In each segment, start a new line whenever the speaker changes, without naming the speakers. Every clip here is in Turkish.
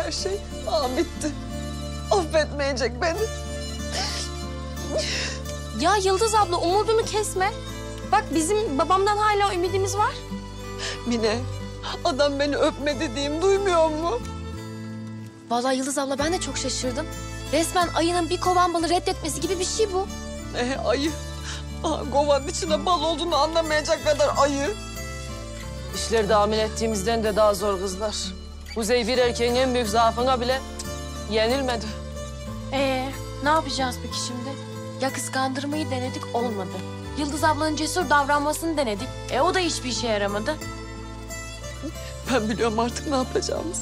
her şey. Bitti. Affetmeyecek beni.
Ya Yıldız abla umudunu kesme. Bak bizim babamdan hala ümidimiz var.
Mine, adam beni öpmedi diyeyim, duymuyor mu?
Vallahi Yıldız abla ben de çok şaşırdım. Resmen ayının bir kovan balı reddetmesi gibi bir şey bu.
Ayı. Kovanın içinde bal olduğunu anlamayacak kadar ayı.
İşleri tahmin ettiğimizden de daha zor kızlar. Kuzey bir erkeğin en büyük zaafına bile yenilmedi.
Ne yapacağız peki şimdi? Ya kıskandırmayı denedik, olmadı. Yıldız ablanın cesur davranmasını denedik. O da hiçbir işe yaramadı.
Ben biliyorum artık ne yapacağımızı.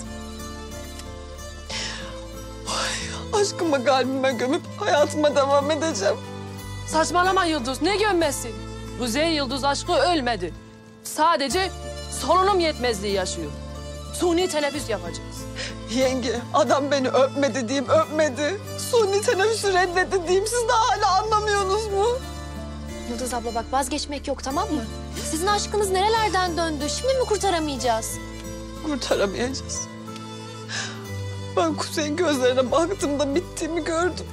Aşkımı kalbime gömüp hayatıma devam edeceğim.
Saçmalama Yıldız, ne gömmesi? Kuzey Yıldız aşkı ölmedi. Sadece solunum yetmezliği yaşıyor. Suni teneffüs yapacağız.
Yenge, adam beni öpmedi diyeyim, öpmedi. Suni teneffüsü reddetti diyeyim, siz daha hala anlamıyorsunuz mu?
Yıldız abla bak vazgeçmek yok, tamam mı? Sizin aşkınız nerelerden döndü? Şimdi mi kurtaramayacağız?
Kurtaramayacağız. Ben Kuzey'in gözlerine baktığımda bittiğimi gördüm.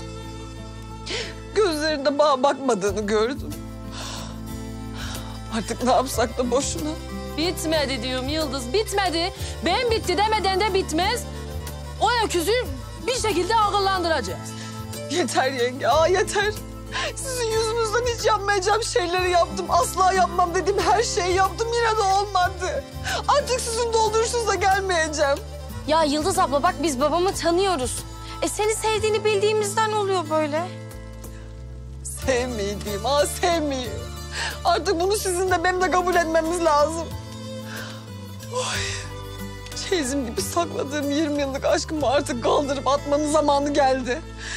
Gözlerinde bana bakmadığını gördüm. Artık ne yapsak da boşuna.
Bitmedi diyorum Yıldız, bitmedi. Ben bitti demeden de bitmez. O öküzü bir şekilde akıllandıracağız.
Yeter yenge, yeter. Sizin yüzünüzden hiç yapmayacağım şeyleri yaptım. Asla yapmam dediğim her şeyi yaptım, yine de olmadı. Artık sizin dolduruşunuza gelmeyeceğim.
Ya Yıldız abla bak biz babamı tanıyoruz. Seni sevdiğini bildiğimizden oluyor böyle.
Sevmeyeyim, sevmeyeyim. Artık bunu sizin de benim de kabul etmemiz lazım. Çeyizim gibi sakladığım 20 yıllık aşkımı artık kaldırıp atmanın zamanı geldi.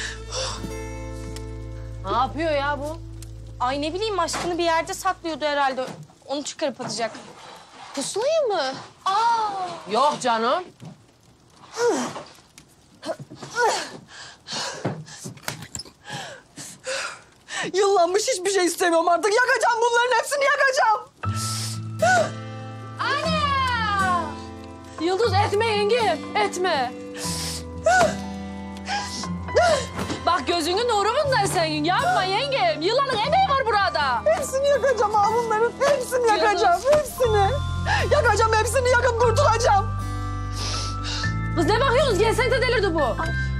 Ne yapıyor ya bu?
Ay ne bileyim aşkını bir yerde saklıyordu herhalde. Onu çıkarıp atacak. Pusulayı mı?
Yok canım.
Yıllanmış hiçbir şey istemiyorum artık. Yakacağım bunların hepsini, yakacağım.
Ana! Yıldız etme yengem, etme. Bak gözünün nuru bunlar senin. Yapma yengem. Yılanın emeği var burada.
Hepsini yakacağım bunların. Hepsini yakacağım, hepsini. Yakacağım, hepsini yakıp kurtulacağım.
Kız ne bakıyorsunuz? Gelsene de delirdi bu.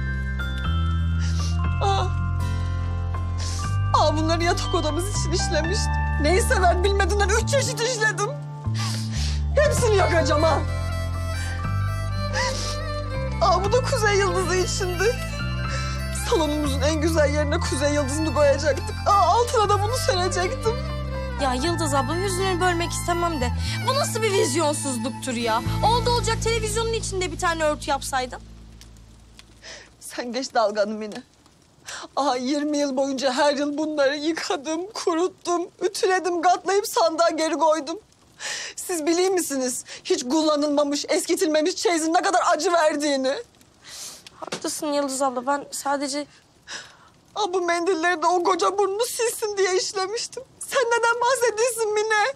Bunları yatak odamız için işlemiştim. Neyi sever bilmediğinden 3 çeşit işledim. Hepsini yakacağım bu da Kuzey Yıldızı içindi. Salonumuzun en güzel yerine Kuzey Yıldızı'nı koyacaktık. Altına da bunu serecektim.
Ya Yıldız abla yüzünü bölmek istemem de. Bu nasıl bir vizyonsuzluktur ya? Oldu olacak televizyonun içinde bir tane örtü yapsaydın.
Sen geç dalganı Mine. 20 yıl boyunca her yıl bunları yıkadım, kuruttum, ütüledim, katlayıp sandığa geri koydum. Siz biliyor musunuz hiç kullanılmamış, eskitilmemiş çeyizin ne kadar acı verdiğini?
Haklısın Yıldız abla, ben sadece...
Bu mendilleri de o koca burnunu silsin diye işlemiştim. Sen neden bahsediyorsun Mine?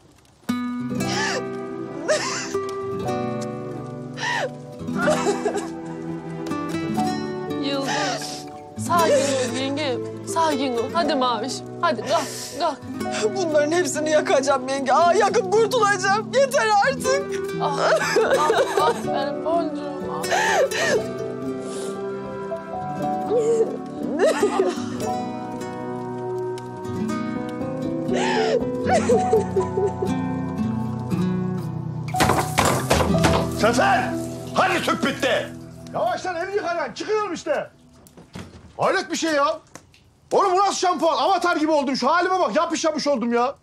Yıldız. Sakin ol yengem. Sakin ol. Hadi Maviş. Hadi kalk, kalk.
Bunların hepsini yakacağım yenge. Yakıp kurtulacağım. Yeter artık.
Benim boncuğum.
Sefer! Hadi tüp bitti.
Yavaş lan, elini yıka lan. Çıkıyorum işte. Hayret bir şey ya. Oğlum bu nasıl şampuan? Avatar gibi oldum. Şu halime bak. Yapış yapış oldum ya.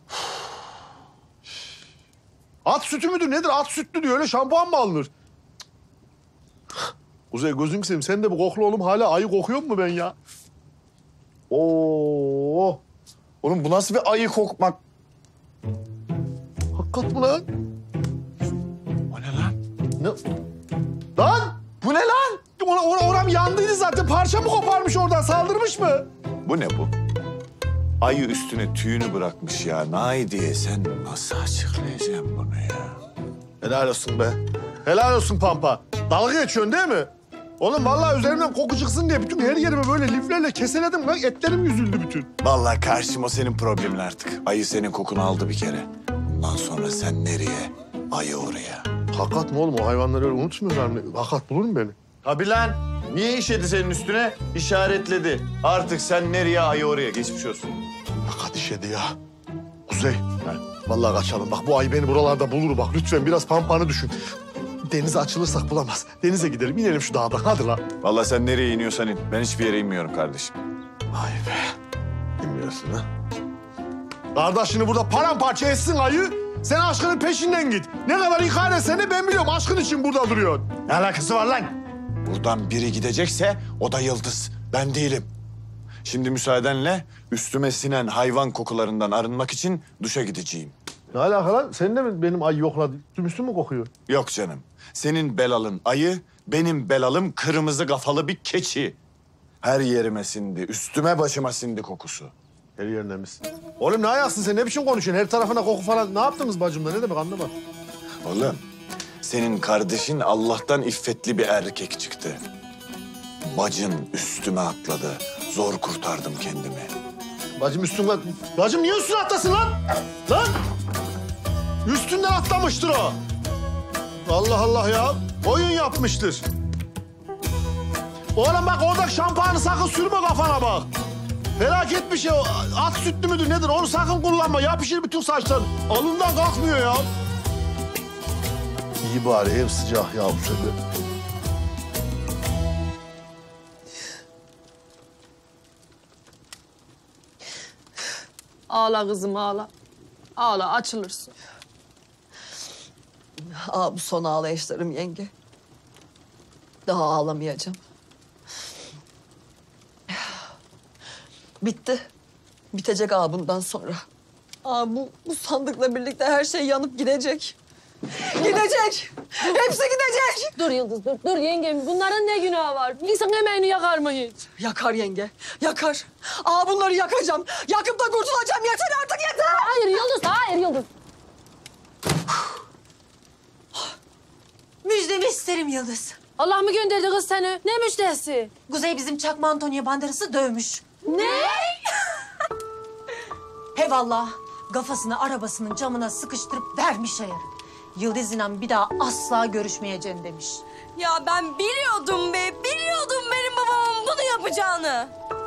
At sütü müdür nedir? At sütlü diyor. Öyle şampuan mı alınır? Kuzey gözünü seveyim. Sen de bu koklu oğlum hala ayı kokuyor mu ben ya? Oo.
Oğlum bu nasıl bir ayı kokmak?
Hakikat mı lan?
O ne lan?
Ne? Lan! Bu ne lan? Oram yandıydı zaten. Parça mı koparmış oradan? Saldırmış mı?
Bu ne bu? Ayı üstüne tüyünü bırakmış ya. Naidiye sen nasıl açıklayacaksın bunu ya?
Helal olsun be. Helal olsun Pampa. Dalga geçiyorsun değil mi? Oğlum vallahi üzerimden koku çıksın diye bütün her yerimi böyle liflerle keseledim lan. Etlerim yüzüldü bütün.
Vallahi karşıma senin problemin artık. Ayı senin kokunu aldı bir kere. Bundan sonra sen nereye? Ayı oraya.
Hakikat mi oğlum? O hayvanları öyle unutmuyorlar mı? Hakikat bulur mu beni?
Tabii lan. Niye işedi senin üstüne? İşaretledi. Artık sen nereye? Ayı oraya. Geçmiş olsun.
Hakikat işedi ya. Kuzey. Vallahi kaçalım. Bak bu ayı beni buralarda bulur bak. Lütfen biraz pampanı düşün. Denize açılırsak bulamaz. Denize gidelim. İnelim şu dağdan. Hadi lan.
Vallahi sen nereye iniyorsan in. Ben hiçbir yere inmiyorum kardeşim.
Vay be. Bilmiyorsun ha. Kardeşini burada paramparça etsin ayı. Sen aşkının peşinden git. Ne kadar ikar etsene ben biliyorum. Aşkın için burada duruyorsun.
Ne alakası var lan? Buradan biri gidecekse o da Yıldız. Ben değilim. Şimdi müsaadenle üstüme sinen hayvan kokularından arınmak için duşa gideceğim.
Ne alaka lan? Sen de mi benim ayı yokladın? Üstüm mü kokuyor?
Yok canım. Senin belalın ayı, benim belalım kırmızı kafalı bir keçi. Her yerime sindi, üstüme başıma sindi kokusu.
Her yerine misin? Oğlum ne ayaksın sen? Ne biçim konuşuyorsun? Her tarafına koku falan. Ne yaptınız bacımla? Ne demek anlamadım.
Oğlum, senin kardeşin Allah'tan iffetli bir erkek çıktı. Bacın üstüme atladı. Zor kurtardım kendimi.
Bacım üstüne... Bacım niye üstüne atlasın lan? Lan! Üstünden atlamıştır o. Allah Allah ya. Oyun yapmıştır. Oğlum bak oradaki şampuanı sakın sürme kafana bak. Felaket bir şey o. At sütlü müdür nedir? Onu sakın kullanma. Yapışır bütün saçlar. Alından kalkmıyor ya. İyi bari ev sıcak ya bu sefer.
Ağla kızım ağla. Ağla açılırsın.
Aa, bu son ağlayışlarım yenge. Daha ağlamayacağım. Bitti. Bitecek bundan sonra. Bu sandıkla birlikte her şey yanıp gidecek. Gidecek. Hepsi gidecek.
Dur Yıldız dur yengem. Bunların ne günahı var? İnsan emeğini yakar mı hiç?
Yakar yenge, yakar. Bunları yakacağım. Yakıp da kurtulacağım. Yeter artık yeter.
Hayır Yıldız, hayır Yıldız.
Müjdemi isterim Yıldız.
Allah mı gönderdi kız seni? Ne müjdesi?
Kuzey bizim Çakma Antonio Banderas'ı dövmüş.
Ne?
He vallahi kafasını arabasının camına sıkıştırıp vermiş ayar. Yıldız'la bir daha asla görüşmeyeceğim demiş.
Ya ben biliyordum be, biliyordum benim babamın bunu yapacağını.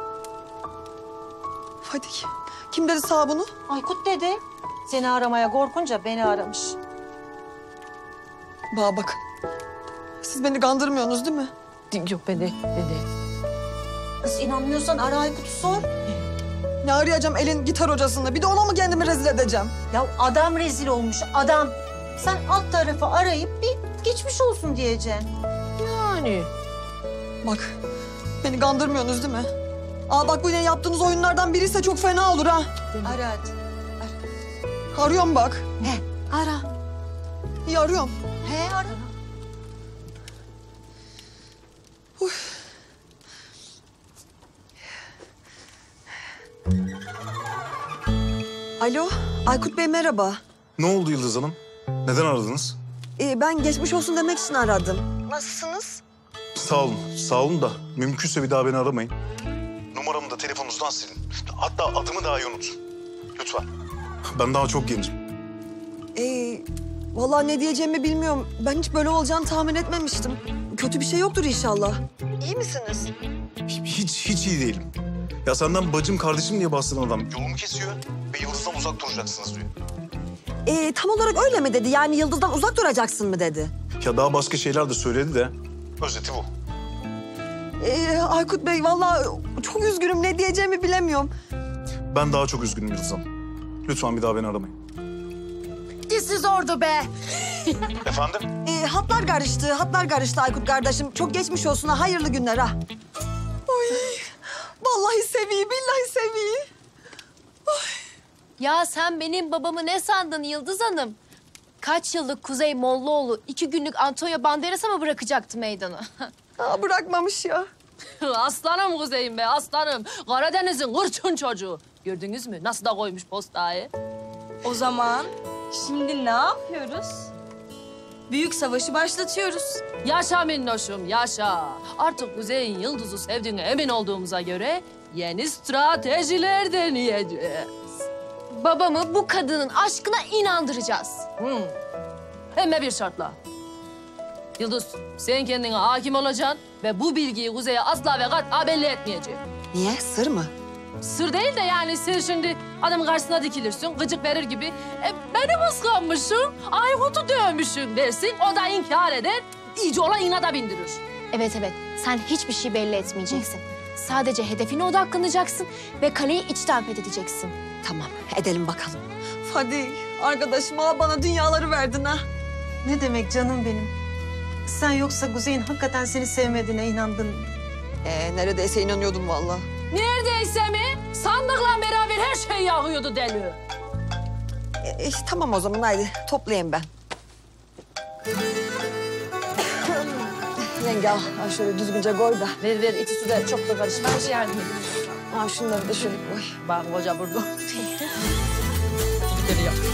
Fadik, kim dedi sağ bunu?
Aykut dedi. Seni aramaya korkunca beni aramış.
Bana bakın. Siz beni kandırmıyorsunuz değil mi?
Yok ben de.
Kız inanmıyorsan ara Aykut'u sor.
Ne arayacağım elin gitar hocasında? Bir de ona mı kendimi rezil edeceğim?
Ya adam rezil olmuş adam. Sen alt tarafı arayıp bir geçmiş olsun diyeceksin.
Yani.
Bak, beni kandırmıyorsunuz değil mi? Bak bu yine yaptığınız oyunlardan biriyse çok fena olur ha.
Ara hadi.
Arıyorum bak.
He ara.
İyi arıyorum.
He ara.
Alo, Aykut Bey merhaba.
Ne oldu Yıldız Hanım? Neden aradınız?
Ben geçmiş olsun demek için aradım. Nasılsınız?
Sağ olun, sağ olun da mümkünse bir daha beni aramayın. Numaramı da telefonunuzdan silin. Hatta adımı dahi unutun. Lütfen. Ben daha çok gencim.
Vallahi ne diyeceğimi bilmiyorum. Ben hiç böyle olacağını tahmin etmemiştim. Kötü bir şey yoktur inşallah. İyi misiniz?
Hiç iyi değilim. Ya senden bacım kardeşim diye bahseden adam yolumu kesiyor ve Yıldız'dan uzak duracaksınız diyor.
Tam olarak öyle mi dedi? Yani Yıldız'dan uzak duracaksın mı dedi?
Ya daha başka şeyler de söyledi de özeti bu.
Aykut Bey vallahi çok üzgünüm. Ne diyeceğimi bilemiyorum.
Ben daha çok üzgünüm Yıldız Hanım. Lütfen bir daha beni aramayın.
Dizsiz ordu be.
Efendim?
Hatlar karıştı Aykut kardeşim. Çok geçmiş olsun ha. Hayırlı günler ha. Oy, vallahi seviyi, billahi seviyi.
Ya sen benim babamı ne sandın Yıldız Hanım? Kaç yıllık Kuzey Mollaoğlu 2 günlük Antonio Banderas'a mı bırakacaktı meydanı?
Bırakmamış ya.
Aslanım Kuzey'im be aslanım. Karadeniz'in hırçın çocuğu. Gördünüz mü nasıl da koymuş postayı?
O zaman şimdi ne yapıyoruz? Büyük savaşı başlatıyoruz.
Yaşa minnoşum, yaşa. Artık Kuzey'in Yıldız'ı sevdiğine emin olduğumuza göre yeni stratejiler deneyeceğiz.
Babamı bu kadının aşkına inandıracağız.
Hem de bir şartla. Yıldız, sen kendine hakim olacaksın ve bu bilgiyi Kuzey'e asla ve kat'a belli etmeyeceksin.
Niye? Sır mı?
Sır değil de yani sen şimdi adamın karşısına dikilirsin, gıcık verir gibi. Beni kıskanmışsın, Aykut'u dövmüşsün dersin. O da inkar eder, iyice ona inada bindirir.
Evet, sen hiçbir şey belli etmeyeceksin. Sadece hedefine odaklanacaksın ve kaleyi içten fethedeceksin.
Tamam, edelim bakalım. Hadi arkadaşım bana dünyaları verdin ha.
Ne demek canım benim? Sen yoksa Kuzey'in hakikaten seni sevmediğine inandın mı?
Neredeyse inanıyordum vallahi.
Neredeyse mi? Sandıkla beraber her şey yakıyordu deli.
Tamam o zaman haydi toplayayım ben. Yenge al şöyle düzgünce koy da.
Ver içi su da çok da karışmaz yani.
Al şunları da şöyle koy.
Bak koca burada. Gideri yap.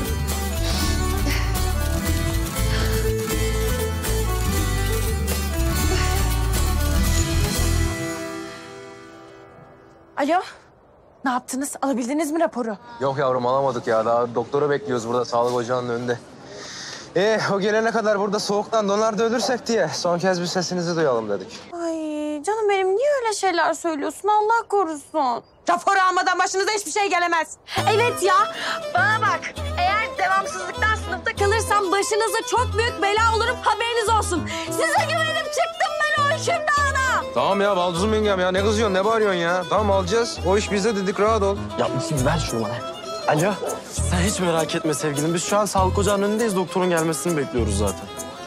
Alo, ne yaptınız? Alabildiniz mi raporu?
Yok yavrum alamadık ya. Daha doktora bekliyoruz burada sağlık ocağının önünde. O gelene kadar burada soğuktan donar da ölürsek diye son kez bir sesinizi duyalım dedik.
Ay canım benim niye öyle şeyler söylüyorsun Allah korusun.
Raporu almadan başınıza hiçbir şey gelemez.
Evet ya bana bak eğer devamsızlıktan sınıfta kalırsam başınıza çok büyük bela olurum haberiniz olsun. Size güvenip çıktım ben o işin dağına.
Tamam ya baldızım yengem ya. Ne kızıyorsun, ne bağırıyorsun ya? Tamam alacağız. O iş bizde dedik, rahat ol.
Ya ver şunu bana. Alo. Sen hiç merak etme sevgilim. Biz şu an sağlık ocağının önündeyiz. Doktorun gelmesini bekliyoruz zaten.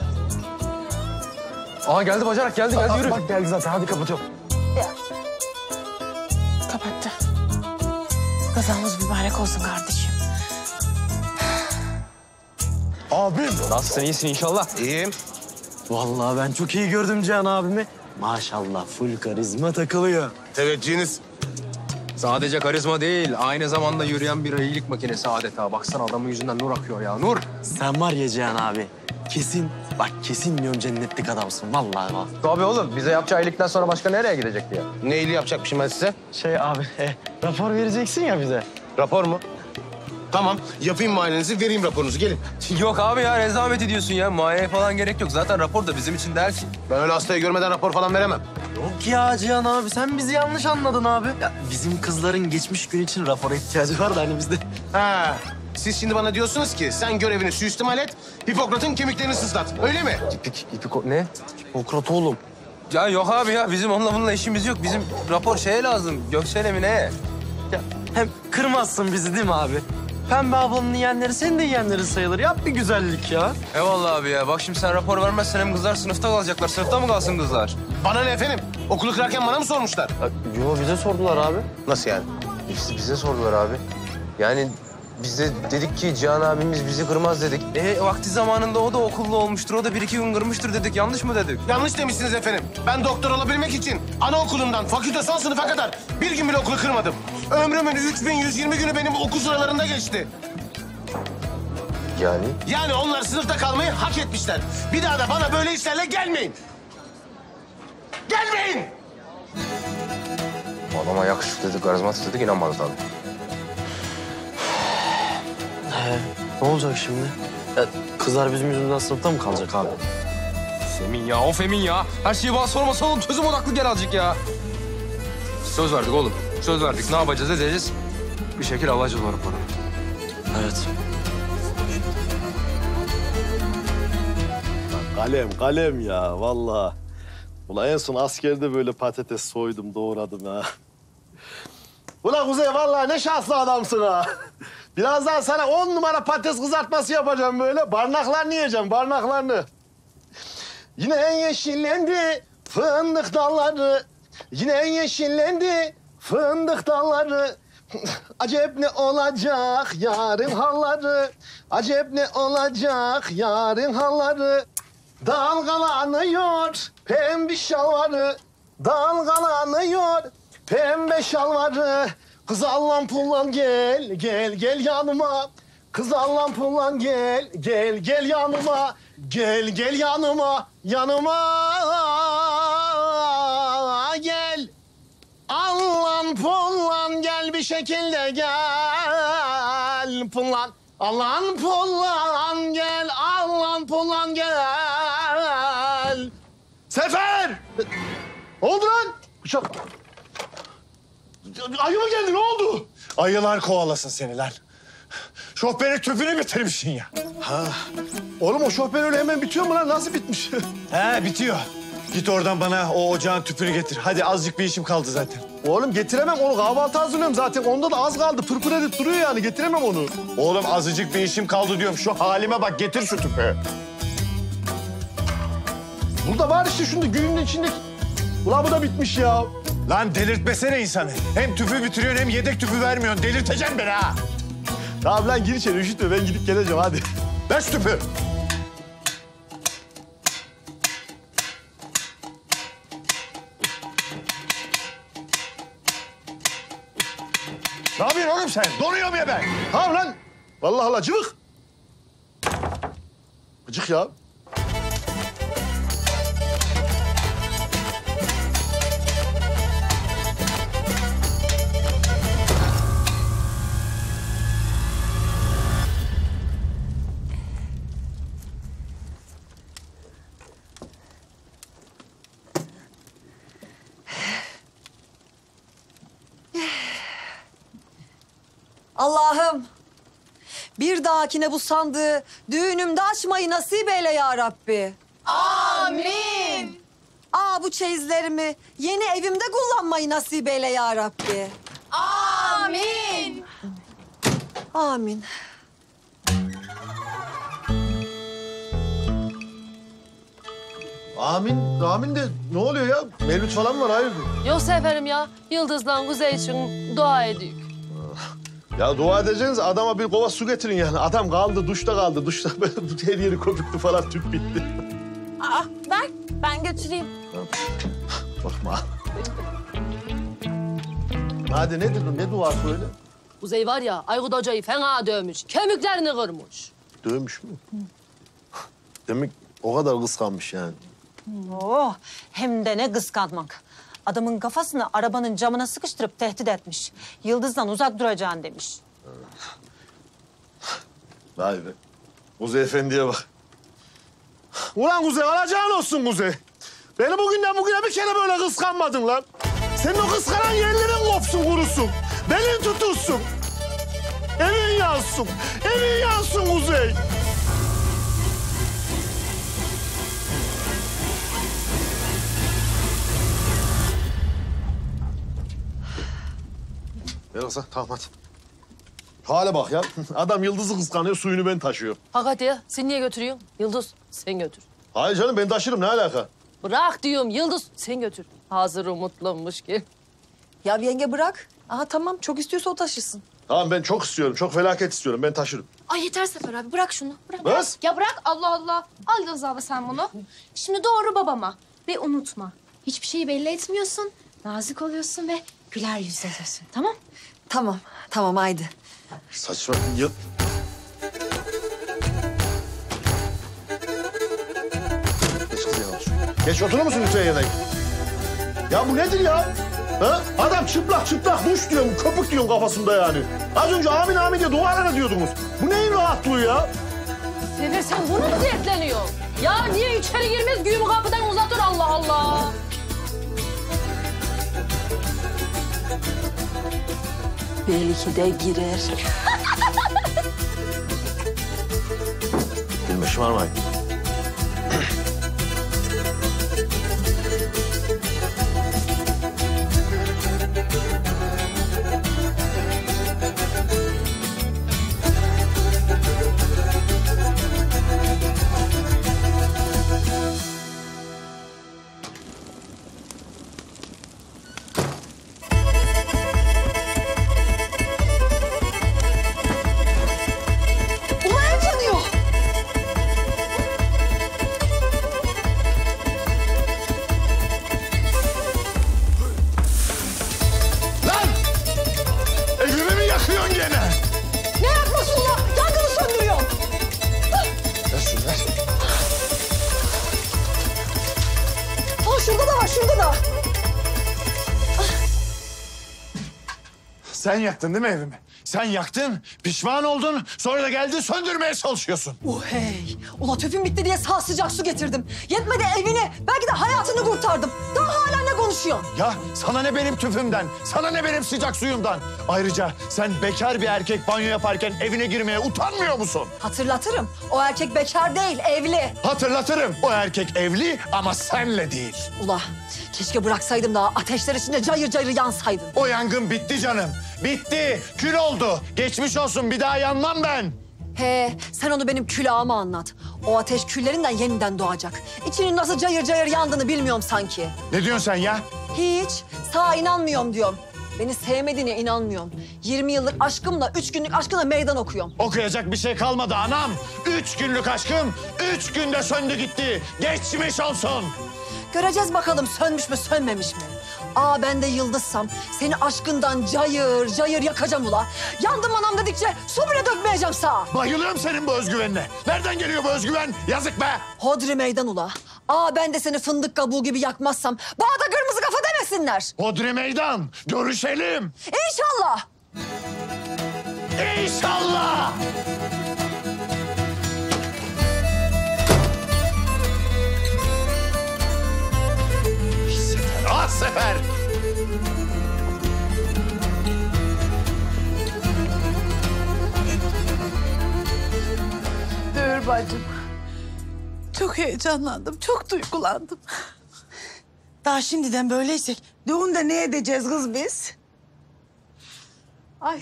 Aa geldi bacanak, geldi yürü.
Bak geldi zaten. Hadi kapatıyorum.
Kapattı. Kazamız mübarek olsun kardeşim.
Abim.
Nasılsın, iyisin inşallah? İyiyim.
Vallahi ben çok iyi gördüm Cihan abimi. Maşallah full karizma takılıyor.
Teveccühünüz. Sadece karizma değil, aynı zamanda yürüyen bir iyilik makinesi adeta. Baksana adamın yüzünden nur akıyor ya, nur.
Sen var ya Cihan abi. Kesin diyorum cennetlik adamsın. Vallahi bak.
Tabii oğlum, bize yapacağı iyilikten sonra başka nereye gidecekti ya?
Ne iyiliği yapacakmışım ben size?
Abi rapor vereceksin ya bize.
Rapor mu? Tamam, yapayım muayenenizi, vereyim raporunuzu. Gelin.
Yok abi ya, rezamet ediyorsun ya. Muayeneye falan gerek yok. Zaten rapor da bizim için değil ki.
Ben öyle hastayı görmeden rapor falan veremem.
Yok ya Cihan abi sen bizi yanlış anladın abi. Ya, bizim kızların geçmiş gün için rapora ihtiyacı var da hani bizde.
Ha, siz şimdi bana diyorsunuz ki sen görevini suistimal et, Hipokrat'ın kemiklerini sızlat. Öyle mi?
Ne?
Hipokrat oğlum.
Ya yok abi ya, bizim onunla bununla işimiz yok. Bizim rapor şeye lazım, Göksel'e mi neye?
Ya, hem kırmazsın bizi değil mi abi? Pembe ablanın yeğenleri senin de yeğenlerin sayılır. Yap bir güzellik ya.
Eyvallah abi ya. Bak şimdi sen rapor vermezsen hem kızlar sınıfta kalacaklar. Sınıfta mı kalsın kızlar?
Bana ne efendim? Okulu kırarken bana mı sormuşlar?
Yo bize sordular abi.
Nasıl yani?
Bize sordular abi. Yani biz de dedik ki Cihan abimiz bizi kırmaz dedik. Vakti zamanında o da okullu olmuştur. O da 1-2 gün kırmıştır dedik. Yanlış mı dedik?
Yanlış demişsiniz efendim. Ben doktor olabilmek için anaokulundan fakülte son sınıfa kadar bir gün bile okulu kırmadım. Ömrümün 3120 günü benim okul sıralarında geçti.
Yani?
Yani onlar sınıfta kalmayı hak etmişler. Bir daha da bana böyle işlerle gelmeyin. Gelmeyin!
Adama yakışıklı dedik, karizmatik dedik. İnanmadı tabii.
Ne olacak şimdi? Ya, kızlar bizim yüzümüzden sınıfta mı kalacak abi?
Emin ya, of Emin ya. Her şeyi bana sormasa oğlum, çözüm odaklı gel azıcık ya. Söz verdik oğlum. Söz verdik. Ne yapacağız, edeceğiz? Bir şekilde alacağız o raporu.
Evet.
Kalem ya vallahi. Ulan en son askerde böyle patates soydum, doğradım ha. Ulan Kuzey vallahi ne şanslı adamsın ha. Birazdan sana 10 numara patates kızartması yapacağım böyle. Barnaklarını yiyeceğim, barnaklarını. Yine yeşillendi fındık dalları. Yine yeşillendi fındık dalları. Acep ne olacak yarın halları. Acep ne olacak yarın halları. Dalgalanıyor pembe şalvarı. Dalgalanıyor pembe şalvarı. Kız Allah'ım pullan gel yanıma. Kız Allah'ım pullan gel yanıma. Gel gel yanıma, yanıma gel. Allah'ın pullan gel bir şekilde gel. Pullan, Allah'ın pullan gel, Allah'ın pullan gel. Sefer! Ne oldu lan? Uşak. Ayı mı geldi, ne oldu?
Ayılar kovalasın seni lan. Şofberin tüpünü bitirmişsin ya.
Ha. Oğlum o şofben öyle hemen bitiyor mu lan? Nasıl bitmiş?
He bitiyor. Git oradan bana o ocağın tüpünü getir. Hadi azıcık bir işim kaldı zaten.
Oğlum getiremem onu. Kahvaltı hazırlıyorum zaten. Onda da az kaldı. Pırpır edip duruyor yani. Getiremem onu.
Oğlum azıcık bir işim kaldı diyorum. Şu halime bak, getir şu tüpü.
Burada var işte şunda günün içinde. Ulan bu da bitmiş ya.
Lan delirtmesene insanı. Hem tüpü bitiriyorsun hem yedek tüpü vermiyorsun. Delirteceksin beni ha.
Tamam lan gir içeri üşütme. Ben gidip geleceğim hadi.
Ver şu tüpü. Ne yapıyorsun oğlum sen? Donuyorum ya ben.
Tamam lan. Vallahi Allah cıvık. Gıcık ya.
Allah'ım bir dahakine bu sandığı düğünümde açmayı nasip eyle ya Rabbi.
Amin.
Bu çeyizlerimi yeni evimde kullanmayı nasip eyle ya Rabbi.
Amin.
Amin.
Amin. Amin de ne oluyor ya? Mevlüt falan mı var? Hayırdır?
Yok Seferim ya. Yıldız'la Kuzey için dua ediyor.
Ya dua edeceğiniz adama bir kova su getirin yani. Adam kaldı, duşta kaldı. Duşta her yeri köpüktü falan, tüp bitti.
Ver ben götüreyim.
Bakma. Hadi nedir bu? Ne duası öyle?
Kuzey var ya Aykut Hoca'yı fena dövmüş. Kemiklerini kırmış.
Dövmüş mü? Demek o kadar kıskanmış yani.
Oh, hem de ne kıskanmak. Adamın kafasını arabanın camına sıkıştırıp tehdit etmiş. Yıldız'dan uzak duracaksın demiş.
Vay be. Kuzey Efendi'ye bak. Ulan Kuzey, alacağın olsun Kuzey. Beni bugünden bugüne bir kere böyle kıskanmadın lan. Senin o kıskanan yerlerin kopsun, kurusun. Belin tutulsun. Evin yansın. Evin yansın Kuzey. Yoksa tamam hadi. Hale bak ya. Adam Yıldız'ı kıskanıyor, suyunu ben taşıyorum.
Hakikaten ya. Sen niye götürüyorsun? Yıldız sen götür.
Hayır canım, ben taşırım, ne alaka?
Bırak diyorum Yıldız sen götür. Hazır umutlanmış ki.
Ya yenge bırak. Tamam çok istiyorsa o taşısın.
Tamam ben çok istiyorum, çok felaket istiyorum. Ben taşırım.
Ay yeter Sefer abi bırak şunu. Bırak.
Kız.
Ya bırak Allah Allah. Al Yıldız abla sen bunu. Şimdi doğru babama. Ve unutma. Hiçbir şeyi belli etmiyorsun. Nazik oluyorsun ve güler yüzlü oluyorsun. Tamam?
Tamam haydi.
Saçma. Geç kız yana otur. Geç oturur musun lütfen yanına? Ya bu nedir ya? Ha? Adam çıplak çıplak duş diyorum, köpük diyorum kafasında yani. Az önce amin amin diye dualara diyordunuz. Bu neyin rahatlığı ya?
Sefer sen bunu mu dertleniyorsun? Ya niye içeri girmez güğümü kapıdan uzatır Allah Allah.
Belki de girer.
Gülme şımarmayın.
şurada da var, şurada da.
Sen yaktın değil mi evimi? Sen yaktın, pişman oldun, sonra da geldin söndürmeye çalışıyorsun.
Hey! Ula tüpüm bitti diye sağ sıcak su getirdim. Yetmedi evini, belki de hayatını kurtardım. Daha hala ne konuşuyorsun?
Ya sana ne benim tüpümden, sana ne benim sıcak suyumdan. Ayrıca sen bekar bir erkek banyo yaparken evine girmeye utanmıyor musun?
Hatırlatırım. O erkek bekar değil, evli.
Hatırlatırım. O erkek evli ama senle değil.
Ula keşke bıraksaydım daha ateşler içinde cayır cayır yansaydın.
O yangın bitti canım. Bitti. Kül oldu. Geçmiş olsun. Bir daha yanmam ben.
He, sen onu benim külahıma anlat. O ateş küllerinden yeniden doğacak. İçinin nasıl cayır cayır yandığını bilmiyorum sanki.
Ne diyorsun sen ya?
Hiç. Sağa inanmıyorum diyorum. Beni sevmediğine inanmıyorum. 20 yıllık aşkımla, 3 günlük aşkına meydan okuyorum.
Okuyacak bir şey kalmadı anam. 3 günlük aşkım 3 günde söndü gitti. Geçmiş olsun.
Göreceğiz bakalım sönmüş mü sönmemiş mi? Ben de yıldızsam seni aşkından cayır cayır yakacağım ula. Yandım anam dedikçe su bile dökmeyeceğim sağa.
Bayılıyorum senin bu özgüvenine. Nereden geliyor bu özgüven? Yazık be.
Hodri meydan ula. Ben de seni fındık kabuğu gibi yakmazsam bana da kırmızı kafa demesinler.
Hodri meydan. Görüşelim.
İnşallah.
İnşallah. Sefer.
Dur bacım. Çok heyecanlandım, çok duygulandım. Daha şimdiden böyleysek düğünde ne edeceğiz kız biz? Ay.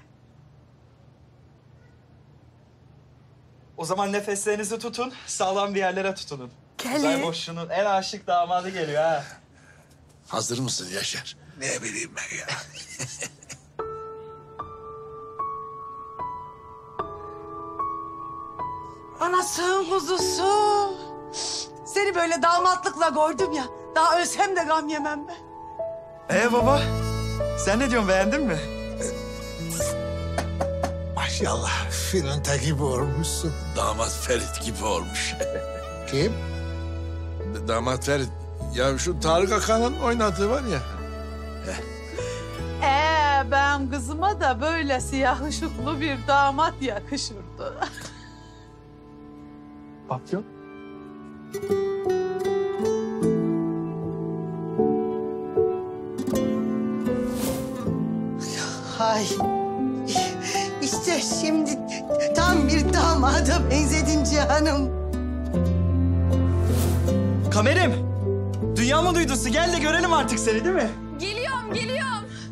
O zaman nefeslerinizi tutun, sağlam bir yerlere tutunun.
Kelly.
Uzay boşluğunun en aşık damadı geliyor ha.
Hazır mısın Yaşar? Ne bileyim ben ya.
Anasın kuzusu. Seni böyle damatlıkla gördüm ya. Daha ölsem de gam yemem ben.
Baba, sen ne diyorsun, beğendin mi?
Maşallah Filinta gibi olmuşsun. Damat Ferit gibi olmuş. Kim? Damat Ferit. Ya şu Tarık Akan'ın oynadığı var ya.
Ben kızıma da böyle siyah ışıklı bir damat yakışırdı.
Papyon.
Hay. İşte şimdi tam bir damada benzedin Cihan'ım.
Kamerim, dünya mı duydusu? Gel de görelim artık seni, değil mi?
Geliyorum, geliyorum.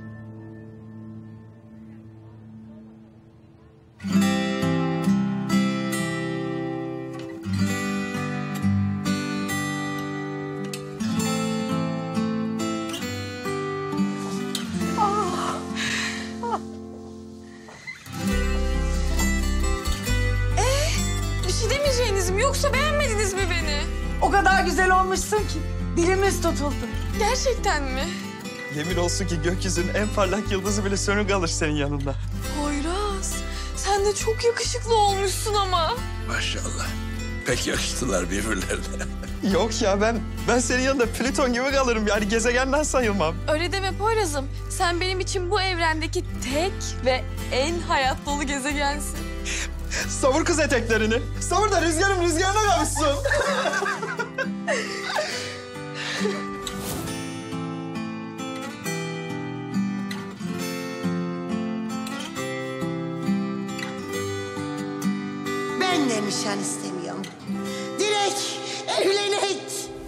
Bir şey demeyeceğiniz mi? Yoksa beğenmediniz mi beni?
O kadar güzel olmuşsun ki dilimiz tutuldu.
Gerçekten mi?
Yemin olsun ki gökyüzünün en parlak yıldızı bile sönük kalır senin yanında.
Poyraz, sen de çok yakışıklı olmuşsun ama.
Maşallah. Pek yakıştılar birbirlerine.
Yok ya, ben senin yanında Plüton gibi kalırım. Yani gezegenden sayılmam.
Öyle deme Poyraz'ım. Sen benim için bu evrendeki tek ve en hayat dolu gezegensin.
Savur kız eteklerini. Savur da rüzgarım rüzgarına kavuşsun.
Ben de nişan istemiyorum. Direkt evlenek.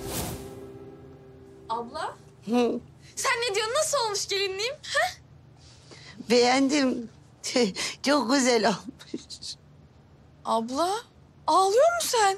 Abla, sen ne diyorsun? Nasıl olmuş gelinliğim? Ha?
Beğendim. Çok güzel olmuş.
Abla, ağlıyor musun sen?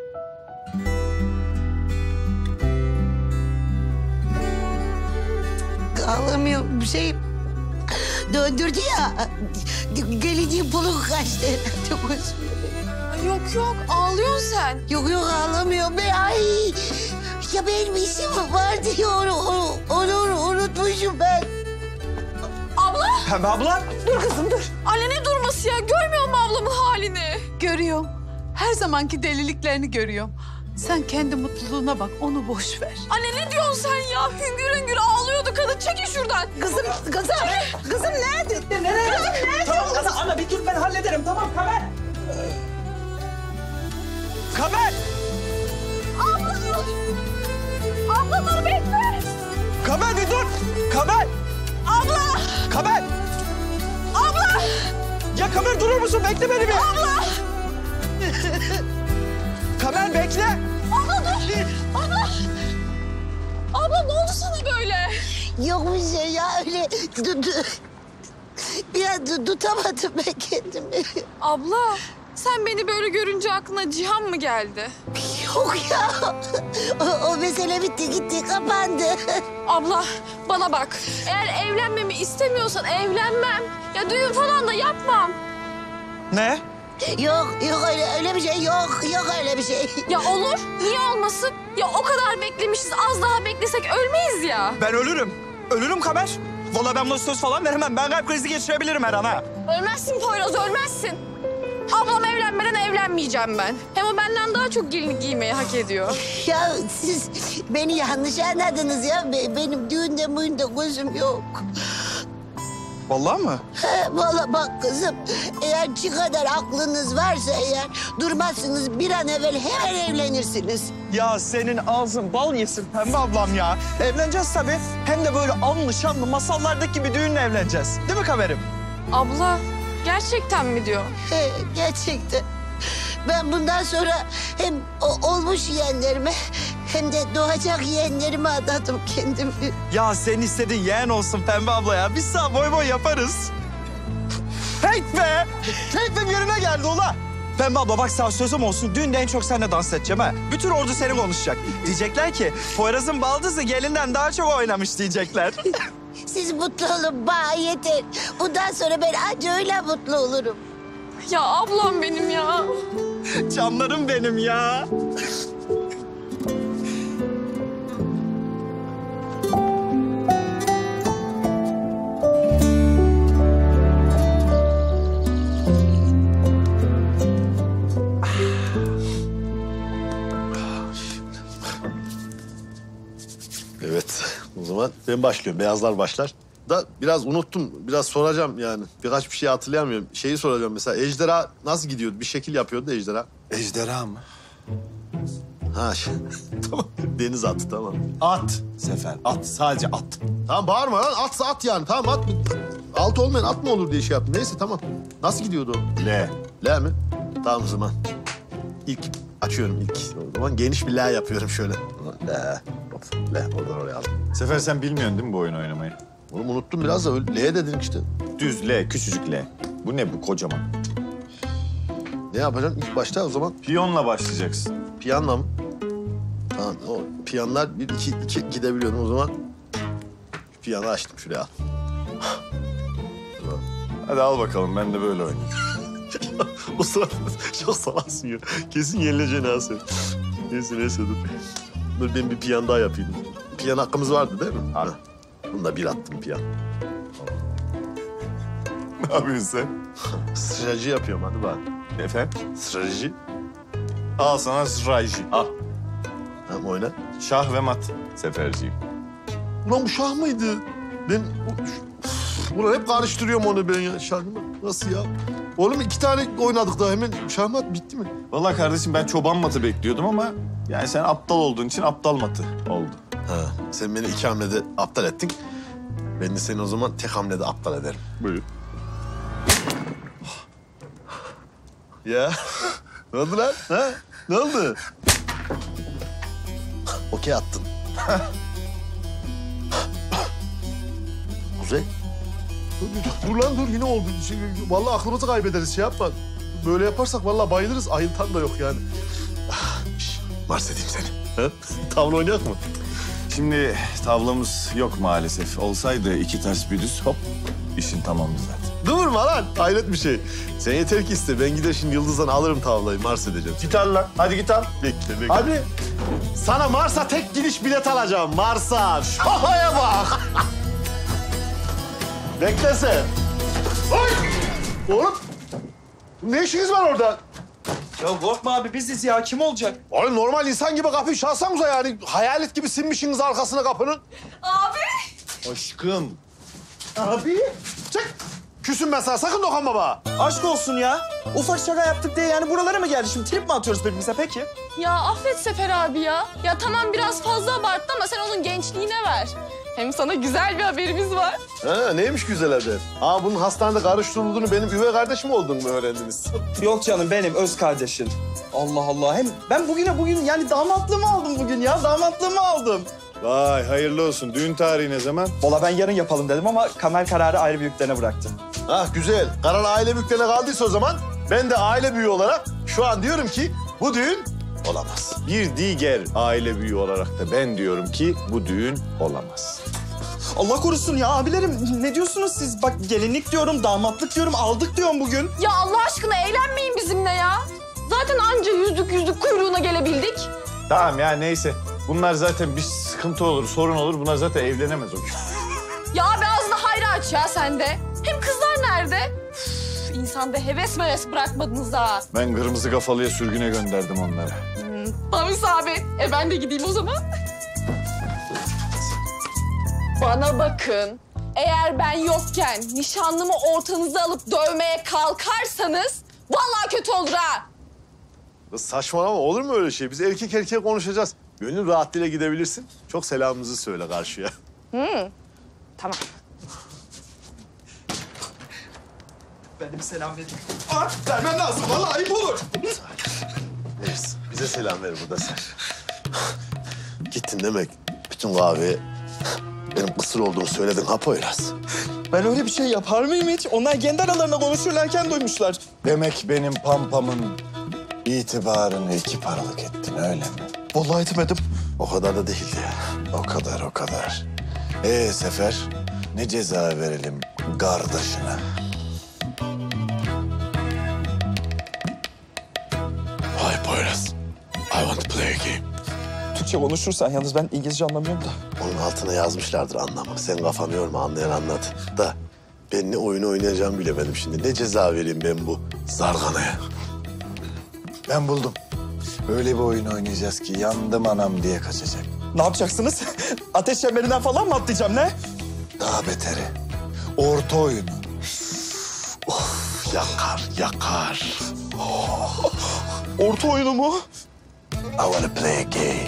Ağlamıyorum. Bir şey döndürdü ya. Geleceğim bulun kaçtı. Çok
Ay yok yok, ağlıyorsun sen.
Yok yok ağlamıyorum ben. Ay. Ya benim işim vardı ya onu unutmuşum ben.
Abla!
Pembe abla!
Dur kızım dur.
Anne ne durması ya? Görmüyor mu ablamın halini?
Görüyorum. Her zamanki deliliklerini görüyorum. Sen kendi mutluluğuna bak, onu boş ver.
Anne ne diyorsun sen ya? Hüngür hüngür ağlıyordu kadın. Çekil şuradan.
Kızım nerede? Nereye? Kızım nerede?
Tamam ana bir dur ben hallederim tamam Kamer. Kamer!
Abla dur. Abla dur bekle.
Kamer bir dur! Kamer!
Abla.
Kamer!
Abla.
Ya Kamer durur musun? Bekle beni bir.
Abla.
Kamer bekle.
Abla dur. Abla. Abla ne oldu sana böyle?
Yok bir şey ya öyle. Biraz tutamadım ben kendimi.
Abla sen beni böyle görünce aklına Cihan mı geldi?
Yok ya. O mesele bitti gitti kapandı.
Abla bana bak. Eğer evlenmemi istemiyorsan evlenmem. Ya düğün falan da yapmam.
Ne?
Yok öyle bir şey yok öyle bir şey.
Ya olur. Niye olmasın? Ya o kadar beklemişiz. Az daha beklesek ölmeyiz ya.
Ben ölürüm. Ölürüm Kamer. Vallahi ben buna söz falan veremem. Ben kalp krizi geçirebilirim her an ha.
Ölmezsin Poyraz, ölmezsin. Ablam evlenmeden evlenmeyeceğim ben. Hem o benden daha çok gelinlik giymeyi hak ediyor.
Ya siz beni yanlış anladınız ya. Benim düğünde müğünde gözüm yok.
Vallahi mı?
He, vallahi bak kızım, eğer şu kadar aklınız varsa eğer durmazsınız bir an evvel hemen evlenirsiniz.
Ya senin ağzın bal yesin Pembe ablam ya. Evleneceğiz tabii. Hem de böyle anlı şanlı masallardaki gibi düğünle evleneceğiz. Değil mi Kamer'im?
Abla gerçekten mi diyor?
He, gerçekten. Ben bundan sonra hem olmuş yeğenlerime hem de doğacak yeğenlerime adadım kendimi.
Ya sen istediğin yeğen olsun Pembe abla ya. Biz sağ boy boy yaparız. Heyt be! Keyfim yerine geldi ula. Pembe abla bak sağ sözüm olsun. Düğünde en çok seninle dans edeceğim ha. Bütün ordu seni konuşacak. Diyecekler ki Poyraz'ın baldızı gelinden daha çok oynamış diyecekler.
Siz mutlu olun bana yeter. Bundan sonra ben anca öyle mutlu olurum.
Ya ablam benim ya.
Canlarım benim ya.
Evet, o zaman ben başlıyorum. Beyazlar başlar. Da biraz unuttum. Biraz soracağım yani. Birkaç bir şey hatırlayamıyorum. Şeyi soracağım mesela. Ejderha nasıl gidiyordu? Bir şekil yapıyordu ejderha.
Ejderha mı?
Ha tamam. Deniz atı tamam.
At Sefer, at. Sadece at.
Tamam bağırma lan. Atsa at yani. Tamam at. Alt olmayan at mı olur diye şey yaptım. Neyse tamam. Nasıl gidiyordu o?
L.
L mi? Tamam o zaman. İlk açıyorum ilk. O zaman geniş bir L yapıyorum şöyle. L. Hop. L. Oradan oraya aldım.
Sefer sen bilmiyorsun değil mi bu oyunu oynamayı?
Oğlum unuttum biraz da öyle L dedin işte.
Düz L, küçücük L. Bu ne bu kocaman?
Ne yapacaksın ilk başta o zaman?
Piyonla başlayacaksın.
Piyanla mı? Tamam o piyanlar bir iki gidebiliyordum o zaman. Piyanı açtım şuraya al.
Hadi al bakalım ben de böyle oynayayım.
O sırada çok salaksın ya. Kesin yenileceksin ha sen. Neyse dur. Dur ben bir piyan daha yapayım. Piyan hakkımız vardı değil mi?
Abi.
Bunda bir attım piyan.
Ne yapıyorsun sen?
Strateji yapıyorum hadi bak.
Efendim?
Strateji.
Al sana strateji. Al.
Tamam oyna.
Şah ve mat Seferciğim.
Ulan bu şah mıydı? Ben... Ulan hep karıştırıyorum onu ben ya. Şah mı? Nasıl ya? Oğlum 2 tane oynadık daha hemen. Şah mat bitti mi?
Vallahi kardeşim ben çoban matı bekliyordum ama... yani sen aptal olduğun için aptal matı oldu.
Ha, sen beni 2 hamlede aptal ettin. Ben de seni o zaman tek hamlede aptal ederim.
Buyur.
Ya ne oldu lan? Ha? Ne oldu? Okey attın. Kuzey. Dur lan dur yine oldu. Vallahi aklımızı kaybederiz şey yapma. Böyle yaparsak vallahi bayılırız. Ayıltan da yok yani. Mars edeyim seni. Ha? Tavla oynayak mı?
Şimdi tavlamız yok maalesef. Olsaydı 2 ters bir düz hop işin tamamdı zaten.
Durma lan. Hayret bir şey. Sen yeter ki iste. Ben gider şimdi Yıldız'dan alırım tavlayı. Mars edeceğim.
Git al lan. Hadi git al.
Bekle.
Hadi.
Sana Mars'a tek gidiş bilet alacağım. Mars'a. Şahaya bak. Bekle sen. Oy! Oğlum. Ne işiniz var orada?
Ya korkma abi biziz ya. Kim olacak?
Oğlum normal insan gibi kapıyı çalsanıza yani. Hayalet gibi sinmişsiniz arkasına kapının.
Abi.
Aşkım. Abi. Çık. Küsüm ben sana. Sakın dokunma bana.
Aşk olsun ya. Ufak şaka yaptık diye yani buralara mı geldi? Şimdi trip mi atıyoruz birbirimize peki?
Ya affet Sefer abi ya. Ya tamam biraz fazla abarttı ama sen onun gençliğine ver. Hem sana güzel bir haberimiz var.
Ha, neymiş güzel haber? Aa, bunun hastanede karıştırıldığını benim üvey kardeşim olduğunu mu öğrendiniz?
Yok canım benim öz kardeşim. Allah Allah. Hem ben bugün yani damatlığımı aldım bugün ya. Damatlığımı aldım.
Vay hayırlı olsun. Düğün tarihi ne zaman?
Valla ben yarın yapalım dedim ama Kamer kararı ayrı büyüklerine bıraktı.
Ah güzel. Karar aile büyüklerine kaldıysa o zaman ben de aile büyüğü olarak şu an diyorum ki bu düğün olamaz.
Bir diğer aile büyüğü olarak da ben diyorum ki bu düğün olamaz.
Allah korusun ya abilerim. Ne diyorsunuz siz? Bak gelinlik diyorum, damatlık diyorum, aldık diyorum bugün.
Ya Allah aşkına eğlenmeyin bizimle ya. Zaten anca yüzlük kuyruğuna gelebildik.
Tamam ya neyse. Bunlar zaten bir sıkıntı olur, sorun olur. Bunlar zaten evlenemez o gün.
Ya abi ağzını hayra aç ya sen de. Hem kızlar nerede? Üf, insanda heves meves bırakmadınız ha.
Ben kırmızı kafalıya sürgüne gönderdim onları.
Pamis abi. Ben de gideyim o zaman. Bana bakın. Eğer ben yokken nişanlımı ortanıza alıp dövmeye kalkarsanız vallahi kötü olur ha.
Saçmalama olur mu öyle şey? Biz erkek erkeğe konuşacağız. Gönül rahatlığıyla gidebilirsin. Çok selamımızı söyle karşıya.
Tamam.
Ben de bir selam vereyim. Aa, vermem lazım. Vallahi ayıp olur.
Neyse, bize selam ver burada sen. Gittin demek bütün kahveye benim kısır olduğumu söyledin ha Poyraz.
Ben öyle bir şey yapar mıyım hiç? Onlar kendi aralarında konuşurlarken duymuşlar.
Demek benim pampamın itibarını iki paralık ettin öyle mi?
Vallahi etmedim. O kadar da değildi ya.
O kadar. Sefer, ne ceza verelim kardeşine?
Hi Poyraz. I want to play a game.
Türkçe konuşursan yalnız ben İngilizce anlamıyorum da.
Onun altına yazmışlardır anlamı. Sen kafanı yorma anlayan anlat. Da ben ne oyunu oynayacağımı bilemedim şimdi. Ne ceza vereyim ben bu zarganaya?
Ben buldum. Öyle bir oyun oynayacağız ki yandım anam diye kaçacak.
Ne yapacaksınız? Ateş çemberinden falan mı atlayacağım ne?
Daha beteri. Orta oyunu.
Of, yakar.
Orta oyunu mu?
I wanna play a game.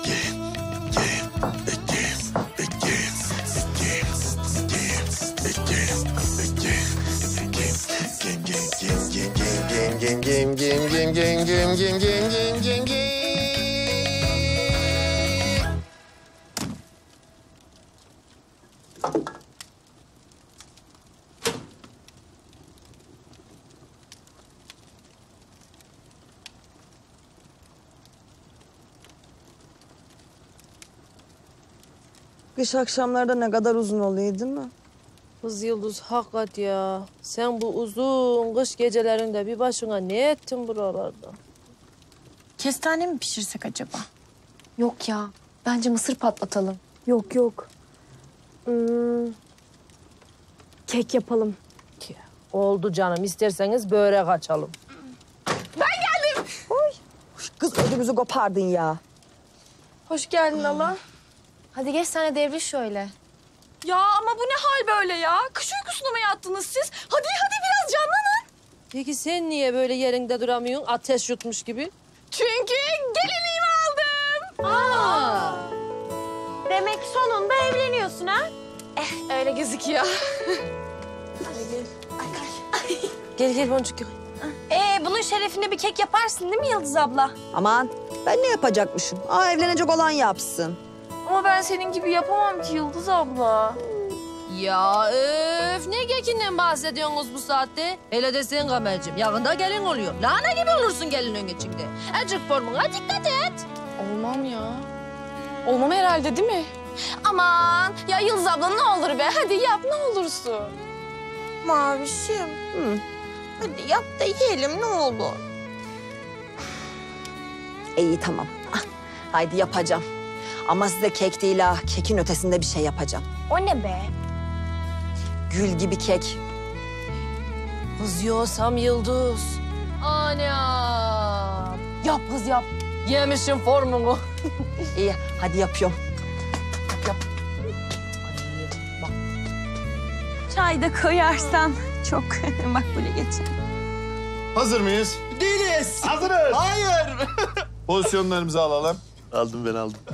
Kış akşamlarda ne kadar uzun oluyor değil mi?
Kız Yıldız hakikat ya. Sen bu uzun kış gecelerinde bir başına ne ettin buralarda?
Kestane mi pişirsek acaba?
Yok ya. Bence mısır patlatalım.
Yok.
Kek yapalım.
Oldu canım. İsterseniz börek açalım.
Kız ödümüzü kopardın ya.
Hoş geldin Allah.
Hadi geç sen de devriş şöyle.
Ya ama bu ne hal böyle ya? Kış uykusuna mı yattınız siz? Hadi biraz canlanın.
Peki sen niye böyle yerinde duramıyorsun? Ateş yutmuş gibi.
Çünkü gelinliğimi aldım.
Demek sonunda evleniyorsun ha?
Öyle gözüküyor.
Gel Boncuk.
Bunun şerefine bir kek yaparsın değil mi Yıldız abla?
Aman ben ne yapacakmışım? Evlenecek olan yapsın.
Ama ben senin gibi yapamam ki Yıldız abla.
Ya ne kekinden bahsediyorsunuz bu saatte? Hele de sen Kamerciğim. Yakında gelin oluyor. Lahana gibi olursun gelinin içinde. Azıcık formuna dikkat et.
Olmam ya. Olmam herhalde değil mi? Aman ya Yıldız abla ne olur be. Hadi yap ne olursun.
Mavişim. Hadi yap da yiyelim ne olur. İyi tamam. Haydi yapacağım. Ama size kek değil ha. Kekin ötesinde bir şey yapacağım.
O ne be?
Gül gibi kek.
Kızıyorsam Yıldız.
Anam. Yap kız yap. Yemişim formunu.
İyi, hadi yapıyorum. Yap. Çay da koyarsan çok makbule geçer.
Hazır mıyız?
Değiliz.
Hazırız.
Hayır.
Pozisyonlarımızı alalım.
Aldım ben aldım.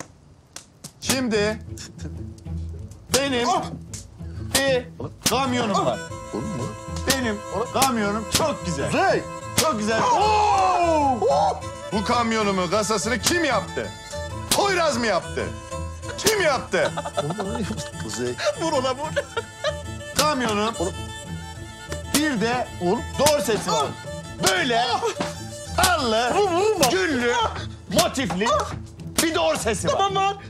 Şimdi benim bir kamyonum var. Benim kamyonum çok güzel.
Kuzey.
Çok güzel. Bu kamyonumu, kasasını kim yaptı? Poyraz mı yaptı? Kim yaptı?
Kuzey.
Vur ona vur.
Kamyonum bir de dorsesi var. Böyle allı, güllü, motifli bir dorsesi var.
Tamam lan.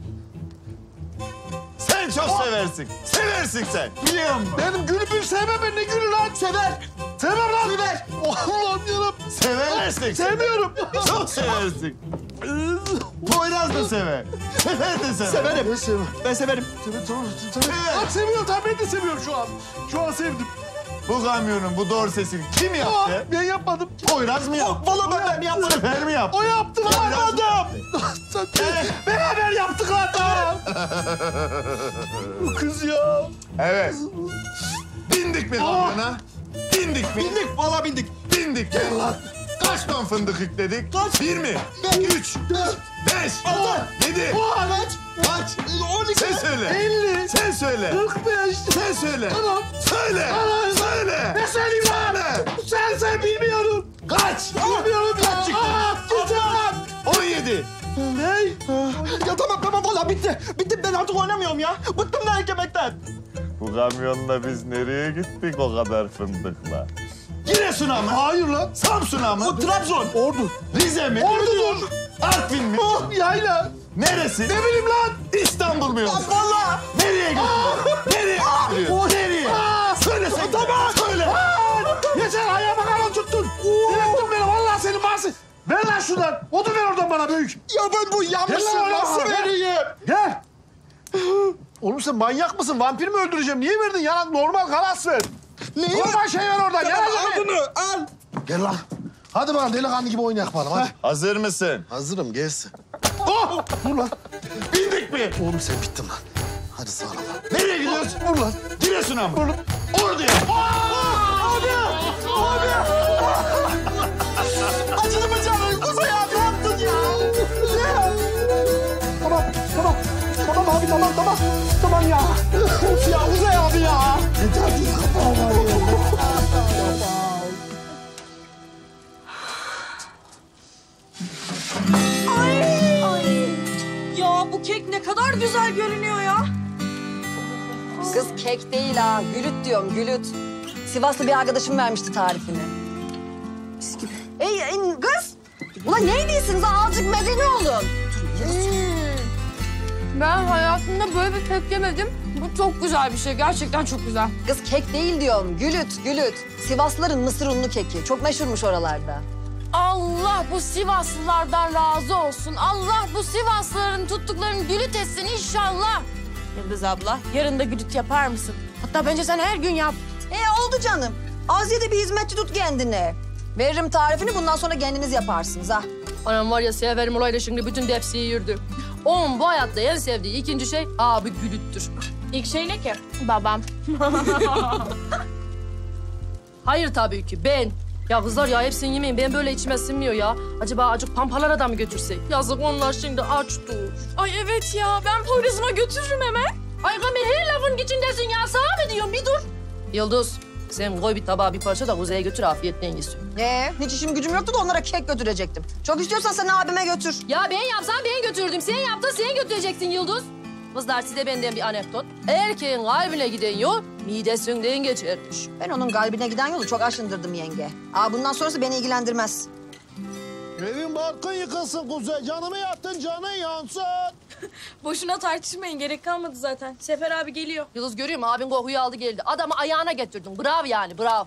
Sen çok seversin. Seversin sen.
Biliyorum.
Benim gülü sevmem ben. Ne gülü lan?
Sever.
Sevmem lan.
Sever.
Allah'ım yarabbim.
Seversin.
Sevmiyorum.
Çok seversin. Poyraz da sever. Sefer de sever.
Severim.
Ben sevmem.
Ben severim.
Tamam. Seviyorum tabii, ben de seviyorum şu an. Şu an sevdim.
Bu kamyonun bu dorsesini kim yaptı?
Ben yapmadım.
Poyraz mı yaptı?
Vallahi ben yapmadım.
Sefer mi yaptı?
O yaptı lan adam. Beraber yaptık adam. Bu kız ya.
Evet. Bindik mi kamyona? Bindik mi?
Bindik. Vallahi bindik.
Bindik. Gel lan. Kaç ton fındık yükledik? Kaç? 1 mi? 3, 4, 5, 7. Kaç?
12.
Sen söyle.
50.
Sen söyle.
45.
Sen söyle.
Anam.
Söyle.
Anam.
Söyle.
Ne söyleyeyim lan? Sen bilmiyorum.
Kaç?
Bilmiyorum
Kaç çıktı?
Gittim lan.
17.
Ne?
Ya tamam vallahi bitti. Bitti, ben artık oynamıyorum ya. Bıktım da ekmekten.
Bu kamyonla biz nereye gittik o kadar fındıkla?
Giresun'a mı?
Hayır lan.
Samsun'a mı? Trabzon.
Ordu.
Rize mi?
Ordu'dur.
Artvin mi?
Yayla.
Neresi?
Ne bileyim lan.
İstanbul mu yoksa?
Vallahi.
Nereye götürüyorsun? Nereye götürüyorsun? Nereye? Söyle sen.
Tamam.
Söyle.
Yeter ayağıma kalan tuttun. Direktin beni vallahi senin bahsi. Ver lan şuradan. Otur ver oradan bana büyük.
Ya ben bu yanlışım
Gel lan
nasıl
oraya.
vereyim?
Gel. Oğlum sen manyak mısın? Vampir mi öldüreceğim? Niye verdin? Ya normal kalas ver.
Neyi?
Normal şey ver oradan.
Tamam,
Gel
al bunu al.
Gel lan. Hadi bana delikanlı gibi oynayak bana hadi.
Hazır mısın?
Hazırım gelsin. Oh! Dur lan.
Bindik mi?
Oğlum sen bittin lan. Hadi sağ ol lan.
Nereye gidiyorsun?
Dur lan.
Giresun'a mı? Ordu'ya.
Acıdı mı canım? Kuzey abi yaptın ya.
Tamam abi tamam. Tamam ya. Of ya Uzay abi ya. Yeter dur kafam
Ya bu kek ne kadar güzel görünüyor ya.
Kız kek değil ha, gülüt diyorum, gülüt. Sivaslı bir arkadaşım vermişti tarifini. Mis gibi. Kız, ulan neydiysiniz? Azıcık medeni olun.
Ben hayatımda böyle bir kek yemedim. Bu çok güzel bir şey. Gerçekten çok güzel.
Kız kek değil diyorum, gülüt. Sivaslıların mısır unlu keki. Çok meşhurmuş oralarda.
Allah bu Sivaslılardan razı olsun. Allah bu Sivaslıların tuttuklarını gülüt etsin inşallah. Yıldız abla, yarın da gülüt yapar mısın? Hatta bence sen her gün yap.
Oldu canım. Aziye'de bir hizmetçi tut kendine. Veririm tarifini, bundan sonra kendiniz yaparsınız ha.
Anam var ya severim olayla şimdi bütün tepsiyi yürüdü. Onun bu hayatta en sevdiği ikinci şey abi gülüttür.
İlk şey ne ki? Babam.
Hayır tabii ki ben. Ya kızlar ya hepsini yemeyin. Ben böyle içime sinmiyor ya. Acaba acık pampalara da mı götürsek? Yazık onlar şimdi aç dur.
Ay evet ya, ben Poyraz'ıma götürürüm hemen.
Ay Kamer her lafın içindesin ya. Sana mı diyorum bir dur. Yıldız sen koy bir tabağa bir parça da Kuzey'e götür afiyetle yesin.
Hiç işim gücüm yoktu da onlara kek götürecektim. Çok istiyorsan sen abime götür.
Ya ben yapsam ben götürdüm. Sen yaptın sen götüreceksin Yıldız. Kızlar size benden bir anekdot. Erkeğin kalbine giden yol midesinden geçermiş.
Ben onun kalbine giden yolu çok aşındırdım yenge. Bundan sonrası beni ilgilendirmez.
Evin barkın yıkılsın Kuzey. Canımı yaktın canın yansın.
Boşuna tartışmayın, gerek kalmadı zaten. Sefer abi geliyor.
Yıldız görüyor musun? Abin kokuyu aldı geldi. Adamı ayağına getirdin. Bravo yani bravo.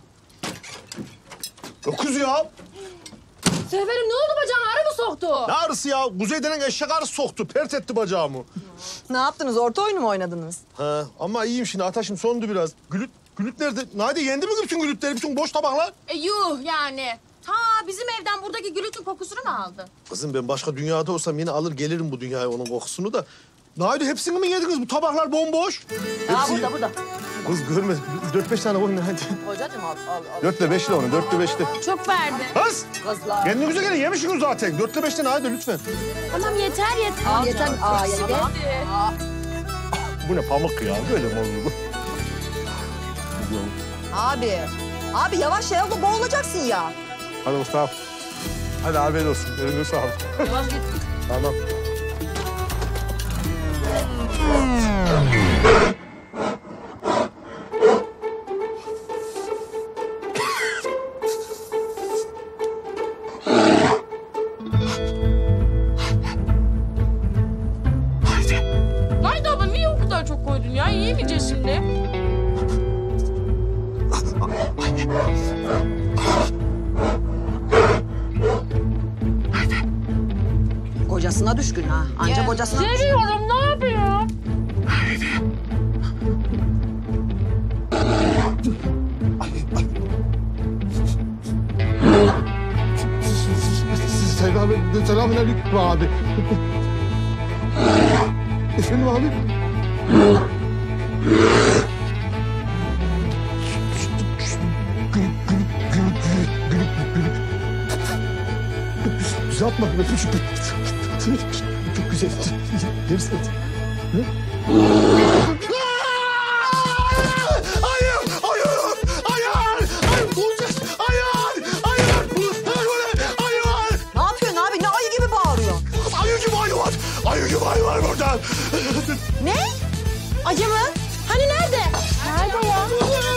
Öküz ya.
Seferim ne oldu bacağına? Arı mı soktu?
Ne arısı ya? Kuzey denen eşek arısı soktu. Pert etti bacağımı.
Ne yaptınız? Orta oyunu mu oynadınız?
Ha, ama iyiyim şimdi. Ateşim sondu biraz. Gülüt nerede? Nade yendi mi bütün gülütleri? Bütün boş tabaklar?
Yuh yani. bizim evden buradaki gülütün kokusunu mu aldı?
Kızım ben başka dünyada olsam yine alır gelirim bu dünyaya onun kokusunu da. Naydi hepsini mi yediniz? Bu tabaklar bomboş.
Aa, burada.
Kız görmez. 4-5 tane koyun hadi.
Kocacığım al.
4'le 5'le onu, 4'le 5'le.
Çok verdi.
Kız!
Kızlar.
Kendinize gelin yemişsiniz zaten. 4'le 5'le hadi lütfen.
Tamam yeter.
Yeter. Yeter.
Bu ne pamuk ya? Böyle mi olur bu?
Abi yavaş ya boğulacaksın ya.
Hadi Mustafa. Hadi afiyet olsun. Eline sağlık.
Yavaş git.
Tamam.
Naydi abla niye o kadar çok koydun ya? Yiyemeyeceğiz şimdi.
Kocasına düşkün ha. Anca kocasına düşkün.
Geliyorum, ne yapayım?
Selamünaleyküm abi. Efendim abi? Yapma. Çok güzel. Yersin.
Ne yapıyorsun abi? Ne ayı gibi bağırıyorsun?
Ayı gibi ayı var burada.
Ne?
Acı mı? Hani nerede? Nerede ya?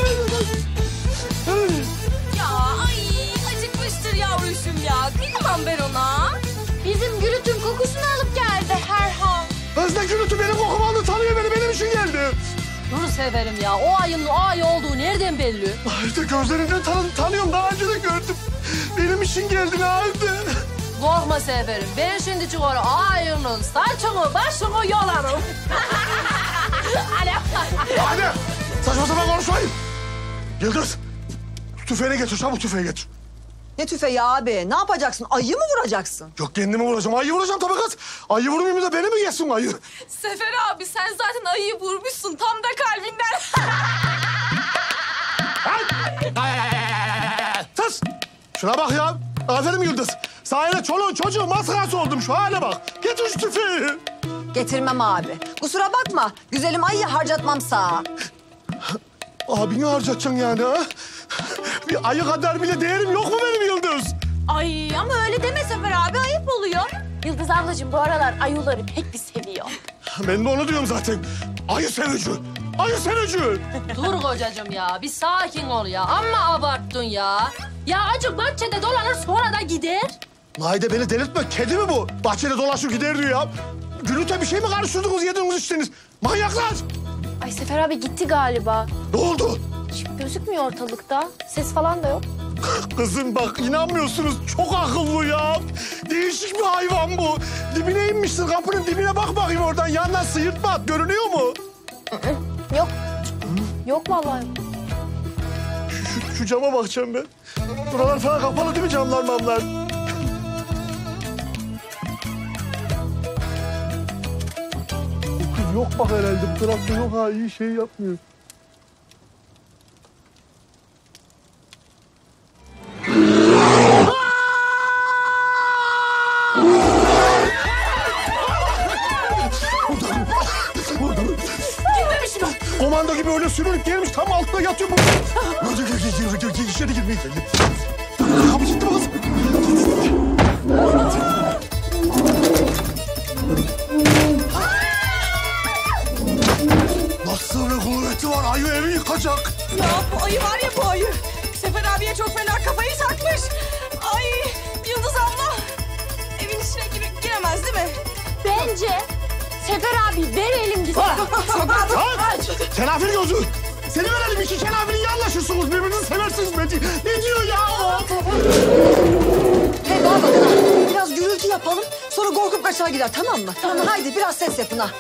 Ya ay acıkmıştır yavruşum ya. Kıyamam ben ona. Bizim gülütün kokusunu alıp geldi herhal.
Özde gülütü benim kokumu aldı. Tanıyor beni. Benim için geldi.
Dur severim ya. O ayının o ay olduğu nereden belli?
İşte gözlerinden tanıyorum. Daha önce de gördüm. Benim için geldi nerede?
Korkma severim. Ben şimdi çıkar ayının saçını başını yolarım.
Hadi. Saçma sapan konuşmayın. Yıldız. Tüfeğini getir. Çabuk tüfeği getir.
Ne tüfeği abi? Ne yapacaksın? Ayı mı vuracaksın?
Yok kendimi vuracağım. Ayı vuracağım tabii kız. Ayı vurmayayım da beni mi yesin ayı?
Sefer abi sen zaten ayıyı vurmuşsun tam da kalbinden.
Sus. Şuna bak ya. Aferin Yıldız. Sayende çoluğun çocuğun maskarası oldum. Şu hale bak. Getir şu tüfeği.
Getirmem abi. Kusura bakma. Güzelim ayıyı harcatmam sağa.
Abini harcatacaksın yani ha? Bir ayı kadar bile değerim yok mu benim Yıldız?
Ay ama öyle deme Sefer abi, ayıp oluyor. Yıldız ablacığım bu aralar ayıları pek bir seviyor.
Ben de onu diyorum zaten. Ayı sevici. Ayı sevici.
Dur kocacığım ya. Bir sakin ol ya. Amma abarttın ya. Ya acık bahçede dolanır sonra da gider.
Naide beni delirtme. Kedi mi bu? Bahçede dolaşıp gider diyor ya. Gülüte bir şey mi karıştırdınız, yediniz içtiniz? Manyaklar!
Ay Sefer abi gitti galiba.
Ne oldu?
Gözükmüyor ortalıkta. Ses falan da yok.
Kızım bak inanmıyorsunuz. Çok akıllı ya. Değişik bir hayvan bu. Dibine inmişsin. Kapının dibine bak bakayım oradan. Yandan sıyırtma at. Görünüyor mu?
Yok. Yok vallahi.
Şu cama bakacağım ben. Buralar falan kapalı değil mi camlar mamlar? Bu kız yok bak herhalde. Bu tarafta yok ha. İyi şey yapmıyor.
Gitmemiş mi?
Komando gibi öyle sürünüp gelmiş. Tam altında yatıyor bu. Gir içeri girmeyin. Kapı gitti mi kız? Nasıl bir kuvveti var? Ayı evi yıkacak.
Ya bu ayı var ya bu ayı. Sefer abiye çok fena kafayı takmış. Ay Yıldız abla. Evin içine giremez değil mi?
Bence Sefer abi verelim gitsin.
Kenafir gözü. Seni verelim iki kenafiri iyi anlaşırsınız. Birbirinizi seversiniz bence. Ne diyor ya o?
Hey bana bakın ha. Biraz gürültü yapalım. Sonra korkup kaçar gider tamam mı? Tamam. Haydi biraz ses yapın ha.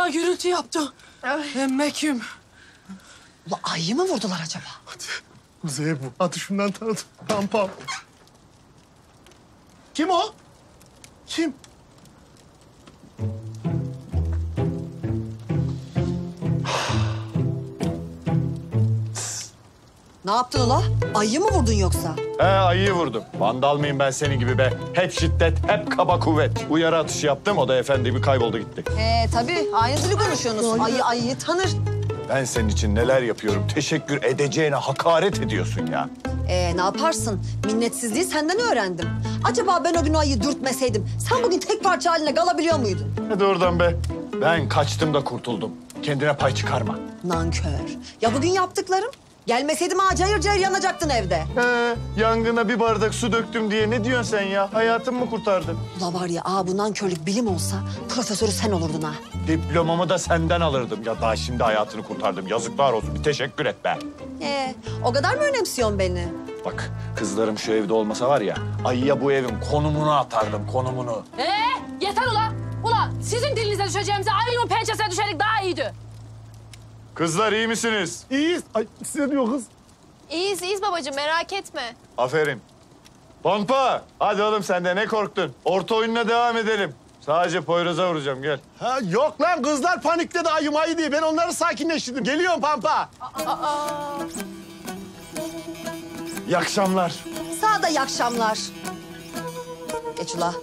Vallahi gürültü yaptı. Emmeküm.
Ula ayı mı vurdular acaba?
Kuzey bu. Hadi şundan tanıdım. Pam. Kim o? Kim?
Ne yaptın ula? Ayı mı vurdun yoksa?
Ayıyı vurdum. Vandal mıyım ben senin gibi be? Hep şiddet, hep kaba kuvvet. Uyarı atışı yaptım, o da efendi gibi kayboldu gitti.
Tabii. Aynı dili konuşuyorsunuz. Ayıyı tanır.
Ben senin için neler yapıyorum, teşekkür edeceğine hakaret ediyorsun ya.
Ne yaparsın? Minnetsizliği senden öğrendim. Acaba ben o gün o ayıyı dürtmeseydim sen bugün tek parça haline kalabiliyor muydun?
Hadi oradan be. Ben kaçtım da kurtuldum. Kendine pay çıkarma.
Nankör. Ya bugün yaptıklarım? Gelmeseydim cayır cayır yanacaktın evde.
Yangına bir bardak su döktüm diye ne diyorsun sen ya? Hayatımı mı kurtardın?
Ula var ya bu nankörlük bilim olsa profesörü sen olurdun ha.
Diplomamı da senden alırdım. Ya daha şimdi hayatını kurtardım. Yazıklar olsun. Bir teşekkür et be.
O kadar mı önemsiyorsun beni?
Bak kızlarım şu evde olmasa var ya... ayıya bu evin konumunu atardım, konumunu.
Yeter ula. Ula sizin dilinize düşeceğimize ayının pençesine düşerek daha iyiydi.
Kızlar iyi misiniz?
İyiyiz. Ay size diyor kız.
İyiyiz babacığım merak etme.
Aferin. Pampa, hadi oğlum sen de ne korktun? Orta oyununa devam edelim. Sadece Poyraz'a vuracağım, gel.
Ha, yok lan kızlar panikledi ayı diye. Ben onları sakinleştirdim. Geliyorum Pampa.
İyi akşamlar.
Sana da iyi akşamlar. Geç ula.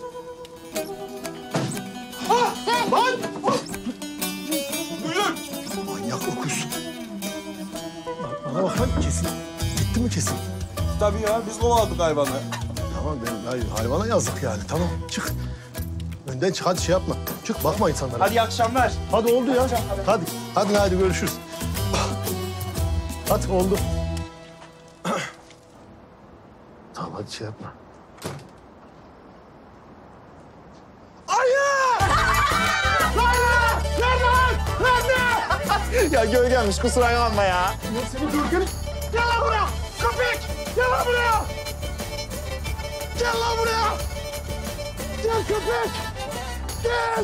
Lan! Buyurun. Manyak okuz. Bana bak lan kesin. Gitti mi kesin?
Tabii ya, biz kovaladık hayvanı.
Tamam hayvana yazık yani. Tamam çık. Önden çık hadi şey yapma. Çık bakma insanlara.
Hadi iyi akşamlar.
Hadi oldu ya. Hadi görüşürüz. Hadi oldu. Tamam hadi şey yapma.
Ya gölgemiş, kusura kalma ya.
Seni gölgeni. Gel lan buraya. Köpek. Gel lan buraya. Gel lan buraya. Gel köpek. Gel.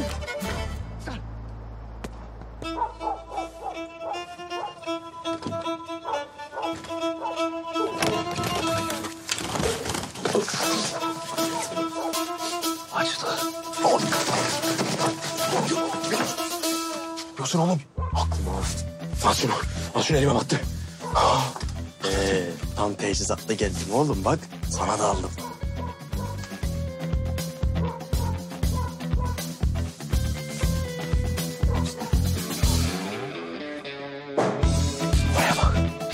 Açtı.
Diyorsun oğlum.
Aklıma al şunu elime battı.
Tam teçhizatla geldim oğlum bak. Sana da aldım.
Buraya bak.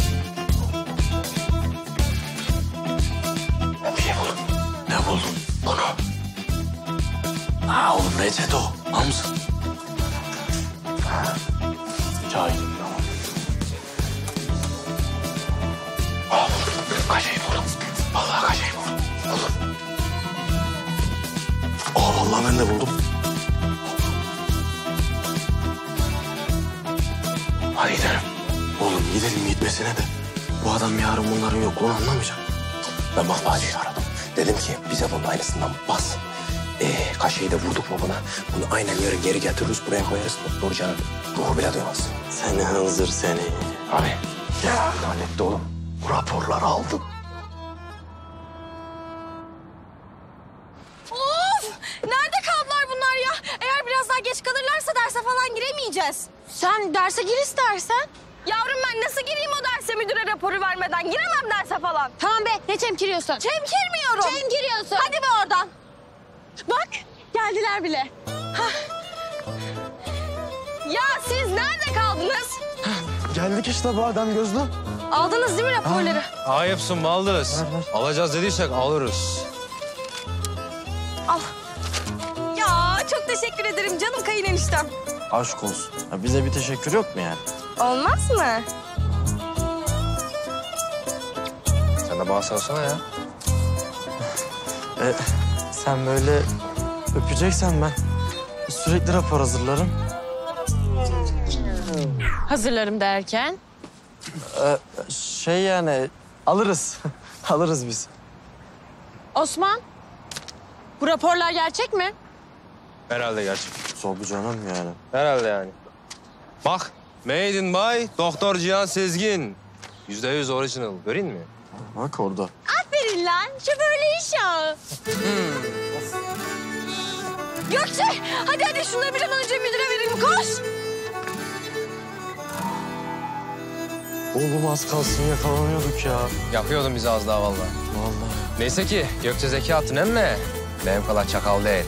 Ben bir şey buldum.
Ne buldun?
Bunu.
Oğlum reçete o. Al mısın? Çay.
Kaşeyi buldum. Vallahi kaşeyi buldum.
Vallahi ben de buldum.
Hadi gidelim.
Oğlum gidelim gitmesine de. Bu adam yarın bunların yokluğunu anlamayacak.
Ben matbaacıyı aradım. Dedim ki bize bunun aynısından bas. Kaşeyi de vurduk mu buna? Bunu aynen yarın geri getiririz, buraya koyarız. Doktor canım ruhu bile duymaz.
Seni hınzır seni.
Abi. Ya. Halletti oğlum. Raporları aldım.
Of! Nerede kaldılar bunlar ya? Eğer biraz daha geç kalırlarsa derse falan giremeyeceğiz. Sen derse gir istersen. Yavrum ben nasıl gireyim o derse müdüre raporu vermeden? Giremem derse falan. Tamam be ne çemkiriyorsun? Çemkirmiyorum. Çemkiriyorsun. Hadi be oradan. Bak geldiler bile. Hah. Ya siz nerede kaldınız?
Geldik işte bu adam gözlü.
Aldınız değil mi raporları?
Ayıpsın mı alırız? Alacağız dediysek alırız.
Al. Ya çok teşekkür ederim canım kayın eniştem.
Aşk olsun. Ya bize bir teşekkür yok mu yani?
Olmaz mı?
Sen de bana salsana ya.
Sen böyle öpeceksen ben sürekli rapor hazırlarım.
Hazırlarım derken?
Şey yani alırız. Alırız biz.
Osman, bu raporlar gerçek mi?
Herhalde gerçek.
Tabii canım yani.
Herhalde yani. Bak, made in by Doktor Cihan Sezgin. %100 original. Görün mü?
Bak orada.
Aferin lan. Şu böyle iş ya. Gökçe hadi şunları bir an önce müdüre verelim. Koş.
Oğlum az kalsın yakalanıyorduk ya.
Yakıyordun bizi az daha vallahi.
Vallahi.
Neyse ki Gökçe zeki attın emme. Benim kadar çakal değil.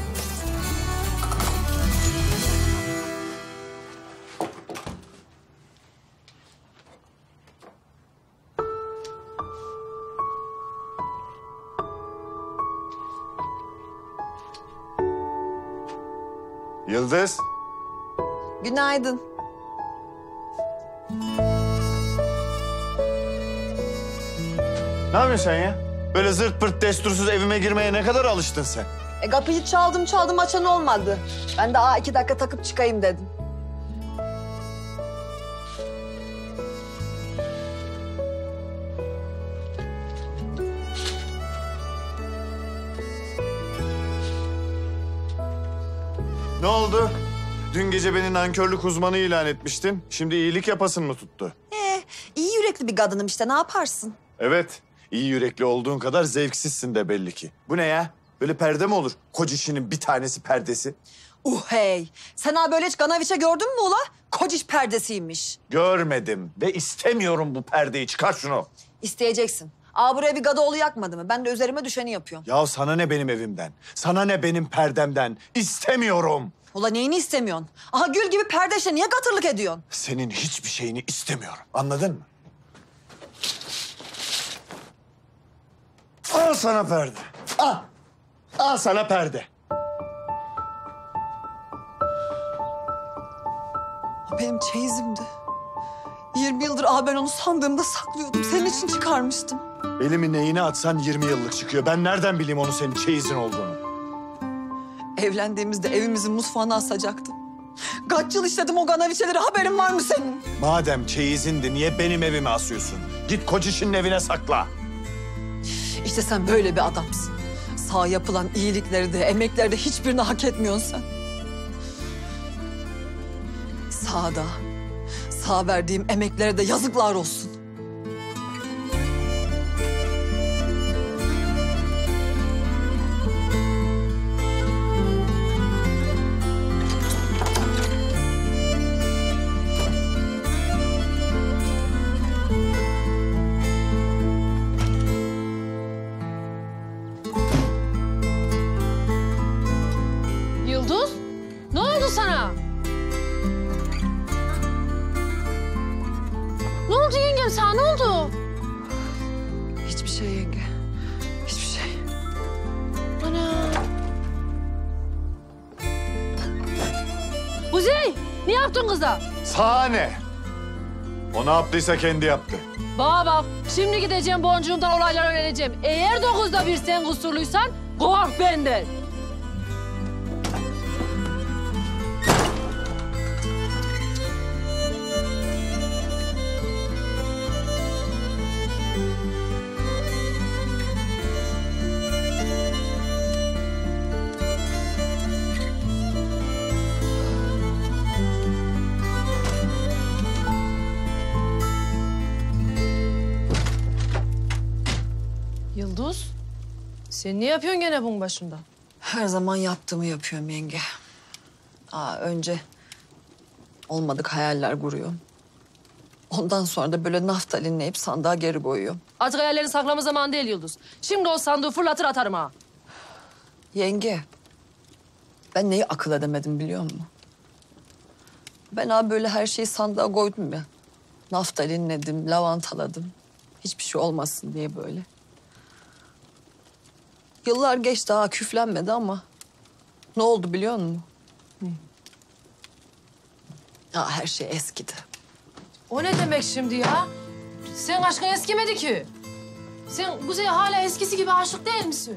Yıldız.
Günaydın.
Ne yapıyorsun sen ya? Böyle zırt pırt destursuz evime girmeye ne kadar alıştın sen?
Kapıyı çaldım açan olmadı. Ben de 2 dakika takıp çıkayım dedim.
Ne oldu? Dün gece beni nankörlük uzmanı ilan etmiştin. Şimdi iyilik yapasın mı tuttu?
İyi yürekli bir kadınım işte, ne yaparsın?
Evet, iyi yürekli olduğun kadar zevksizsin de belli ki. Bu ne ya? Böyle perde mi olur? Kocişinin bir tanesi perdesi.
Hey! Sen ha böyle hiç Ganaviç'e gördün mü ula? Kociş perdesiymiş.
Görmedim ve istemiyorum bu perdeyi. Çıkar şunu.
İsteyeceksin. Buraya bir Gadoğlu yakmadı mı? Ben de üzerime düşeni yapıyorum.
Ya sana ne benim evimden? Sana ne benim perdemden? İstemiyorum.
Ula neyini istemiyorsun? Aha gül gibi perde işte, niye katırlık ediyorsun?
Senin hiçbir şeyini istemiyorum. Anladın mı? Al sana perde. Al. Al sana perde.
Benim çeyizimdi. 20 yıldır ben onu sandığımda saklıyordum. Senin için çıkarmıştım.
Elimi neyine atsan 20 yıllık çıkıyor. Ben nereden bileyim onu senin çeyizin olduğunu?
Evlendiğimizde evimizin mutfağına asacaktım. Kaç yıl işledim o Ganaviçeleri, haberin var mı senin?
Madem çeyizindi niye benim evime asıyorsun? Git kocişinin evine sakla.
İşte sen böyle bir adamsın. Sağ yapılan iyilikleri de, emekleri de hiçbirini hak etmiyorsun sen. Sağ verdiğim emeklere de yazıklar olsun.
Yıldız, ne oldu sana? Ne oldu yengem sana, ne oldu?
Hiçbir şey yenge. Hiçbir şey.
Ana. Kuzey, ne yaptın kıza?
Sahne. O ne yaptıysa kendi yaptı.
Bana bak, şimdi gideceğim boncuğumdan olayları öğreneceğim. Eğer 9'da 1 sen kusurluysan, kork benden. Yıldız, sen ne yapıyorsun gene bunun başında?
Her zaman yaptığımı yapıyorum yenge. Önce olmadık hayaller kuruyorum. Ondan sonra da böyle naftalinleyip sandığa geri koyuyorum.
Artık hayallerini saklama zamanı değil Yıldız. Şimdi o sandığı fırlatır atarım ha.
Yenge, ben neyi akıl edemedim biliyor musun? Ben böyle her şeyi sandığa koydum ya. Naftalinledim, lavantaladım. Hiçbir şey olmasın diye böyle. Yıllar geçti küflenmedi ama ne oldu biliyor musun? Her şey eskidi.
O ne demek şimdi ya? Sen aşkın eskimedi ki. Sen Kuzey'e hala eskisi gibi aşık değil misin?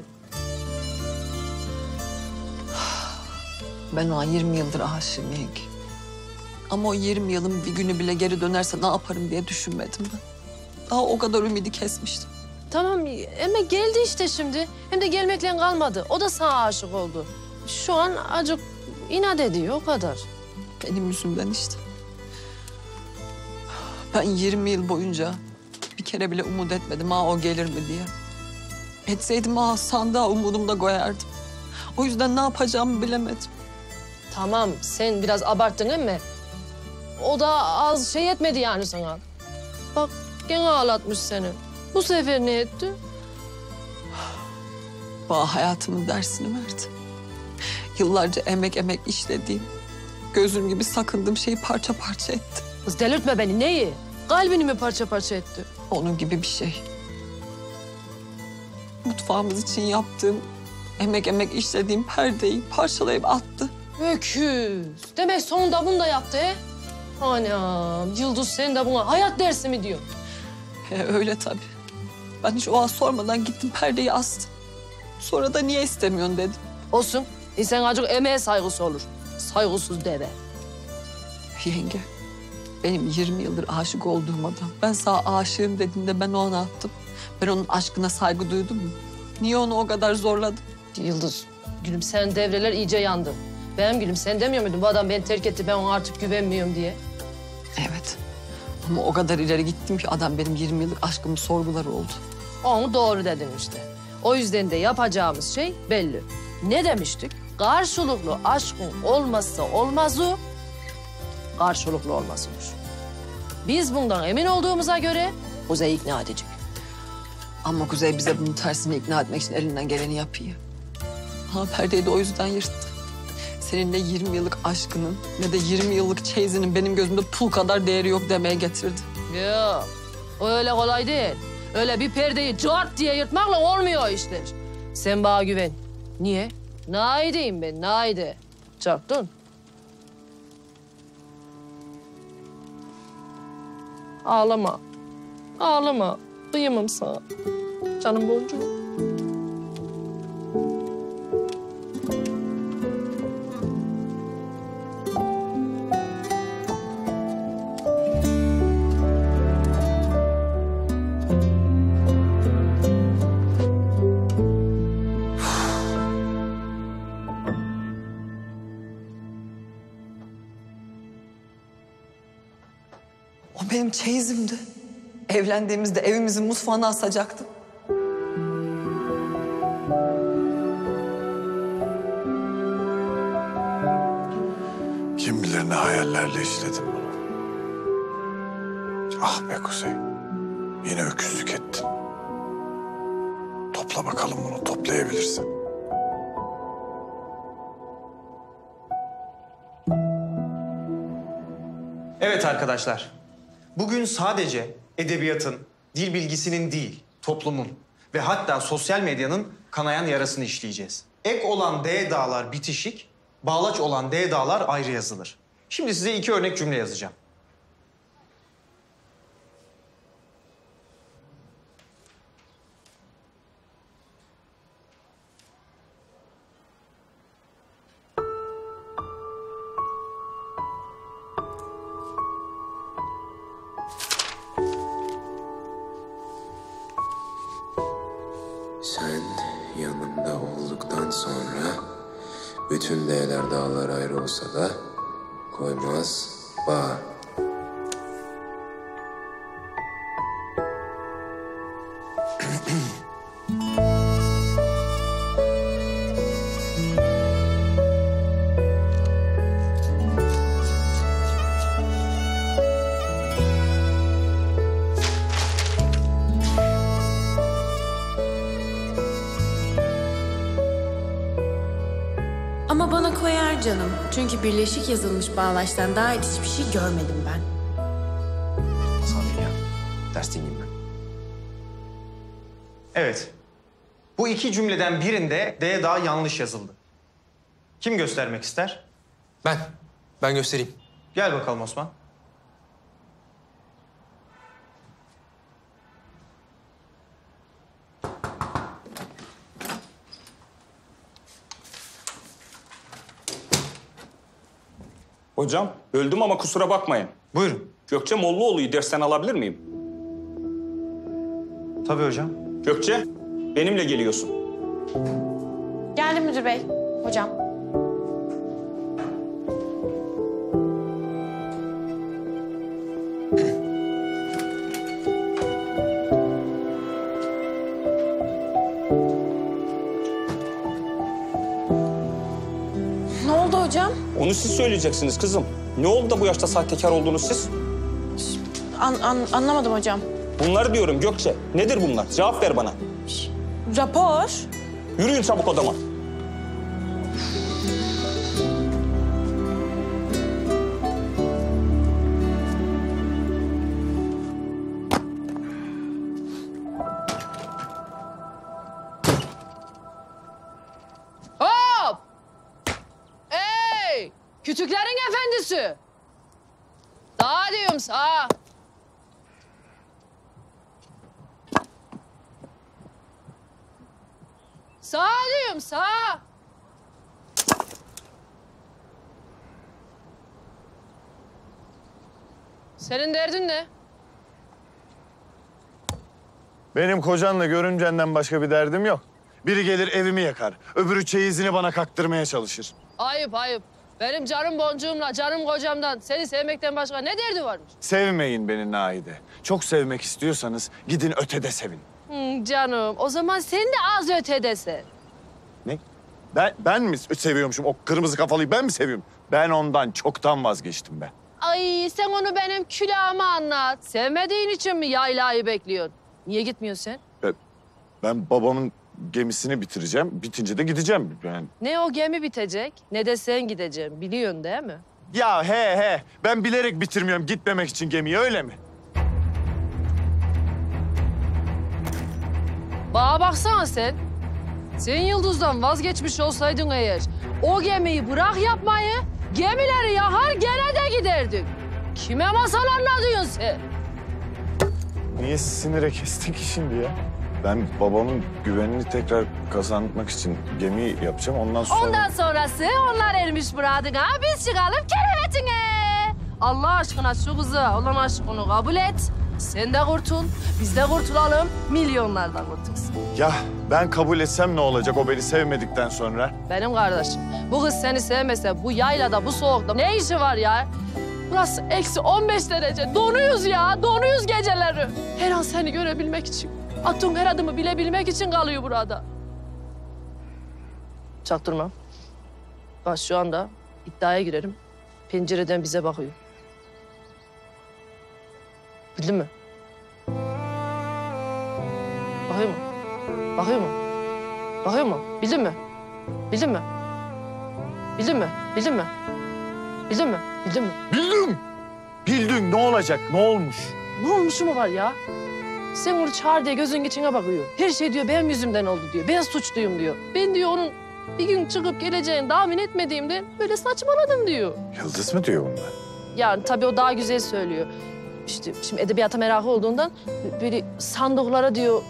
Ben ona 20 yıldır aşığım yenge. Ama o 20 yılın bir günü bile geri dönerse ne yaparım diye düşünmedim ben. Daha o kadar ümidi kesmiştim.
Tamam ama geldi işte şimdi. Hem de gelmekle kalmadı. O da sana aşık oldu. Şu an acık inat ediyor o kadar.
Benim yüzümden işte. Ben 20 yıl boyunca bir kere bile umut etmedim ha o gelir mi diye. Etseydim ha sandığa umudumda koyardım. O yüzden ne yapacağımı bilemedim.
Tamam sen biraz abarttın değil mi? O da az şey etmedi yani sana. Bak gene ağlatmış seni. Bu sefer ne etti?
Bana hayatımın dersini verdi. Yıllarca emek işlediğim, gözüm gibi sakındığım şeyi parça parça etti.
Kız delirtme beni. Neyi? Kalbini mi parça parça etti?
Onun gibi bir şey. Mutfağımız için yaptığım, emek işlediğim perdeyi parçalayıp attı.
Öküz. Demek sonunda bunu da yaptı he? Anam Yıldız sen de buna hayat dersi mi diyor?
Öyle tabii. Ben hiç o an sormadan gittim perdeyi astım. Sonra da niye istemiyorsun dedim.
Olsun. İnsan acık emeğe saygısı olur. Saygısız deve.
Yenge, benim 20 yıldır aşık olduğum adam. Ben sana aşığım dediğinde ben ona attım. Ben onun aşkına saygı duydum mu? Niye onu o kadar zorladım?
Yıldız, gülüm sen devreler iyice yandı. Benim gülüm sen demiyor muydun bu adam beni terk etti ben ona artık güvenmiyorum diye?
Evet. Ama o kadar ileri gittim ki adam benim 20 yıllık aşkımın sorguları oldu.
Onu doğru dedin işte. O yüzden de yapacağımız şey belli. Ne demiştik? Karşılıklı aşkın olmazsa olmazı karşılıklı olmasıdır. Biz bundan emin olduğumuza göre Kuzey'i ikna edecek.
Ama Kuzey bize bunun tersini ikna etmek için elinden geleni yapıyor. Ha perdeyi de o yüzden yırttı. Senin ne 20 yıllık aşkının ne de 20 yıllık çeyizinin benim gözümde pul kadar değeri yok demeye getirdi.
Yok, o öyle kolay değil. Öyle bir perdeyi cart diye yırtmakla olmuyor o işler. Sen bana güven. Niye? Naideyim ben, naide. Çarptın. Ağlama. Ağlama. Kıyamam sana. Canım boncuğum.
O benim çeyizimdi. Evlendiğimizde evimizin mutfağına asacaktım.
Kim bilir ne hayallerle işledim bunu. Ah be Kuzey. Yine öküzlük ettin. Topla bakalım bunu, toplayabilirsin.
Evet arkadaşlar. Bugün sadece edebiyatın, dil bilgisinin değil, toplumun ve hatta sosyal medyanın kanayan yarasını işleyeceğiz. Ek olan D dağlar bitişik, bağlaç olan D dağlar ayrı yazılır. Şimdi size 2 örnek cümle yazacağım.
Sen yanımda olduktan sonra bütün D'ler dağlar ayrı olsa da koymaz bağ.
Ama bana koyar canım. Çünkü birleşik yazılmış bağlaçtan daha hiçbir şey görmedim ben.
Sami ya, ders dinleyeyim ben. Evet. Bu 2 cümleden birinde D dağı yanlış yazıldı. Kim göstermek ister?
Ben göstereyim.
Gel bakalım Osman.
Hocam, öldüm ama kusura bakmayın.
Buyurun.
Gökçe Mollaoğlu'yu dersten alabilir miyim?
Tabii hocam.
Gökçe, benimle geliyorsun.
Geldim müdür bey. Hocam.
hocam?
Onu siz söyleyeceksiniz kızım. Ne oldu da bu yaşta sahtekar oldunuz siz?
Anlamadım hocam.
Bunları diyorum Gökçe. Nedir bunlar? Cevap ver bana.
Rapor.
Yürüyün çabuk odama.
Hop! Ey! Kütüklerin efendisi! Sağa diyorum sağa. Sağa diyorum sağa. Senin derdin ne?
Benim kocanla görüncenden başka bir derdim yok. Biri gelir evimi yakar, öbürü çeyizini bana kaktırmaya çalışır.
Ayıp ayıp. Benim canım boncuğumla, canım kocamdan seni sevmekten başka ne derdi varmış?
Sevmeyin beni Naide. Çok sevmek istiyorsanız gidin ötede sevin.
Canım, o zaman sen de az ötedesin.
Ne? Ben mi seviyormuşum? O kırmızı kafalıyı ben mi seviyorum? Ben ondan çoktan vazgeçtim ben.
Ay sen onu benim külahıma anlat. Sevmediğin için mi yaylayı bekliyorsun? Niye gitmiyorsun sen?
Ben babamın gemisini bitireceğim. Bitince de gideceğim yani.
Ne o gemi bitecek, ne de sen gideceksin. Biliyorsun değil mi?
Ya he. Ben bilerek bitirmiyorum gitmemek için gemiyi öyle mi?
Bana baksana sen. Sen Yıldız'dan vazgeçmiş olsaydın eğer... ...o gemiyi bırak yapmayı, gemileri yakar gene de giderdin. Kime masal anlatıyorsun sen?
Niye sinire kestin ki şimdi ya? Ben babamın güvenini tekrar kazanmak için gemi yapacağım.
Ondan sonrası onlar ermiş muradına. Biz çıkalım kerevetine. Allah aşkına şu kıza olan aşkını kabul et. Sen de kurtul, biz de kurtulalım. Milyonlardan kurtulsun.
Ya ben kabul etsem ne olacak o beni sevmedikten sonra?
Benim kardeşim, bu kız seni sevmese bu yaylada, bu soğukta ne işi var ya? Burası eksi 15 derece. Donuyuz ya, donuyuz geceleri. Her an seni görebilmek için, attığın her adımı bilebilmek için kalıyor burada. Çaktırma. Bak şu anda iddiaya girerim. Pencereden bize bakıyor. Bildin mi? Bakıyor mu? Bakıyor mu? Bakıyor mu? Bildin mi? Bildin mi? Bildin mi? Bildin mi? Bildin mi? Bildin mi?
Bildim. Bildim. Ne olacak? Ne olmuş?
Ne olmuş mu var ya? Sen onu çağır diye gözün içine bakıyor. Her şey diyor benim yüzümden oldu diyor. Ben suçluyum diyor. Ben diyor onun bir gün çıkıp geleceğini tahmin etmediğimde böyle saçmaladım diyor.
Yıldız mı diyor bunlar?
Yani tabii o daha güzel söylüyor. İşte şimdi edebiyata merakı olduğundan böyle sandıklara diyor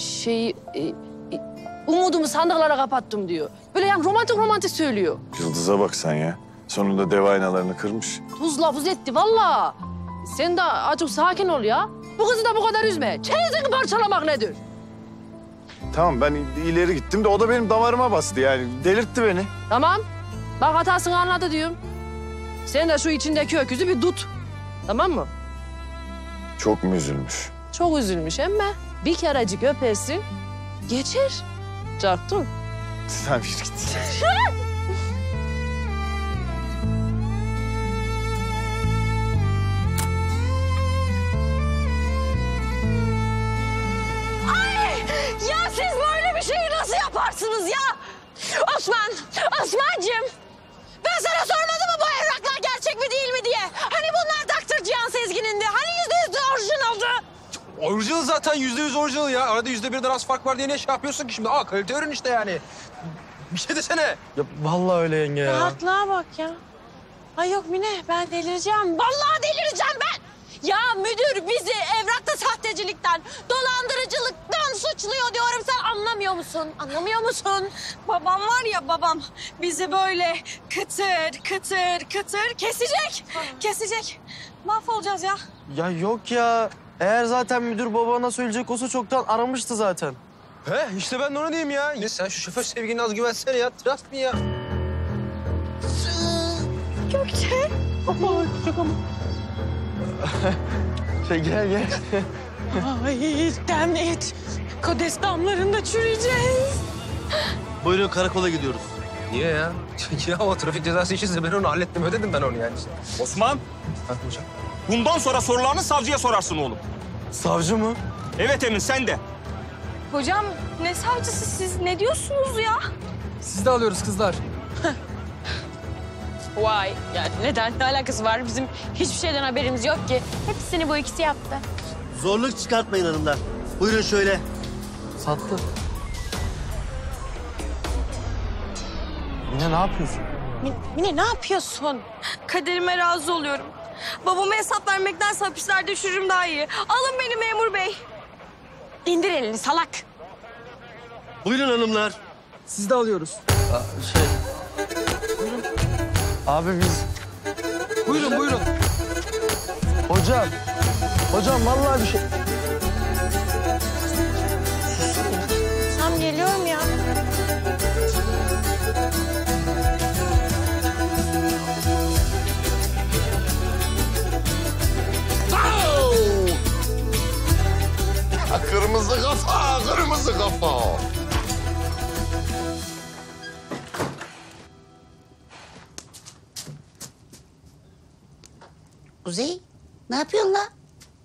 umudumu sandıklara kapattım diyor. Böyle yani romantik söylüyor.
Yıldız'a bak sen ya. Sonunda dev aynalarını kırmış.
Tuz lafız etti vallahi. Sen de azıcık sakin ol ya. Bu kızı da bu kadar üzme. Çeyizini parçalamak nedir?
Tamam ben ileri gittim de o da benim damarıma bastı yani. Delirtti beni.
Tamam. Bak hatasını anladı diyorum. Sen de şu içindeki öküzü bir tut. Tamam mı?
Çok mu üzülmüş?
Çok üzülmüş ama bir kerecik öpersin, geçer. Çaktın.
Sen bir git.
Ay! Ya siz böyle bir şeyi nasıl yaparsınız ya? Osman'cığım. Ben sana sormadım mı bu evraklar gerçek mi değil mi diye? Hani bunlar Dr. Cihan Sezgin'indi. Hani %100 orijinaldi.
Orijinal zaten %100 orijinal ya. Arada %1'den az fark var diye ne şey yapıyorsun ki şimdi? Kalite ürün işte yani. Bir şey desene.
Ya vallahi öyle yenge ya.
Rahatlığa bak ya. Ay yok Mine ben delireceğim. Vallahi delireceğim ben. Ya müdür bizi evrakta sahtecilikten, dolandırıcılıktan suçluyor diyorum. Sen anlamıyor musun? Anlamıyor musun? Babam var ya babam bizi böyle kıtır kesecek. Kesecek. Mahvolacağız ya.
Ya yok ya. Eğer zaten müdür babana söyleyecek olsa çoktan aramıştı zaten.
He işte ben de onu diyeyim ya. Ne sen şu şoför sevgine az güvensene ya. Trust me ya.
Gökçe.
Aman çok ama. Gel.
Ay damn it. Kodes damlarında çürüyeceğiz.
Buyurun karakola gidiyoruz.
Niye ya? Ya o trafik cezası için ben onu hallettim, ödedim ben onu yani.
Osman,
Ha, hocam.
bundan sonra sorularını savcıya sorarsın oğlum.
Savcı mı?
Evet Emin, sen de.
Hocam ne savcısı siz? Ne diyorsunuz ya?
Siz de alıyoruz kızlar.
Vay. Ya neden? Ne alakası var? Bizim hiçbir şeyden haberimiz yok ki. Hepsini bu ikisi yaptı.
Zorluk çıkartmayın hanımlar. Buyurun şöyle.
Sattı. Mine ne yapıyorsun?
Mine ne yapıyorsun?
Kaderime razı oluyorum. Babama hesap vermektense hapislerde düşürürüm daha iyi. Alın beni memur bey.
İndir elini salak.
Buyurun hanımlar.
Siz de alıyoruz.
Abi biz...
Buyurun, buyurun.
Hocam. Hocam vallahi bir şey...
Tam geliyorum ya.
Kırmızı kafa, kırmızı kafa.
Kuzey, ne yapıyorsun lan?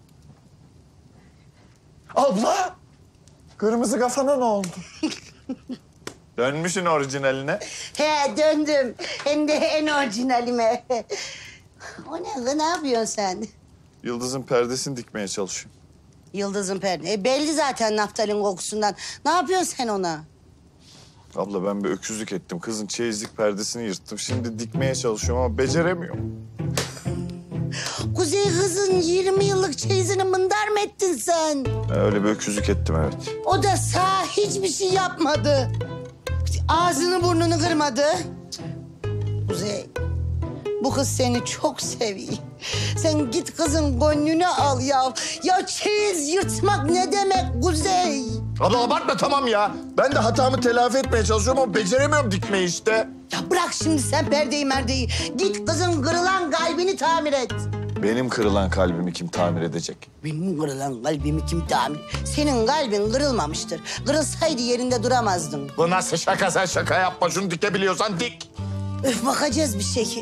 Abla, kırmızı kafana ne oldu? Dönmüşsün orijinaline.
He döndüm. Hem de en orijinalime. O ne? Ne yapıyorsun sen?
Yıldız'ın perdesini dikmeye çalışıyorum.
Yıldız'ın perde. Belli zaten naftalin kokusundan. Ne yapıyorsun sen ona?
Abla ben bir öküzlük ettim. Kızın çeyizlik perdesini yırttım. Şimdi dikmeye çalışıyorum ama beceremiyorum.
Kuzey kızın 20 yıllık çeyizini mındar mı ettin sen?
Öyle bir öküzlük ettim, evet.
O da sağ hiçbir şey yapmadı. Ağzını burnunu kırmadı. Kuzey, bu kız seni çok seviyor. Sen git kızın gönlünü al ya. Ya çeyiz yırtmak ne demek Kuzey?
Abla abartma tamam ya. Ben de hatamı telafi etmeye çalışıyorum ama beceremiyorum dikmeyi işte.
Ya bırak şimdi sen perdeyi merdeyi. Git kızın kırılan kalbini tamir et.
Benim kırılan kalbimi kim tamir edecek?
Benim kırılan kalbimi kim tamir? Senin kalbin kırılmamıştır. Kırılsaydı yerinde duramazdın.
Bu nasıl şaka? Sen şaka yapma. Şunu dikebiliyorsan dik.
Öf, bakacağız bir şekil.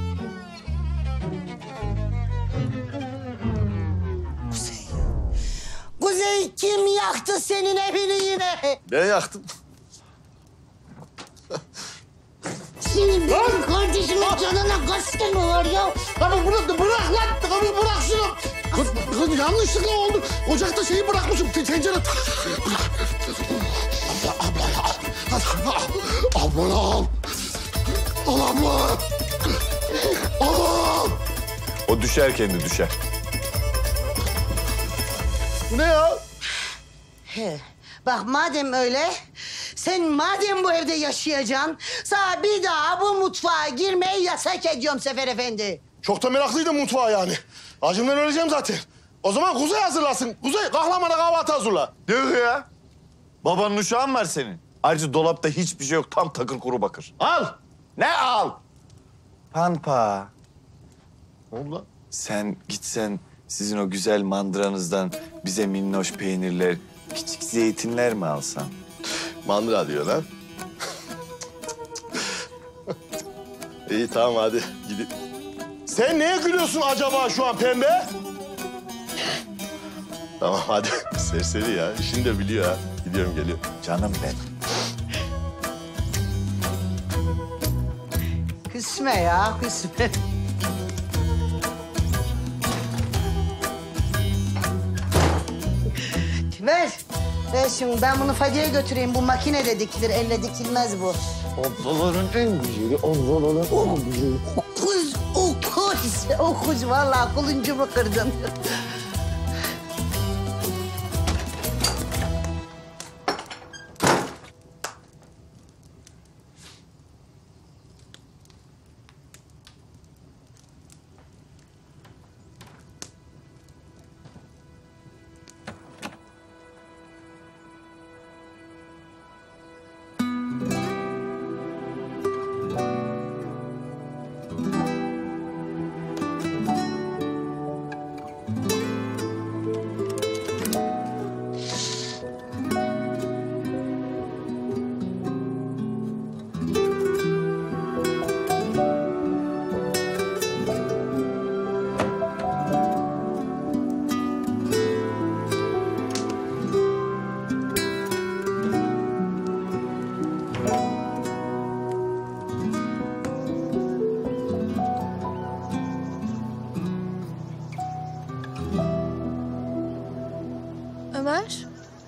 Kuzey. Kuzey kim yaktı senin evini yine?
Ben yaktım.
Senin benim kardeşimin canına kastı mı var ya?
Abi bırak lan. Abi bırak şunu. Kız yanlışlıkla oldu. Ocakta şeyi bırakmışım. Tencere. Abla al. Al abla. Al.
O düşer kendi düşer.
Bu ne ya?
He. Bak madem öyle, sen madem bu evde yaşayacaksın, sana bir daha bu mutfağa girmeyi yasak ediyorum Sefer Efendi.
Çok da meraklıydım mutfağa yani. Acımdan öleceğim zaten. O zaman Kuzey hazırlasın. Kuzey kahlamana kahvaltı hazırla.
Yok ya. Babanın uşağın var senin. Ayrıca dolapta hiçbir şey yok. Tam takır kuru bakır.
Al.
Ne al? Pampa.
Ne oldu lan?
Sen gitsen sizin o güzel mandıranızdan bize minnoş peynirler, küçük zeytinler mi alsan?
Mandıra diyor lan. İyi tamam hadi gidip. Sen neye gülüyorsun acaba şu an pembe? Tamam hadi. Serseri ya. İşini de biliyor ha. Gidiyorum geliyorum.
Canım ben.
Küsme ya, küsme. Ver. Ver şimdi ben bunu Fadi'ye götüreyim. Bu makinede dikilir, elle dikilmez bu.
Ablaların en güzeli, ablaların en güzeli.
Kuz, o kuz. Vallahi kuluncumu kırdın.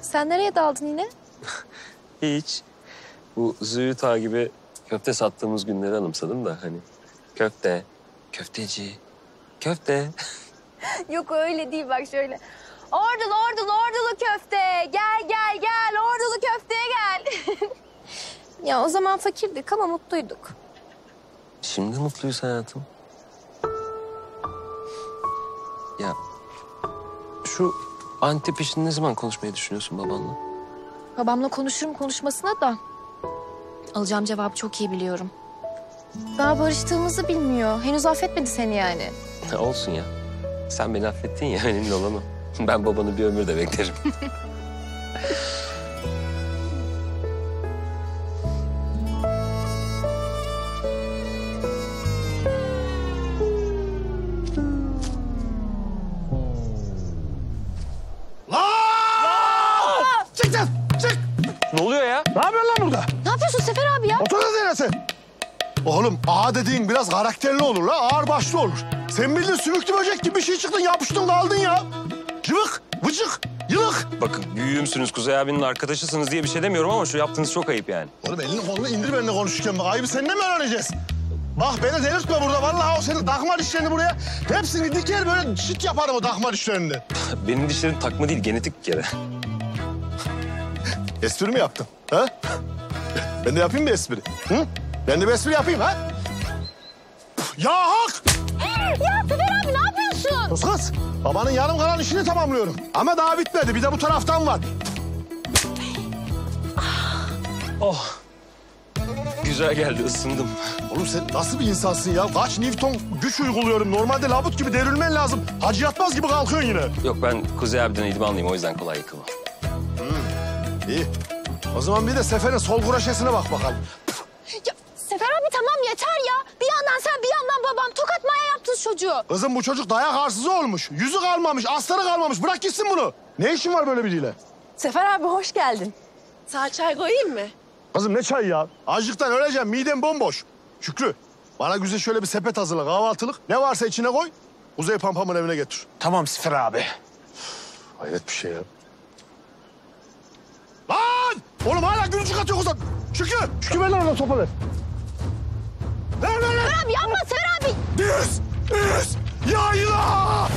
Sen nereye daldın yine?
Hiç. Bu Züğüt Ağa gibi köfte sattığımız günleri anımsadım da hani. Köfte, köfteci, köfte.
Yok öyle değil bak şöyle. Ordulu köfte. Gel ordulu köfteye gel. Ya o zaman fakirdik ama mutluyduk.
Şimdi mutluyuz hayatım. Ya şu Antep işini ne zaman konuşmayı düşünüyorsun babanla?
Babamla konuşurum konuşmasına da. Alacağım cevabı çok iyi biliyorum. Daha barıştığımızı bilmiyor. Henüz affetmedi seni yani.
Olsun ya. Sen beni affettin ya, önemli olan o. Ben babanı bir ömür de beklerim.
Çık lan, çık!
Ne oluyor ya?
Ne yapıyorsun lan burada?
Ne yapıyorsun Sefer abi ya?
Otur lan neresi? Oğlum ağa dediğin biraz karakterli olur la, ağır başlı olur. Sen bildiğin sümüklü böcek gibi bir şey çıktın, yapıştın kaldın ya. Cıvık, vıcık, yılık.
Bakın büyüğümsünüz, Kuzey abinin arkadaşısınız diye bir şey demiyorum ama şu yaptığınız çok ayıp yani.
Oğlum elini kolunu indir benimle konuşurken bak, ayıbı seninle mi öğreneceğiz? Bak beni delirtme burada, vallahi o senin takma dişlerini buraya hepsini diker böyle şit yaparım o takma dişlerini.
Benim dişlerim takma değil, genetik bir kere.
Espri mi yaptın? Ha? Ben de yapayım mı espri? Hı? Ben de bir espri yapayım ha? Ya hak!
Ya Sefer abi ne yapıyorsun?
Sus kız, babanın yarım kalan işini tamamlıyorum. Ama daha bitmedi, bir de bu taraftan var.
Oh. Güzel geldi, ısındım.
Oğlum sen nasıl bir insansın ya? Kaç Newton güç uyguluyorum. Normalde labut gibi devrilmen lazım. Hacı Yatmaz gibi kalkıyorsun yine.
Yok ben Kuzey abiden idmanlıyım, o yüzden kolay yıkılmam.
İyi. O zaman bir de Sefer'in sol kuraşesine bak bakalım.
Ya Sefer abi tamam yeter ya. Bir yandan sen bir yandan babam tokat maya yaptınız çocuğu.
Kızım bu çocuk dayak arsızı olmuş. Yüzü kalmamış, astarı kalmamış. Bırak gitsin bunu. Ne işin var böyle biriyle?
Sefer abi hoş geldin. Sana çay koyayım mı?
Kızım ne çay ya? Açlıktan öleceğim, midem bomboş. Şükrü, bana güzel şöyle bir sepet hazırla, kahvaltılık. Ne varsa içine koy, Kuzey Pampam'ın evine getir.
Tamam Sefer abi.
Hayret bir şey ya. Lan! Oğlum hala gülücük atıyor kızım. Şükrü ver lan ona topu ver. Ver.
Sefer abi yapma Sefer abi.
Düz! Yayla!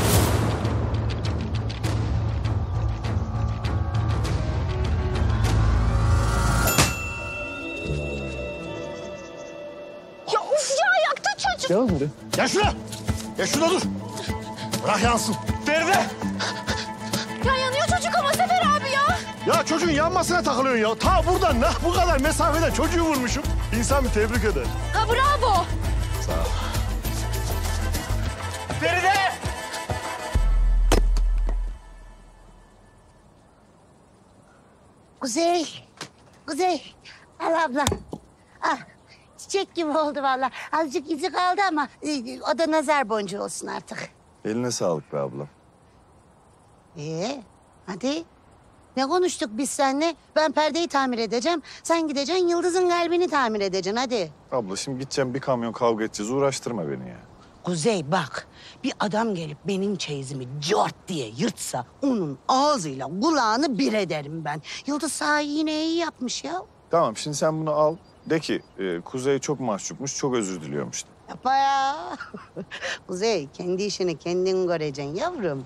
Ya uf ya yaktı çocuk.
Gel şimdi. Gel şuna. Gel şuna dur. Bırak yansın. Feride!
Ya yanıyor çocuk ama Sefer abi ya.
Ya çocuğun yanmasına takılıyorsun ya. Ta buradan bu kadar mesafeden çocuğu vurmuşum. İnsan bir tebrik eder.
Ha bravo.
Sağ ol.
Feride!
Kuzey. Al abla. Al. Çiçek gibi oldu vallahi. Azıcık izi kaldı ama o da nazar boncuğu olsun artık.
Eline sağlık be abla.
Hadi. Ne konuştuk biz seninle? Ben perdeyi tamir edeceğim. Sen gideceksin Yıldız'ın kalbini tamir edeceksin hadi.
Abla şimdi gideceğim bir kamyon kavga edeceğiz. Uğraştırma beni ya.
Kuzey bak, bir adam gelip benim çeyizimi cort diye yırtsa onun ağzıyla kulağını bir ederim ben. Yıldız sahi yine iyi yapmış ya.
Tamam şimdi sen bunu al. De ki Kuzey çok mahcupmuş, çok özür diliyormuş.
Yapma ya. Kuzey, kendi işini kendin göreceksin yavrum.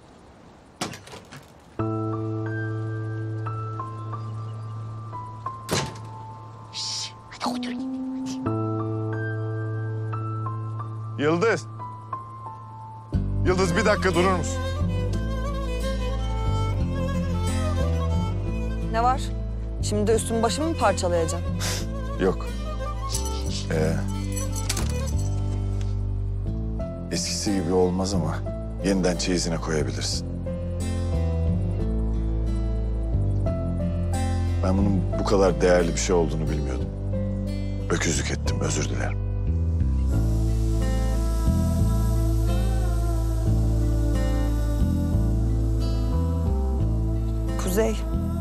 Hadi otur gidin.
Yıldız. Yıldız bir dakika durur musun?
Ne var? Şimdi de üstümü başımı mı parçalayacağım?
Yok. Eskisi gibi olmaz ama yeniden çeyizine koyabilirsin. Ben bunun bu kadar değerli bir şey olduğunu bilmiyordum. Öküzlük ettim, özür dilerim.
Kuzey.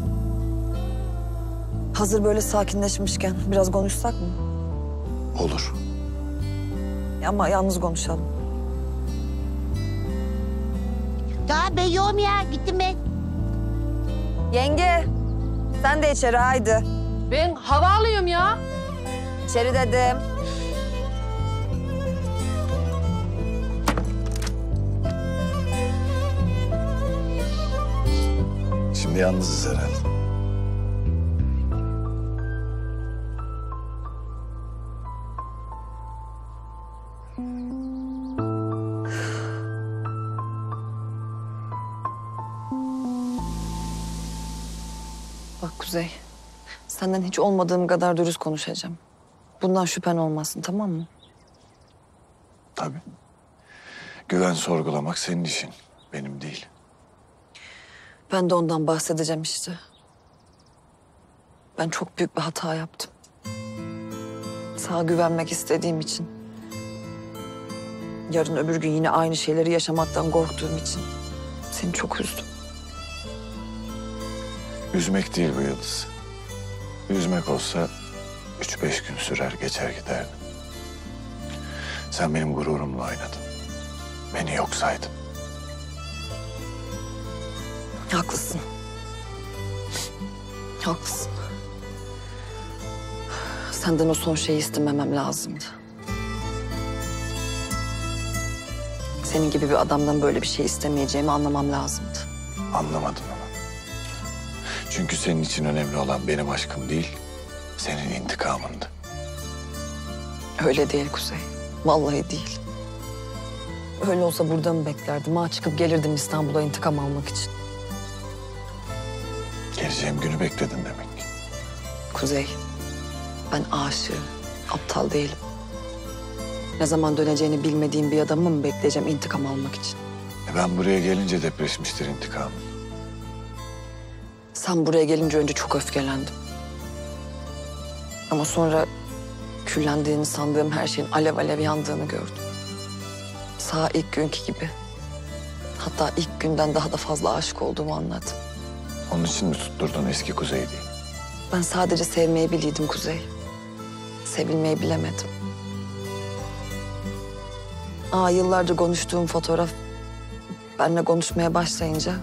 Hazır böyle sakinleşmişken biraz konuşsak mı?
Olur.
Ama yalnız konuşalım.
Daha ben yoğum ya, gittim ben.
Yenge, sen de içeri haydi.
Ben hava alıyorum ya.
İçeri dedim.
Şimdi yalnızız herhalde.
Bak Kuzey, senden hiç olmadığım kadar dürüst konuşacağım. Bundan şüphen olmasın, tamam mı?
Tabii. Güven sorgulamak senin işin, benim değil.
Ben de ondan bahsedeceğim işte. Ben çok büyük bir hata yaptım. Sana güvenmek istediğim için. Yarın öbür gün yine aynı şeyleri yaşamaktan korktuğum için. Seni çok üzdüm.
Üzmek değil bu Yıldız. Üzmek olsa 3-5 gün sürer geçer giderdi. Sen benim gururumla oynadın. Beni yok saydın.
Haklısın. Haklısın. Senden o son şeyi istememem lazımdı. Senin gibi bir adamdan böyle bir şey istemeyeceğimi anlamam lazımdı.
Anlamadın ama. Çünkü senin için önemli olan benim aşkım değil, senin intikamındı.
Öyle değil Kuzey. Vallahi değil. Öyle olsa burada mı beklerdim? Ha çıkıp gelirdim İstanbul'a intikam almak için.
Geleceğim günü bekledin demek ki.
Kuzey, ben aşığım. Aptal değilim. Ne zaman döneceğini bilmediğim bir adamı mı bekleyeceğim intikam almak için?
Ben buraya gelince depreşmiştir intikamın.
Sen buraya gelince önce çok öfkelendim. Ama sonra küllendiğini sandığım her şeyin alev alev yandığını gördüm. Sağ ilk günkü gibi. Hatta ilk günden daha da fazla aşık olduğumu anladım.
Onun için mi tutturdun eski Kuzey diye?
Ben sadece sevmeyi biliydim Kuzey. Sevilmeyi bilemedim. Yıllarca konuştuğum fotoğraf benimle konuşmaya başlayınca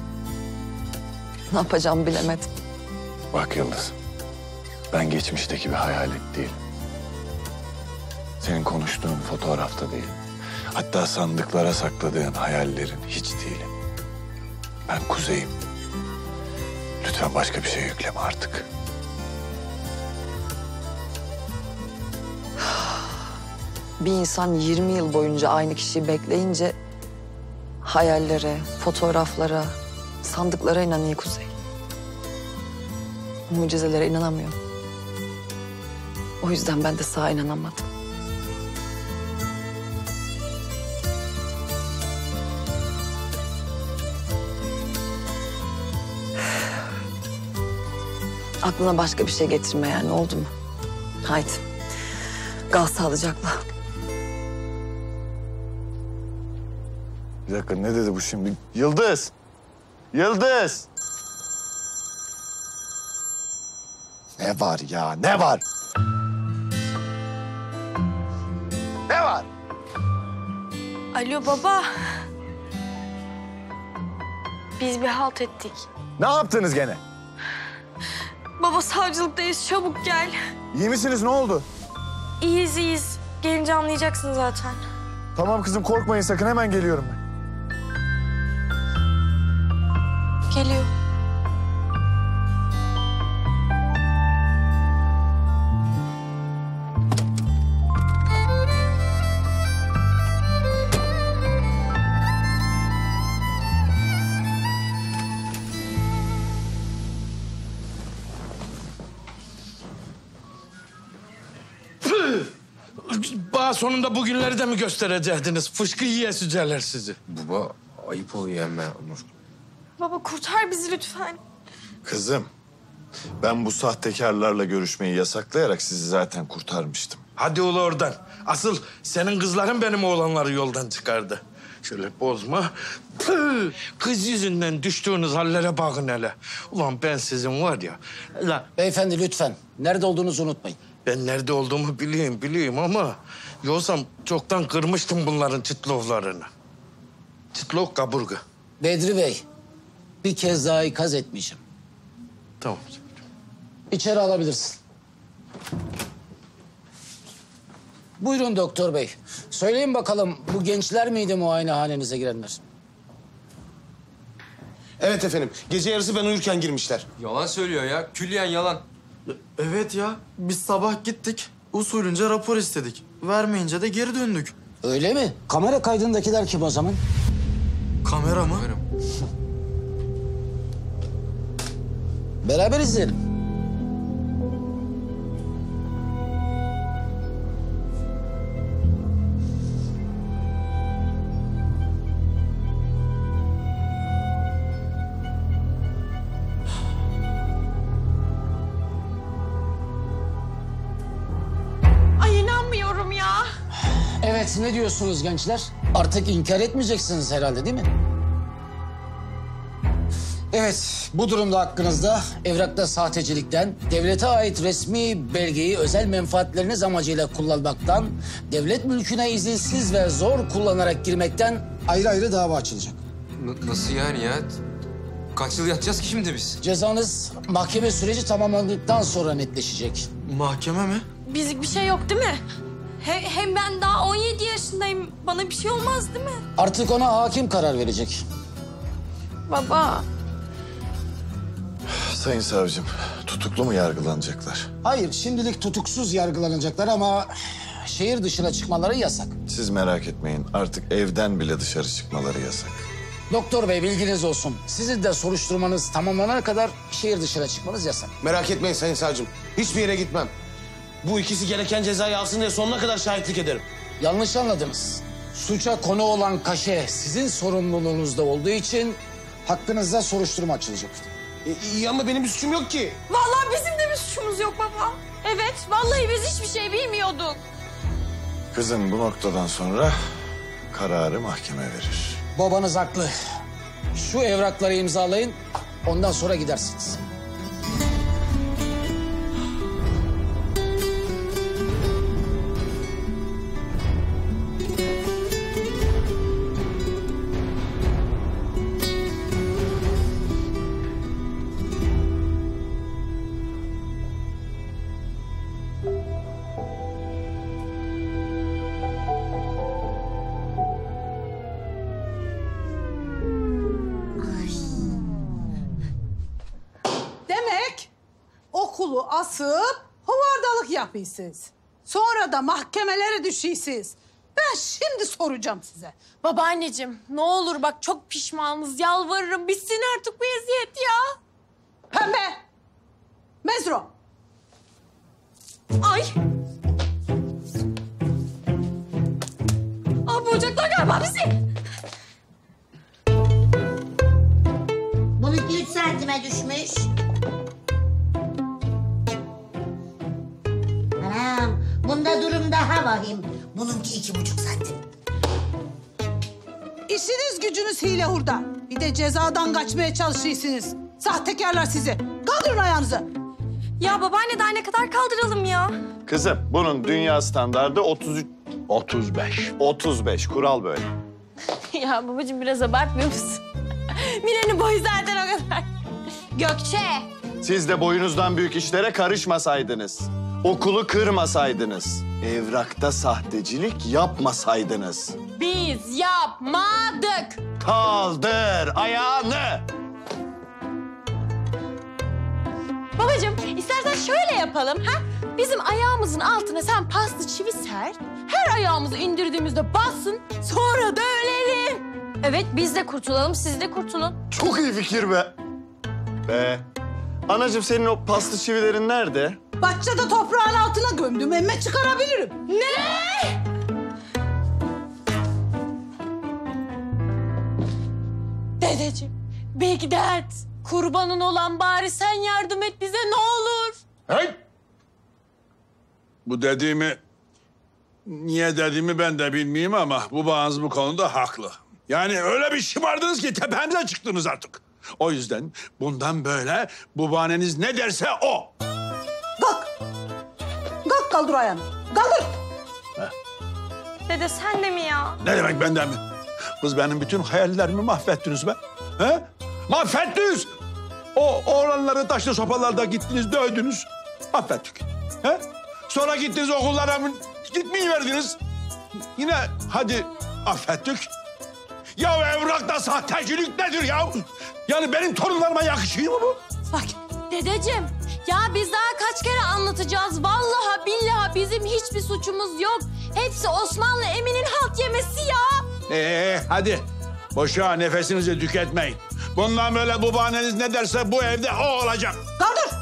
ne yapacağımı bilemedim.
Bak Yıldız, ben geçmişteki bir hayalet değilim. Senin konuştuğun fotoğrafta değil. Hatta sandıklara sakladığın hayallerin hiç değilim. Ben Kuzey'im. Lütfen başka bir şey yükleme artık.
Bir insan 20 yıl boyunca aynı kişiyi bekleyince hayallere, fotoğraflara, sandıklara inanıyor Kuzey. Mucizelere inanamıyor. O yüzden ben de sağa inanamadım. Aklına başka bir şey getirme yani, oldu mu? Haydi. Kal sağlıcakla.
Bir dakika, ne dedi bu şimdi? Yıldız! Yıldız! Ne var ya, ne var? Ne var?
Alo baba. Biz bir halt ettik.
Ne yaptınız gene?
Baba savcılıktayız, çabuk gel.
İyi misiniz, ne oldu?
İyiyiz iyiyiz. Gelince anlayacaksın zaten.
Tamam kızım, korkmayın sakın, hemen geliyorum ben.
Geliyor.
Bana sonunda bugünleri de mi gösterecektiniz? Fışkı yiyesüceler sizi.
Baba ayıp oluyor ama Onur.
Baba kurtar bizi lütfen.
Kızım, ben bu sahtekarlarla görüşmeyi yasaklayarak sizi zaten kurtarmıştım.
Hadi ula oradan. Asıl senin kızların benim oğlanları yoldan çıkardı. Şöyle bozma. Püh! Kız yüzünden düştüğünüz hallere bakın hele. Ulan ben sizin var ya.
Beyefendi lütfen. Nerede olduğunuzu unutmayın.
Ben nerede olduğumu biliyorum ama... Yoksa çoktan kırmıştım bunların çıtlovlarını. Çıtlov kaburga.
Bedri Bey, bir kez daha ikaz etmişim.
Tamam.
İçeri alabilirsin. Buyurun doktor bey. Söyleyin bakalım bu gençler miydi muayenehanenize girenler?
Evet efendim. Gece yarısı ben uyurken girmişler.
Yalan söylüyor ya. Külliyen yalan.
Evet ya. Biz sabah gittik. Usulünce rapor istedik. Vermeyince de geri döndük.
Öyle mi? Kamera kaydındakiler kim o zaman?
Kamera mı?
Beraber izleyelim.
Ay inanmıyorum ya.
Evet, ne diyorsunuz gençler? Artık inkar etmeyeceksiniz herhalde değil mi? Evet, bu durumda hakkınızda evrakta sahtecilikten, devlete ait resmi belgeyi özel menfaatleriniz amacıyla kullanmaktan, devlet mülküne izinsiz ve zor kullanarak girmekten ayrı ayrı dava açılacak.
Nasıl yani ya? Kaç yıl yatacağız ki şimdi biz?
Cezanız mahkeme süreci tamamlandıktan sonra netleşecek.
Mahkeme mi?
Bizlik bir şey yok değil mi? Hem ben daha 17 yaşındayım. Bana bir şey olmaz değil mi?
Artık ona hakim karar verecek.
Baba.
Sayın savcım, tutuklu mu yargılanacaklar?
Hayır, şimdilik tutuksuz yargılanacaklar ama şehir dışına çıkmaları yasak.
Siz merak etmeyin, artık evden bile dışarı çıkmaları yasak.
Doktor bey bilginiz olsun. Sizin de soruşturmanız tamamlanana kadar şehir dışına çıkmanız yasak.
Merak etmeyin sayın savcım. Hiçbir yere gitmem. Bu ikisi gereken cezayı alsın diye sonuna kadar şahitlik ederim.
Yanlış anladınız. Suça konu olan kaşe sizin sorumluluğunuzda olduğu için hakkınızda soruşturma açılacak.
İyi ama benim bir suçum yok ki.
Vallahi bizim de bir suçumuz yok baba. Evet, vallahi biz hiçbir şey bilmiyorduk.
Kızım bu noktadan sonra kararı mahkeme verir.
Babanız haklı. Şu evrakları imzalayın, ondan sonra gidersiniz.
Demek okulu asıp hovardalık yapıyorsunuz. Sonra da mahkemelere düşüyorsunuz. Ben şimdi soracağım size.
Babaanneciğim ne olur bak çok pişmanız. Yalvarırım bitsin artık bu eziyet ya.
Pembe! Mezro!
Ay! Aa bulacaklar galiba bizi.
Bununki 3 santime düşmüş. Anam, bunda durum daha vahim. Bununki 2,5 santim.
İşiniz gücünüz hile hurda. Bir de cezadan kaçmaya çalışıyorsunuz. Sahtekarlar sizi. Kaldırın ayağınızı.
Ya babaanne daha ne kadar kaldıralım ya?
Kızım bunun dünya standardı 35. 35 kural böyle.
Ya babacığım biraz abartmıyor musun? Mine'nin boyu zaten o kadar. Gökçe.
Siz de boyunuzdan büyük işlere karışmasaydınız. Okulu kırmasaydınız. Evrakta sahtecilik yapmasaydınız.
Biz yapmadık.
Kaldır ayağını.
Babacığım istersen şöyle yapalım ha? Bizim ayağımızın altına sen paslı çivi ser. Her ayağımızı indirdiğimizde bassın. Sonra da ölelim. Evet biz de kurtulalım siz de kurtulun.
Çok iyi fikir be. Anacığım senin o paslı çivilerin nerede?
Bahçede toprağın altına gömdüm. Emme çıkarabilirim.
Ne? Dedeciğim belki dert. Kurbanın olan bari sen yardım et bize ne olur.
Hey! Bu dediğimi, niye dediğimi ben de bilmeyeyim ama bu bağınız bu konuda haklı. Yani öyle bir şımardınız ki tepemize çıktınız artık. O yüzden bundan böyle babaanneniz ne derse o.
Kalk. Kalk kaldır ayağını. Kaldır.
Dede sen de mi ya?
Ne demek benden mi? Kız benim bütün hayallerimi mahvettiniz be. He? Mahvettiniz. O oğlanları taşlı sopalarda gittiniz, dövdünüz. Affettik. He? Sonra gittiniz okullara gitmeyiverdiniz. Yine hadi affettik. Ya evrakta sahtecilik nedir ya? Yani benim torunlarıma yakışıyor mu bu?
Bak dedeciğim ya biz daha kaç kere anlatacağız. Vallahi billahi bizim hiçbir suçumuz yok. Hepsi Osmanlı Emin'in halt yemesi ya.
Hadi. Boşa nefesinizi tüketmeyin. Bundan böyle babaanneniz ne derse bu evde o olacak.
Kaldır.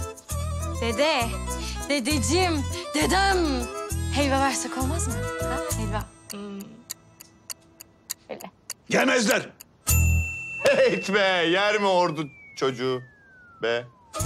Dedeciğim, dedem. Helva versek olmaz mı? Ha, helva. Öyle.
Yemezler.
Hey be, yer mi ordu çocuğu be?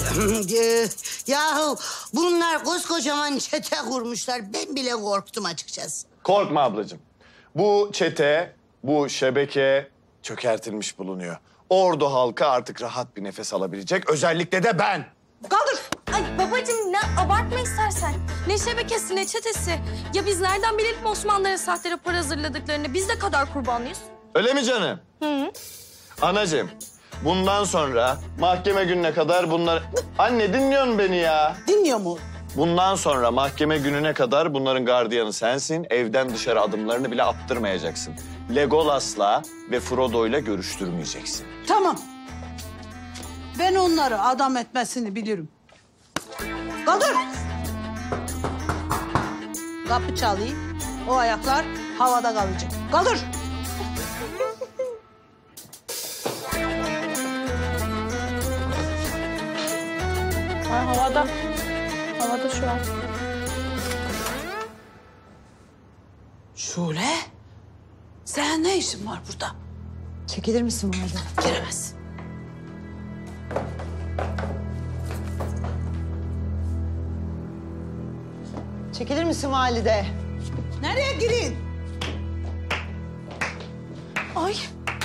Yahu bunlar koskocaman çete kurmuşlar. Ben bile korktum açıkçası.
Korkma ablacığım. Bu çete, bu şebeke çökertilmiş bulunuyor. Ordu halkı artık rahat bir nefes alabilecek. Özellikle de ben.
Kaldır.
Ay babacığım ne abartma istersen. Ne şebekesi ne çetesi. Ya biz nereden bilelim Osmanlılara sahte rapor hazırladıklarını? Biz de kadar kurbanlıyız.
Öyle mi canım?
Hı.
Anacığım, bundan sonra mahkeme gününe kadar bunlar... Anne dinliyor musun beni ya?
Dinliyor mu?
Bundan sonra mahkeme gününe kadar bunların gardiyanı sensin. Evden dışarı adımlarını bile attırmayacaksın. Legolas'la ve Frodo'yla görüştürmeyeceksin.
Tamam. Ben onları adam etmesini bilirim. Kaldır. Kapı çalayım. O ayaklar havada kalacak. Kaldır.
Havada. Havada şu an.
Şule. Sen ne işin var burada?
Çekilir misin valide?
Giremez.
Çekilir misin valide?
Nereye gireyim?
Ay.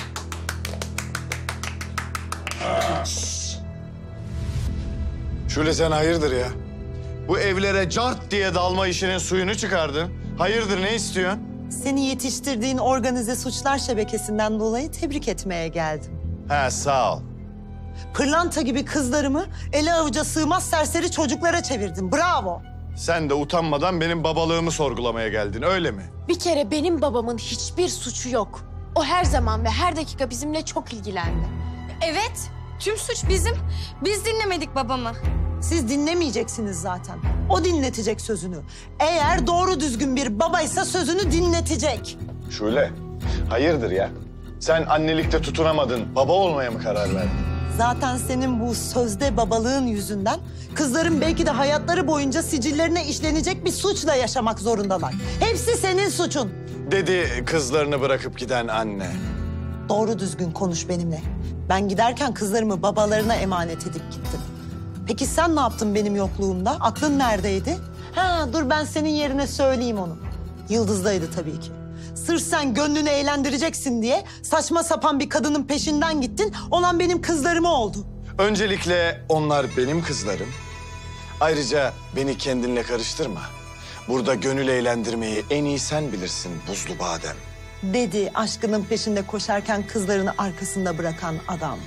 Şule sen hayırdır ya? Bu evlere cart diye dalma işinin suyunu çıkardın. Hayırdır ne istiyorsun?
Seni yetiştirdiğin organize suçlar şebekesinden dolayı tebrik etmeye geldim.
He sağ ol.
Pırlanta gibi kızlarımı ele avuca sığmaz serseri çocuklara çevirdin. Bravo.
Sen de utanmadan benim babalığımı sorgulamaya geldin öyle mi?
Bir kere benim babamın hiçbir suçu yok. O her zaman ve her dakika bizimle çok ilgilendi.
Evet. Tüm suç bizim. Biz dinlemedik babamı.
Siz dinlemeyeceksiniz zaten. O dinletecek sözünü. Eğer doğru düzgün bir babaysa sözünü dinletecek.
Şule hayırdır ya? Sen annelikte tutunamadın, baba olmaya mı karar verdin?
Zaten senin bu sözde babalığın yüzünden kızların belki de hayatları boyunca sicillerine işlenecek bir suçla yaşamak zorundalar. Hepsi senin suçun.
Dedi kızlarını bırakıp giden anne.
Doğru düzgün konuş benimle. Ben giderken kızlarımı babalarına emanet edip gittim. Peki sen ne yaptın benim yokluğumda? Aklın neredeydi? Ha dur ben senin yerine söyleyeyim onu. Yıldız'daydı tabii ki. Sırf sen gönlünü eğlendireceksin diye saçma sapan bir kadının peşinden gittin. Olan benim kızlarıma oldu.
Öncelikle onlar benim kızlarım. Ayrıca beni kendinle karıştırma. Burada gönül eğlendirmeyi en iyi sen bilirsin buzlu badem.
Dedi aşkının peşinde koşarken kızlarını arkasında bırakan adam.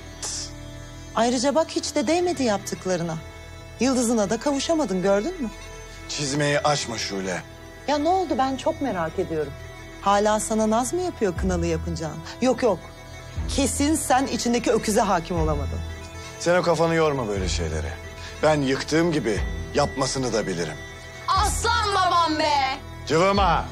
Ayrıca bak hiç de değmedi yaptıklarına. Yıldız'ına da kavuşamadın gördün mü?
Çizmeyi aşma Şule.
Ya ne oldu ben çok merak ediyorum. Hala sana naz mı yapıyor kınalı yapınca? Yok yok. Kesin sen içindeki öküze hakim olamadın.
Sen o kafanı yorma böyle şeylere. Ben yıktığım gibi yapmasını da bilirim.
Aslan babam be!
Cıvıma!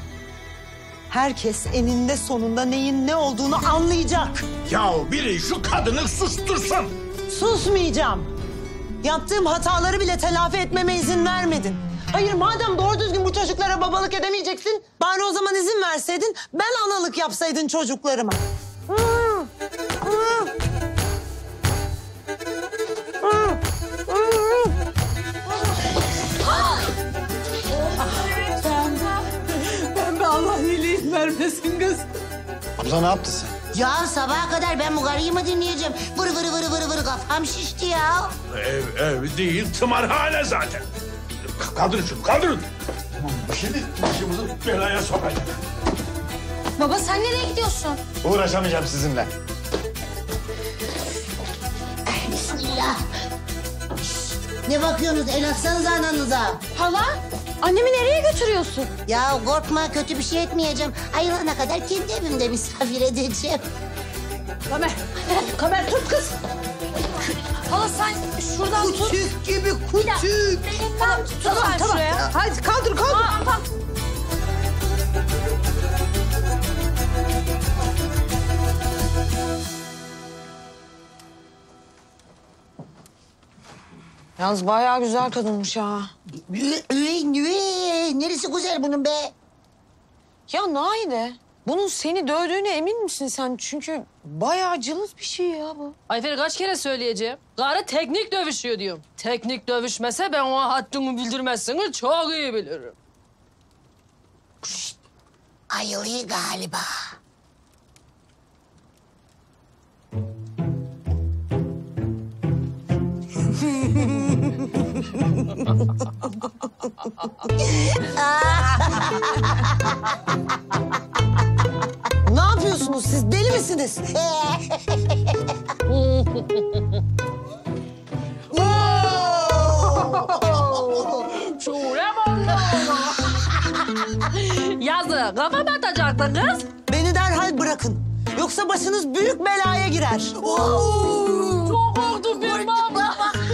Herkes eninde sonunda neyin ne olduğunu anlayacak.
Yahu biri şu kadını sustursun.
Susmayacağım. Yaptığım hataları bile telafi etmeme izin vermedin. Hayır madem doğru düzgün bu çocuklara babalık edemeyeceksin... bari o zaman izin verseydin ben analık yapsaydın çocuklarıma.
Pembe Allah iyiliğin vermesin kız.
Abla ne yaptın sen?
Ya sabaha kadar ben bu karıyı mı dinleyeceğim? Vır vır vır vır vır kafam şişti ya.
Ev değil, tımarhane zaten. Kaldırın şunu, kaldırın. Şimdi başımızı belaya sokacak.
Baba sen nereye gidiyorsun?
Uğraşamayacağım sizinle.
Bismillah. Ya. Ne bakıyorsunuz? El atsanız ananıza.
Hala, annemi nereye götürüyorsun?
Ya korkma, kötü bir şey etmeyeceğim. Ayılana kadar kendi evimde misafir edeceğim.
Kamer tut kız.
Hala sen şuradan tut.
Küçük gibi küçük.
Tamam, tamam. Şuraya.
Hadi kaldır.
Tamam.
Yalnız bayağı güzel kadınmış ha.
Neresi güzel bunun be?
Ya Naide, bunun seni dövdüğüne emin misin sen? Çünkü bayağı cılız bir şey ya bu.
Ayfer kaç kere söyleyeceğim? Karı teknik dövüşüyor diyorum. Teknik dövüşmese ben o haddimi bildirmezsiniz çok iyi bilirim.
Ayılıyor galiba.
Ne yapıyorsunuz siz? Deli misiniz?
Şuraya Yazı kafa mı atacaktın kız?
Beni derhal bırakın. Yoksa başınız büyük belaya girer.
Çok korktum bir baba.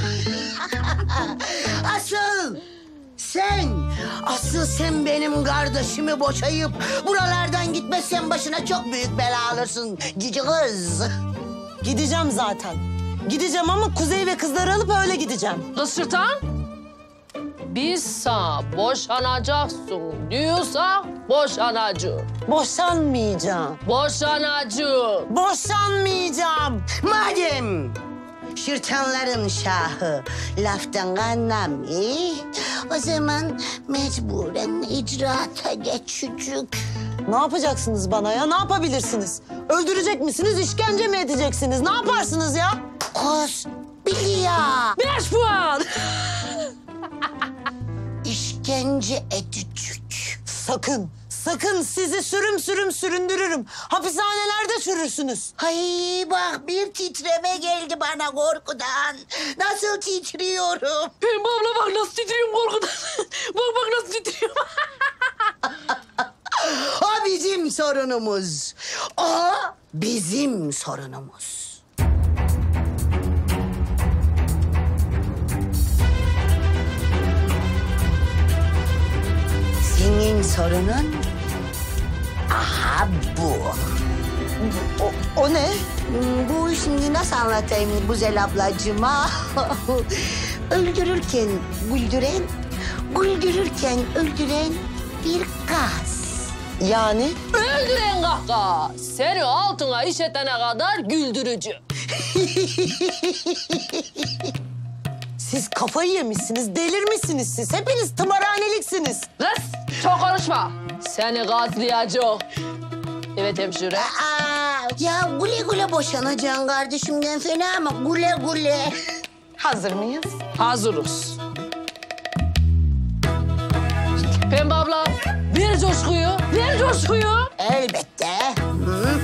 Asıl sen benim kardeşimi boşayıp buralardan gitmezsen başına çok büyük bela alırsın cici kız.
Gideceğim zaten. Gideceğim ama Kuzey ve kızları alıp öyle gideceğim.
Kız Şırtan, biz sana boşanacaksın diyorsa boşanacağım.
Boşanmayacağım.
Boşanacağım.
Boşanmayacağım. Madem şırtanların şahı laftan anlamıyor, o zaman mecburen icraata geçecek.
Ne yapacaksınız bana ya? Ne yapabilirsiniz? Öldürecek misiniz, işkence mi edeceksiniz? Ne yaparsınız ya?
Kız biliyor.
5 puan.
İşkence edecek.
Sakın sizi sürüm süründürürüm. Hapishanelerde çürürsünüz.
Ay bak bir titreme geldi bana korkudan. Nasıl titriyorum?
Pembe abla bak nasıl titriyorum korkudan. bak nasıl titriyorum.
O bizim sorunumuz. O bizim sorunumuz. Senin sorunun aha bu.
O ne?
Bu şimdi nasıl anlatayım güzel ablacığıma? Öldürürken güldüren, güldürürken öldüren bir gaz.
Yani?
Öldüren kahkaha. Seni altına işetene kadar güldürücü.
Siz kafayı yemişsiniz, delirmişsiniz siz. Hepiniz tımarhaneliksiniz.
Kız çok konuşma. Seni gazlayacak. Evet hemşire.
Ya güle güle boşanacaksın kardeşimden fena ama güle güle.
Hazır mıyız?
Hazırız. Pembe abla ver coşkuyu, ver coşkuyu.
Elbette. Hı.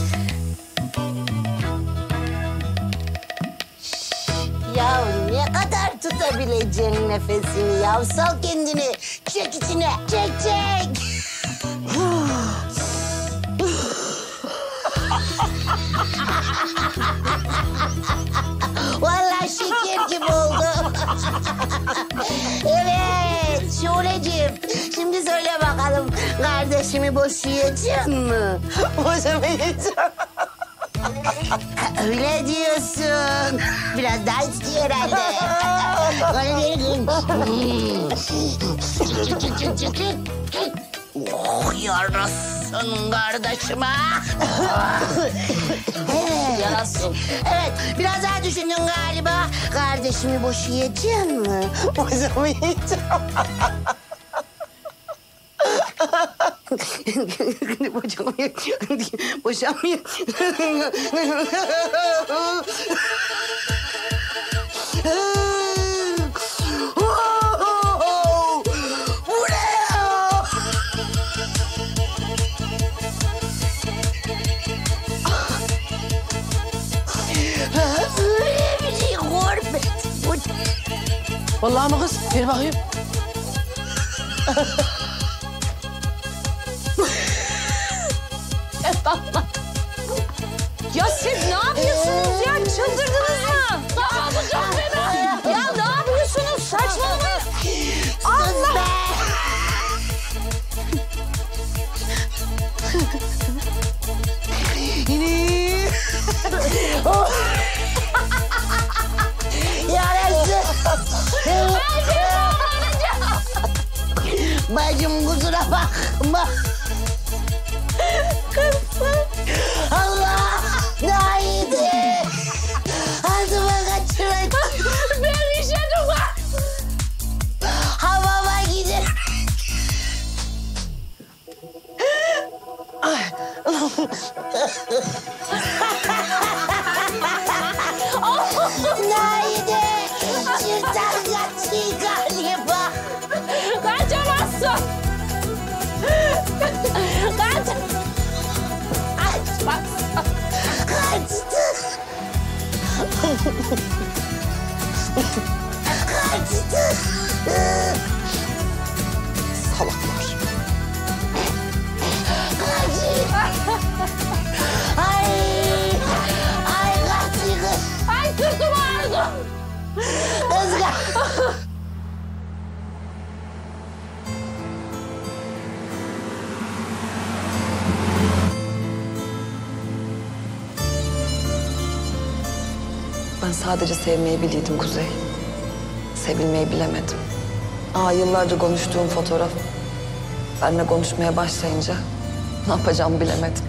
Ya ne kadar tutabileceksin nefesini ya? Sal kendini. Çek içine. Çek. Vallahi şeker gibi oldu. Evet Şuleciğim. Şimdi söyle bakalım kardeşimi boşayacak mı?
Boşamayacağım.
Öyle diyorsun. Biraz daha istiyor herhalde. Oh yarasın kardeşime.
Yarasın.
Evet biraz daha düşündün galiba. Kardeşimi boşayacak mı?
Boşamayacağım.
Boşamıyor. Bu ne ya? Öyle bir şey
Vallahi mı kız? Ver bakayım.
Ya siz ne yapıyorsunuz ya? Çıldırdınız mı?
Tamam çok fena.
Ya ne yapıyorsunuz? Saçmalamayın. Allah!
Bacım kusura bakma.
Kızım.
Allah! Daha iyiydi. Ağzıma kaçıracağım.
Ben işedim bak.
Havama gider. Naide, şırtan kaçıyor galiba.
Kaçamazsın. Kaç.
Kaçmazsın. Kaçtı. Kaçtı.
Salaklar.
Ay kaçtı kız.
Ay sırtım ağrıdı.
Kız
Ben sadece sevmeyi biliydim Kuzey. Sevilmeyi bilemedim. Yıllarca konuştuğum fotoğraf. Benimle konuşmaya başlayınca ne yapacağımı bilemedim.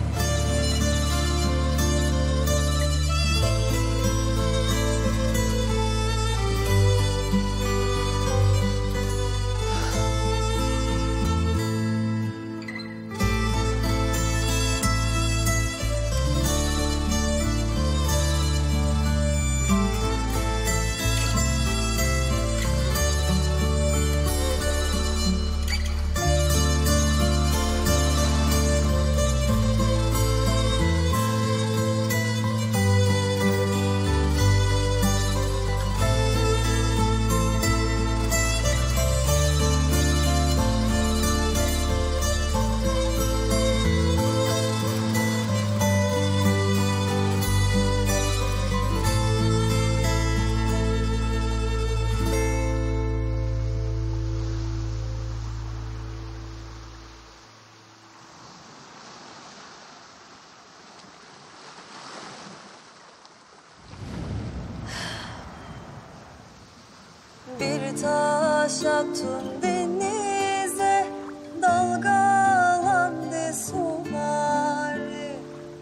Bir taş attım denize, dalgalandı suları.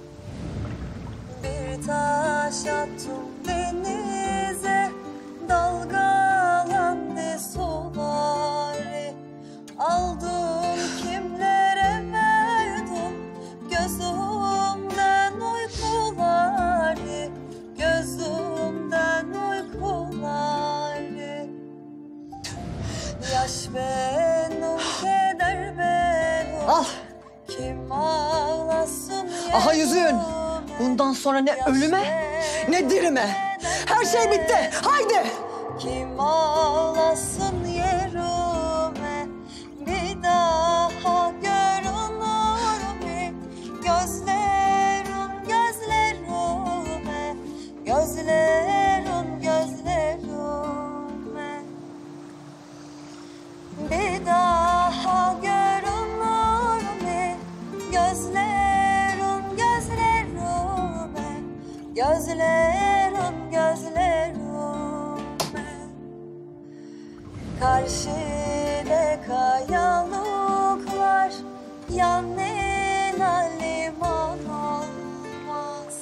Bir taş attım denize, dalgalandı suları. Aldım kimlere verdim, gözümden uykuları, gözümden uykuları. Yaş benim, keder benim.
Al.
Kim ağlasın
Aha yüzüğün. Bundan sonra ne ölüme ne dirime. Her şey bitti. Haydi.
Kim ağlasın yerime, bir daha görünür mü? Gözlerim gözlerime, gözlerim gözlerime. Bir daha görünür mü? Gözlerim gözlerime, gözlerim gözlerime. Karşıda kayalıklar, yanına liman olmaz.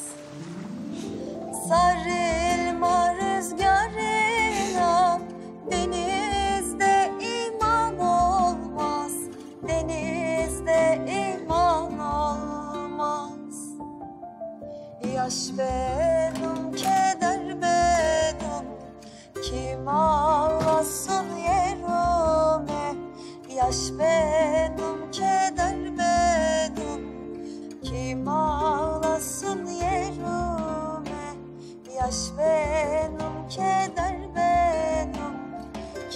Sarılma rüzgarına, denizde iman olmaz. Denizde iman olmaz. Yaş benim, keder benim. Kim ağlasın yerime, yaş benim, keder benim. Kim ağlasın yerime, yaş benim, keder benim.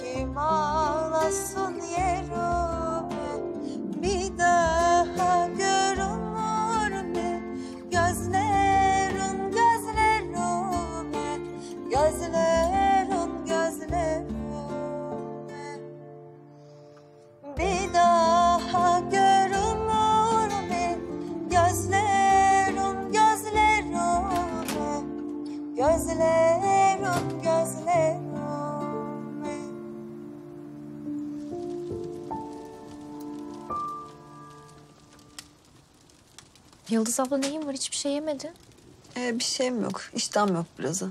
Yıldız abla neyin var? Hiçbir şey yemedin.
Bir şeyim yok. İştahım yok birazı.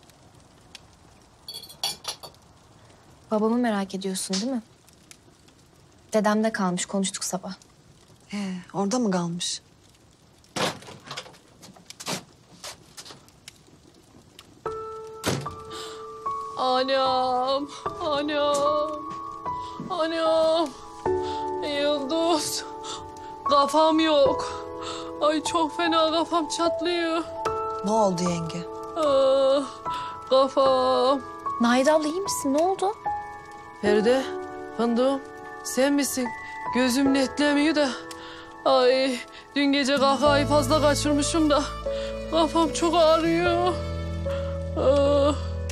Babamı merak ediyorsun değil mi? Dedemde kalmış. Konuştuk sabah.
Orada mı kalmış?
Anam, anam, anam. Yıldız, kafam yok. Ay çok fena kafam çatlıyor.
Ne oldu yenge?
Ah, kafam.
Naide abla iyi misin? Ne oldu?
Feride, fındığım sen misin? Gözüm netlemiyor da. Ay dün gece kahkahayı fazla kaçırmışım da. Kafam çok ağrıyor. Ah.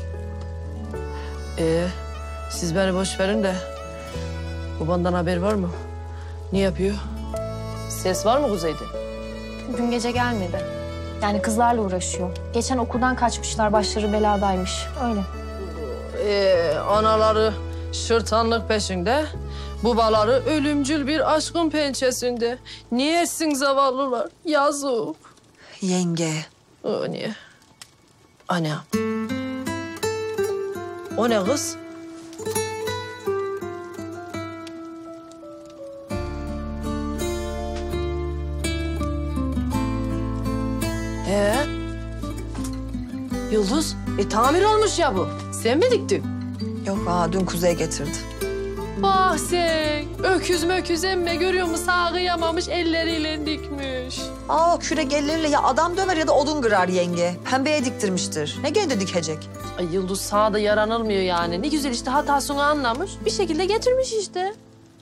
Siz beni boş verin de babandan haber var mı? Ne yapıyor? Ses var mı Kuzey'de?
Dün gece gelmedi. Yani kızlarla uğraşıyor. Geçen okuldan kaçmışlar. Başları beladaymış. Öyle.
Anaları şırtanlık peşinde, babaları ölümcül bir aşkın pençesinde. Niye etsin zavallılar? Yazık.
Yenge.
O niye? Ana. O ne kız? Yıldız, tamir olmuş ya bu. Sen mi diktin?
Yok dün Kuzey getirdi.
Bak sen, öküz möküz emme görüyor musun? Sağıyamamış, elleriyle dikmiş.
Küregelleriyle ya adam döver ya da odun kırar yenge. Pembeye diktirmiştir. Ne gene de dikecek?
Ay Yıldız sana da yaranılmıyor yani. Ne güzel işte hatasını anlamış. Bir şekilde getirmiş işte.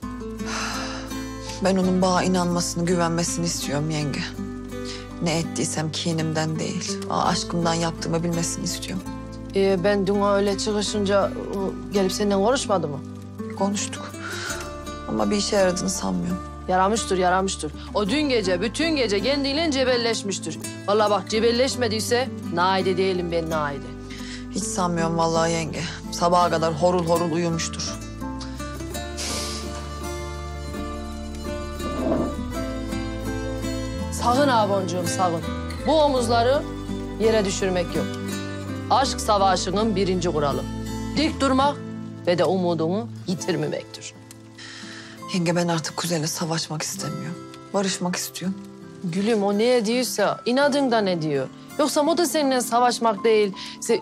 Ben onun bana inanmasını, güvenmesini istiyorum yenge. Ne ettiysem kinimden değil, aşkımdan yaptığımı bilmesini istiyorum.
Ben dün öyle çıkışınca gelip seninle konuşmadı mı?
Konuştuk. Ama bir işe yaradığını sanmıyorum.
Yaramıştır, yaramıştır. O dün gece, bütün gece kendiyle cebelleşmiştir. Vallahi bak cebelleşmediyse Naide değilim ben Naide.
Hiç sanmıyorum vallahi yenge. Sabaha kadar horul horul uyumuştur.
Sakın ha boncuğum, sakın. Bu omuzları yere düşürmek yok. Aşk savaşının birinci kuralı. Dik durmak ve de umudunu yitirmemektir.
Yenge ben artık Kuzey'le savaşmak istemiyorum. Barışmak istiyorum.
Gülüm o ne diyorsa inadından ne diyor. Yoksa o da seninle savaşmak değil.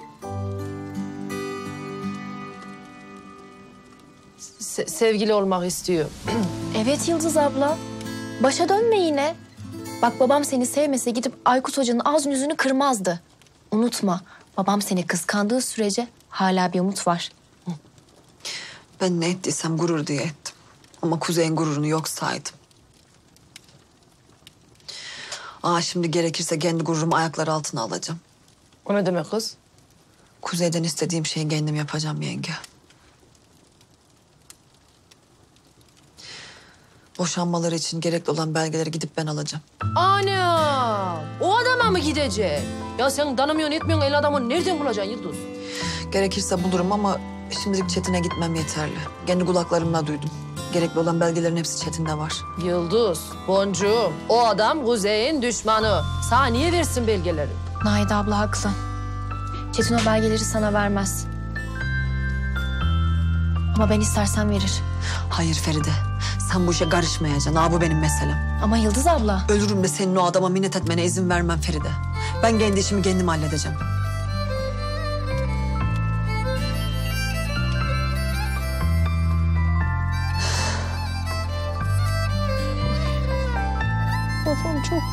Sevgili olmak istiyor.
Evet Yıldız abla. Başa dönme yine. Bak babam seni sevmese gidip Aykut Hoca'nın ağzını yüzünü kırmazdı. Unutma, babam seni kıskandığı sürece hala bir umut var.
Ben ne ettiysem gurur diye ettim. Ama Kuzey'in gururunu yok saydım. Şimdi gerekirse kendi gururumu ayaklar altına alacağım.
O ne demek kız?
Kuzey'den istediğim şeyi kendim yapacağım yenge. Boşanmaları için gerekli olan belgeleri gidip ben alacağım.
Ana! O adama mı gidecek? Ya sen tanımıyorsun etmiyorsun el adamı nereden bulacaksın Yıldız?
Gerekirse bulurum ama şimdilik Çetin'e gitmem yeterli. Kendi kulaklarımla duydum. Gerekli olan belgelerin hepsi Çetin'de var.
Yıldız, boncuğum, o adam Kuzey'in düşmanı. Sana niye versin belgeleri?
Naide abla haklı. Çetin o belgeleri sana vermez. Ama ben istersem verir.
Hayır Feride. Sen bu işe karışmayacaksın. Bu benim meselem.
Ama Yıldız abla.
Ölürüm de senin o adama minnet etmene izin vermem Feride. Ben kendi işimi kendim halledeceğim.
Kafam çok...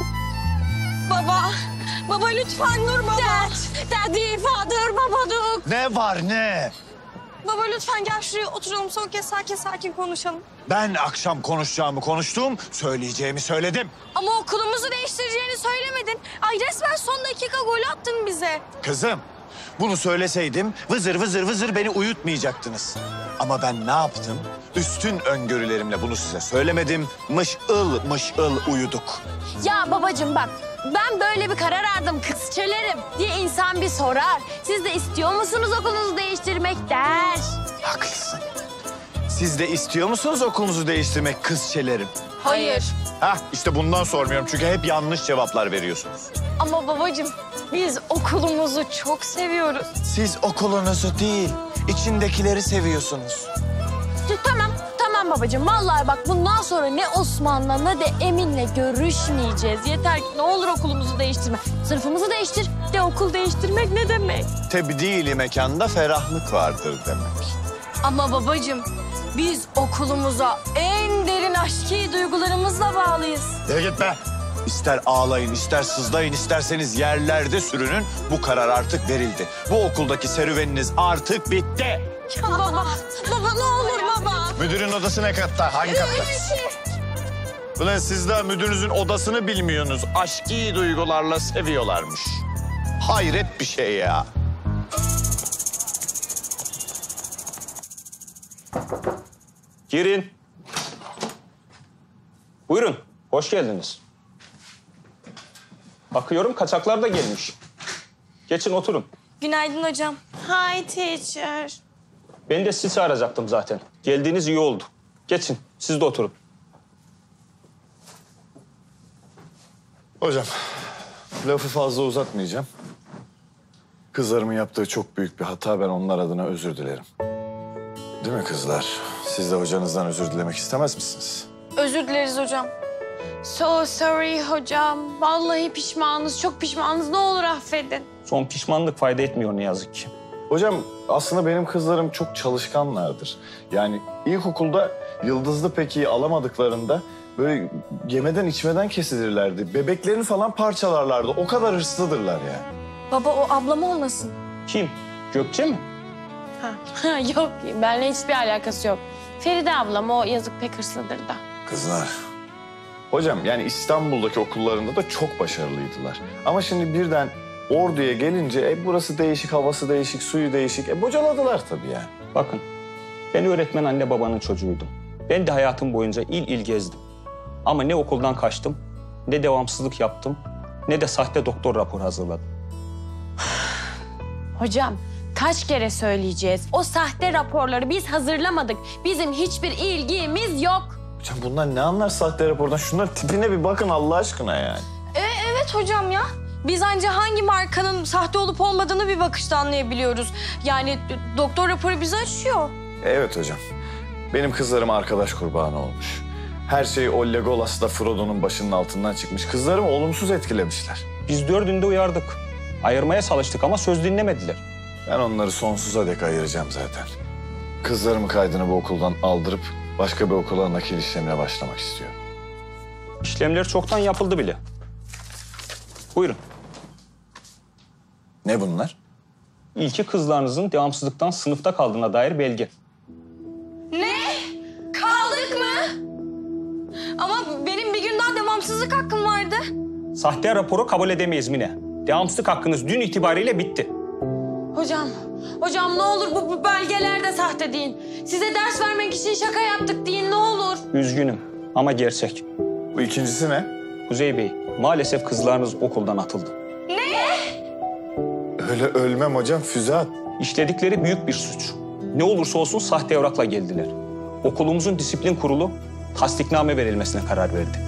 Baba lütfen dur baba. Daddy, father, baba dur.
Ne var ne?
Baba lütfen gel şuraya oturalım son kez sakin konuşalım.
Ben akşam konuşacağımı konuştum, söyleyeceğimi söyledim.
Ama okulumuzu değiştireceğini söylemedin. Ay resmen son dakika gol attın bize.
Kızım, bunu söyleseydim vızır vızır beni uyutmayacaktınız. Ama ben ne yaptım? Üstün öngörülerimle bunu size söylemedim. Mışıl uyuduk.
Ya babacığım bak, ben böyle bir karar aldım kızçelerim diye insan bir sorar. Siz de istiyor musunuz okulunuzu değiştirmek der.
Haklısın. Siz de istiyor musunuz okulunuzu değiştirmek kızçelerim?
Hayır.
Hah işte bundan sormuyorum çünkü hep yanlış cevaplar veriyorsunuz.
Ama babacığım biz okulumuzu çok seviyoruz.
Siz okulunuzu değil, içindekileri seviyorsunuz.
Tamam babacığım. Vallahi bak bundan sonra ne Osman'la ne de Emin'le görüşmeyeceğiz. Yeter ki ne olur okulumuzu değiştirme. Sınıfımızı değiştir. De okul değiştirmek ne demek?
Tebdili mekanda ferahlık vardır demek.
Ama babacığım biz okulumuza en derin aşkı duygularımızla bağlıyız.
Yürü git be. İster ağlayın, ister sızlayın, isterseniz yerlerde sürünün. Bu karar artık verildi. Bu okuldaki serüveniniz artık bitti.
Baba ne olur baba.
Müdürün odası ne katta? Hangi katta? Ulan siz de müdürünüzün odasını bilmiyorsunuz. Aşkı duygularla seviyorlarmış. Hayret bir şey ya.
Girin. Buyurun, hoş geldiniz. Bakıyorum kaçaklar da gelmiş. Geçin oturun.
Günaydın hocam.
Hi teacher.
Ben de sizi çağıracaktım zaten. Geldiğiniz iyi oldu. Geçin, siz de oturun.
Hocam, lafı fazla uzatmayacağım. Kızlarımın yaptığı çok büyük bir hata. Ben onlar adına özür dilerim. Değil mi kızlar? Siz de hocanızdan özür dilemek istemez misiniz?
Özür dileriz hocam. So sorry hocam. Vallahi pişmanız, çok pişmanız. Ne olur affedin.
Son pişmanlık fayda etmiyor ne yazık ki.
Hocam aslında benim kızlarım çok çalışkanlardır. Yani ilkokulda yıldızlı pekiyi alamadıklarında böyle yemeden içmeden kesilirlerdi. Bebeklerini falan parçalarlardı. O kadar hırslıdırlar yani.
Baba o ablam olmasın.
Kim? Gökçe mi?
Ha. Yok benimle hiçbir alakası yok. Feride ablam o yazık pek hırslıdır da.
Kızlar. Hocam yani İstanbul'daki okullarında da çok başarılıydılar. Ama şimdi birden Ordu'ya gelince burası değişik, havası değişik, suyu değişik. Bocaladılar tabii yani.
Bakın, ben öğretmen anne babanın çocuğuydum. Ben de hayatım boyunca il il gezdim. Ama ne okuldan kaçtım, ne devamsızlık yaptım, ne de sahte doktor raporu hazırladım.
Hocam kaç kere söyleyeceğiz? O sahte raporları biz hazırlamadık. Bizim hiçbir ilgimiz yok.
Hocam bunlar ne anlar sahte rapordan? Şunların tipine bir bakın Allah aşkına yani.
Evet hocam ya. Biz ancak hangi markanın sahte olup olmadığını bir bakışta anlayabiliyoruz. Yani doktor raporu bizi açıyor.
Evet hocam. Benim kızlarım arkadaş kurbanı olmuş. Her şey o Legolas'la Frodo'nun başının altından çıkmış. Kızlarımı olumsuz etkilemişler.
Biz dördünde uyardık. Ayırmaya çalıştık ama söz dinlemediler.
Ben onları sonsuza dek ayıracağım zaten. Kızlarımı kaydını bu okuldan aldırıp başka bir okula nakil işlemine başlamak istiyorum.
İşlemler çoktan yapıldı bile. Buyurun.
Ne bunlar?
İlki kızlarınızın devamsızlıktan sınıfta kaldığına dair belge.
Ne? Kaldık mı? Ama benim bir gün daha devamsızlık hakkım vardı.
Sahte raporu kabul edemeyiz Mine. Devamsızlık hakkınız dün itibariyle bitti.
Hocam ne olur bu belgeler de sahte deyin. Size ders vermek için şaka yaptık deyin ne olur.
Üzgünüm ama gerçek.
Bu ikincisi ne?
Kuzey Bey, maalesef kızlarınız okuldan atıldı.
Ne?
Öyle ölmem hocam, füze at.
İşledikleri büyük bir suç. Ne olursa olsun sahte evrakla geldiler. Okulumuzun disiplin kurulu tasdikname verilmesine karar verdi.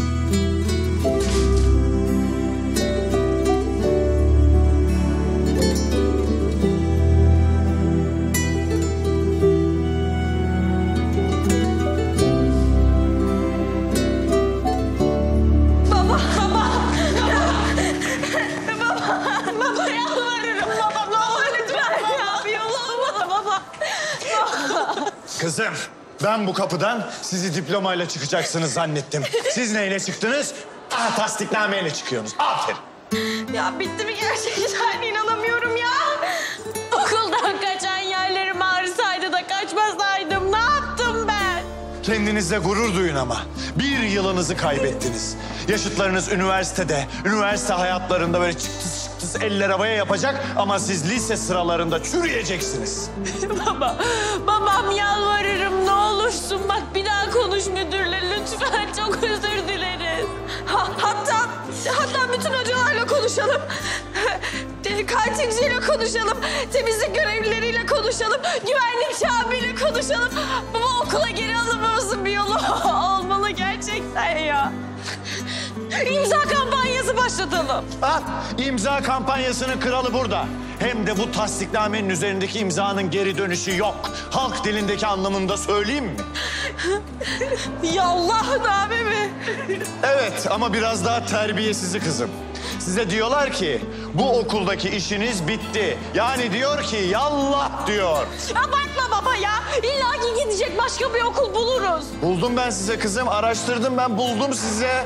Kızım, ben bu kapıdan sizi diplomayla çıkacaksınız zannettim. Siz neyle çıktınız? Tasdiknameyle çıkıyorsunuz. Aferin.
Ya bitti mi gerçekten? İnanamıyorum ya.
Okuldan kaçan yerlerim ağrısaydı da kaçmasaydım ne yaptım ben?
Kendinizle gurur duyun ama. Bir yılınızı kaybettiniz. Yaşıtlarınız üniversite hayatlarında böyle çıktı eller havaya yapacak ama siz lise sıralarında çürüyeceksiniz.
Babam yalvarırım ne olursun bak bir daha konuş müdürle lütfen çok özür dileriz.
Hatta bütün hocalarla konuşalım. Kantinciyle konuşalım, temizlik görevlileriyle konuşalım, güvenlikçi abiyle konuşalım. Baba okula geri alınmamızın bir yolu olmalı gerçekten ya. İmza kampanyası başlatalım.
Ah, imza kampanyasının kralı burada. Hem de bu tasdiknamenin üzerindeki imzanın geri dönüşü yok. Halk dilindeki anlamında söyleyeyim mi?
Ya Allah'ın abi mi?
Evet ama biraz daha terbiyesizi kızım. Size diyorlar ki bu okuldaki işiniz bitti. Yani diyor ki yallah diyor.
Abartma baba ya. İlla ki gidecek başka bir okul buluruz.
Buldum ben size kızım, araştırdım ben, buldum size.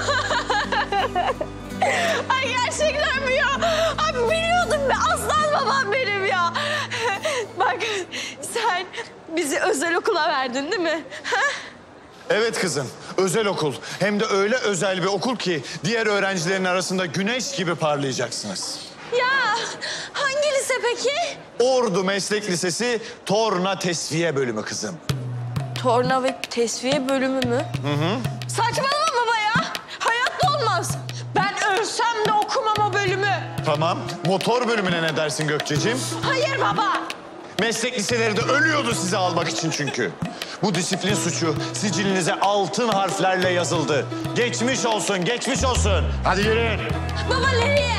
Ay gerçekten mi ya? Abi biliyordum be, aslan babam benim ya. Bak sen bizi özel okula verdin değil mi? Ha?
Evet kızım, özel okul. Hem de öyle özel bir okul ki diğer öğrencilerin arasında güneş gibi parlayacaksınız.
Ya hangi lise peki?
Ordu Meslek Lisesi Torna Tesviye Bölümü kızım.
Torna ve tesviye bölümü mü?
Hı.
Saçmalama baba ya. Hayatta olmaz. Ben ölsem de okumam o bölümü.
Tamam, motor bölümüne ne dersin Gökçeciğim?
Hayır baba.
Meslek liseleri de ölüyordu sizi almak için çünkü. Bu disiplin suçu sicilinize altın harflerle yazıldı. Geçmiş olsun, geçmiş olsun. Hadi yürüyün.
Baba nereye?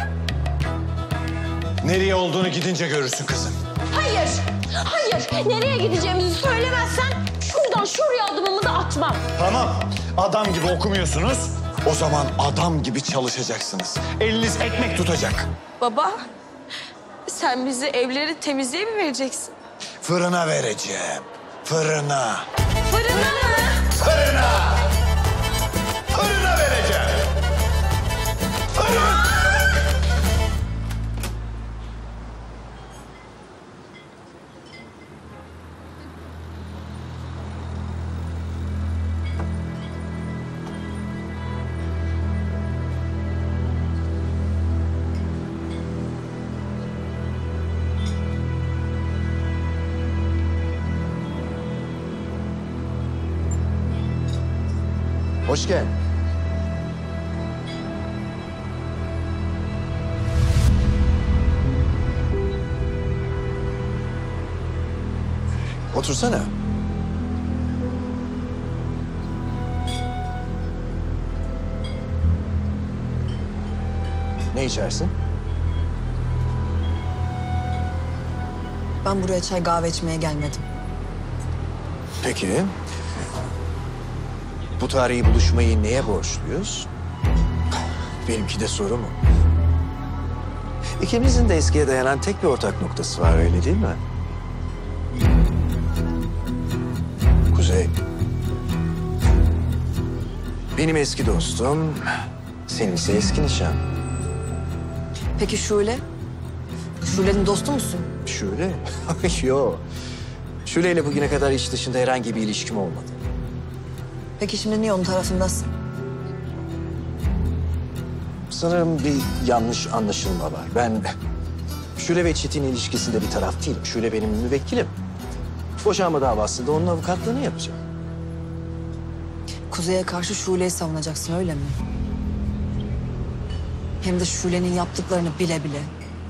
Nereye olduğunu gidince görürsün kızım.
Hayır. Hayır. Nereye gideceğimizi söylemezsen şuradan şuraya adımımı da atmam.
Tamam, adam gibi okumuyorsunuz. O zaman adam gibi çalışacaksınız. Eliniz ekmek tutacak.
Baba sen bizi evleri temizliğe mi vereceksin?
Fırına vereceğim. Fırına.
Fırına mı?
Fırına. Fırına vereceğim. Fırına.
Hoş geldin. Otursana. Ne içersin?
Ben buraya çay kahve içmeye gelmedim.
Peki. Bu tarihi buluşmayı neye borçluyuz? Benimki de soru mu? İkimizin de eskiye dayanan tek bir ortak noktası var, öyle değil mi? Kuzey. Benim eski dostum, senin ise eski nişan.
Peki Şule? Şule'nin dostu musun?
Şule? Yo. Şule ile bugüne kadar iş dışında herhangi bir ilişkim olmadı.
Peki şimdi niye onun tarafındasın?
Sanırım bir yanlış anlaşılma var. Ben Şule ve Çetin ilişkisinde bir taraf değilim. Şule benim müvekkilim. Boşanma davasında onun avukatlığını yapacağım.
Kuzey'e karşı Şule'yi savunacaksın öyle mi? Hem de Şule'nin yaptıklarını bile bile.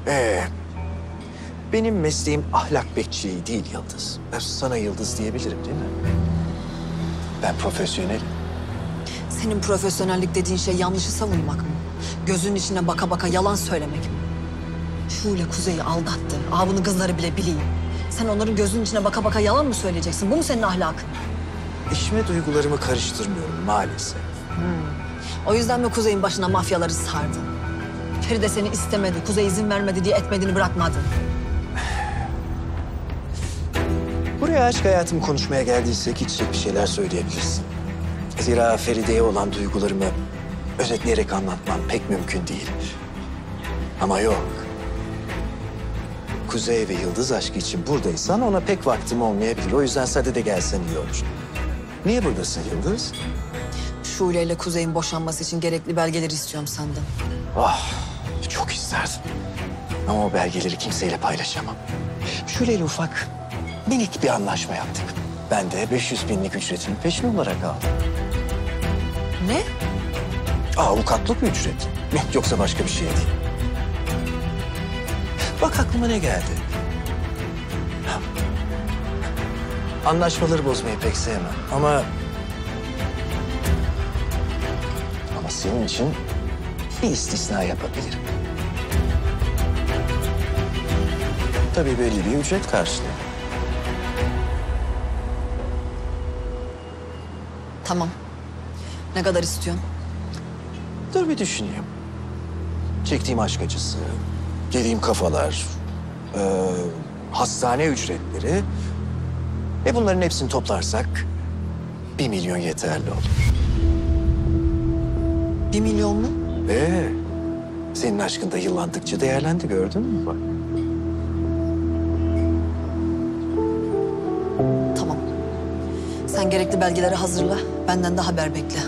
Benim mesleğim ahlak bekçiliği değil Yıldız. Ben sana Yıldız diyebilirim değil mi? Ben profesyonelim.
Senin profesyonellik dediğin şey yanlışı savunmak mı? Gözünün içine baka baka yalan söylemek mi? Şule Kuzey'i aldattı. Bunu kızları bile bileyim. Sen onların gözünün içine baka baka yalan mı söyleyeceksin? Bu mu senin ahlakın?
İşime duygularımı karıştırmıyorum maalesef.
O yüzden mi Kuzey'in başına mafyaları sardın? Feride seni istemedi, Kuzey izin vermedi diye etmediğini bırakmadın.
Buraya aşk hayatımı konuşmaya geldiysek içecek bir şeyler söyleyebilirsin. Zira Feride'ye olan duygularımı özetleyerek anlatmam pek mümkün değil. Ama yok. Kuzey ve Yıldız aşkı için buradaysan ona pek vaktim olmayabilir. O yüzden sadede gelsen iyi olur. Niye buradasın Yıldız?
Şule ile Kuzey'in boşanması için gerekli belgeleri istiyorum senden.
Ah, çok isterdim. Ama o belgeleri kimseyle paylaşamam. Şule ile ufak, minik bir anlaşma yaptık. Ben de 500 binlik ücretini peşin olarak aldım.
Ne?
Avukatlık ücreti. Yoksa başka bir şey değil. Bak aklıma ne geldi. Anlaşmaları bozmayı pek sevmem ama senin için bir istisna yapabilirim. Tabii belli bir ücret karşılığı.
Tamam. Ne kadar istiyorsun?
Dur bir düşüneyim. Çektiğim aşk acısı, yediğim kafalar, hastane ücretleri... bunların hepsini toplarsak 1 milyon yeterli olur.
1 milyon mu?
Senin aşkın da yıllandıkça değerlendi, gördün mü bak?
Tamam. Sen gerekli belgeleri hazırla. Benden de haber bekle.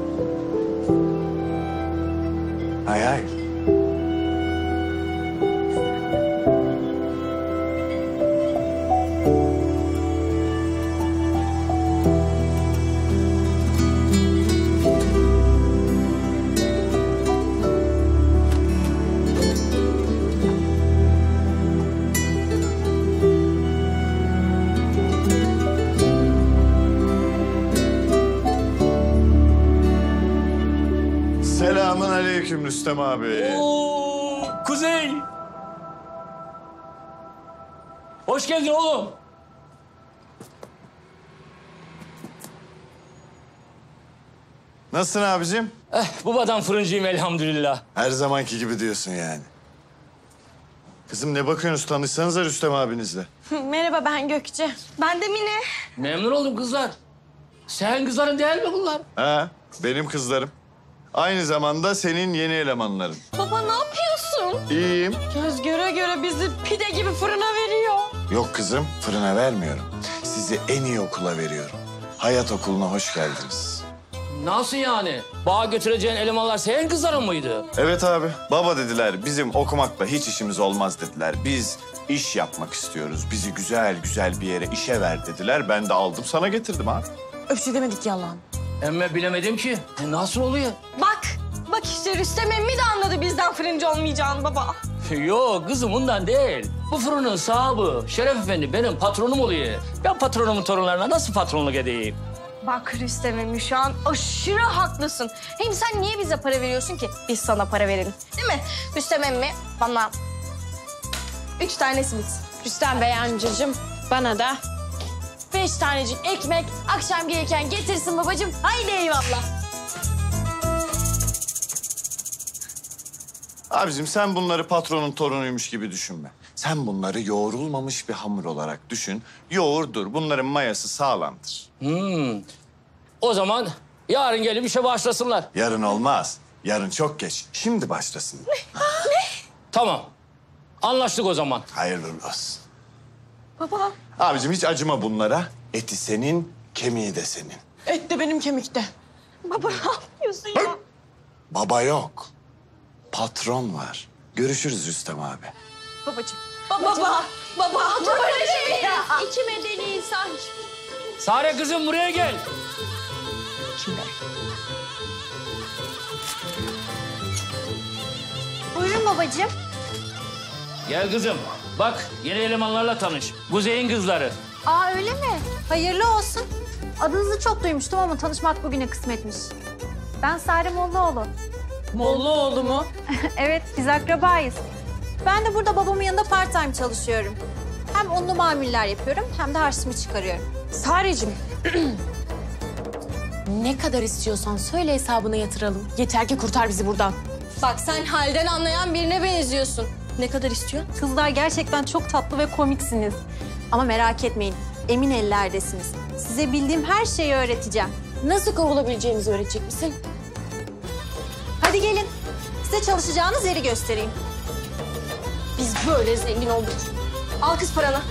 Hay.
Selamünaleyküm Rüstem abi.
Oo, Kuzey. Hoş geldin oğlum.
Nasılsın abicim?
Babadan fırıncıyım elhamdülillah.
Her zamanki gibi diyorsun yani. Kızım ne bakıyorsunuz? Tanışsanıza Rüstem abinizle.
Merhaba, ben Gökçe. Ben de Mine.
Memnun oldum kızlar. Sen kızların değil mi bunlar?
Ha, benim kızlarım. Aynı zamanda senin yeni elemanların.
Baba ne yapıyorsun?
İyiyim.
Göz göre göre bizi pide gibi fırına veriyor.
Yok kızım, fırına vermiyorum. Sizi en iyi okula veriyorum. Hayat Okulu'na hoş geldiniz.
Nasıl yani? Bağa götüreceğin elemanlar senin kızların mıydı?
Evet abi, baba dediler. Bizim okumakla hiç işimiz olmaz dediler. Biz iş yapmak istiyoruz. Bizi güzel güzel bir yere işe ver dediler. Ben de aldım sana getirdim abi.
Öpçü demedik yalan.
Emme bilemedim ki. Nasıl oluyor?
Bak işte Rüstem emmi de anladı bizden fırıncı olmayacağını baba.
Yok kızım ondan değil. Bu fırının sahibi Şeref Efendi benim patronum oluyor. Ben patronumun torunlarına nasıl patronluk edeyim?
Bak Rüstem emmi şu an aşırı haklısın. Hem sen niye bize para veriyorsun ki? Biz sana para verelim. Değil mi? Rüstem emmi bana 3 tane simit.
Rüstem Bey amcacığım bana da 5 tanecik ekmek akşam gelirken getirsin babacığım. Haydi eyvallah.
Abicim sen bunları patronun torunuymuş gibi düşünme. Sen bunları yoğrulmamış bir hamur olarak düşün. Yoğurdur. Bunların mayası sağlamdır.
O zaman yarın gelip işe başlasınlar.
Yarın olmaz. Yarın çok geç. Şimdi başlasın.
Tamam. Anlaştık o zaman.
Hayırlı olsun.
Baba.
Abicim hiç acıma bunlara. Eti senin, kemiği de senin.
Et de benim kemikte. Baba ne yapıyorsun ya?
Baba yok. Patron var. Görüşürüz Rüstem abi.
Babacığım. Baba.
Böyle şey ya. İki medeni insan.
Sare kızım buraya gel.
Buyurun babacığım.
Gel kızım. Bak yeni elemanlarla tanış. Kuzey'in kızları.
Aa öyle mi? Hayırlı olsun. Adınızı çok duymuştum ama tanışmak bugüne kısmetmiş. Ben Sare Mollaoğlu.
Mollaoğlu mu?
Evet, biz akrabayız. Ben de burada babamın yanında part time çalışıyorum. Hem unlu mamuller yapıyorum hem de harçlığımı çıkarıyorum.
Sareciğim. Ne kadar istiyorsan söyle hesabına yatıralım. Yeter ki kurtar bizi buradan.
Bak sen halden anlayan birine benziyorsun. Ne kadar istiyorsun?
Kızlar gerçekten çok tatlı ve komiksiniz. Ama merak etmeyin, emin ellerdesiniz. Size bildiğim her şeyi öğreteceğim.
Nasıl kovulabileceğimizi öğretecek misin?
Hadi gelin, size çalışacağınız yeri göstereyim.
Biz böyle zengin olduk.
Al kız paranı.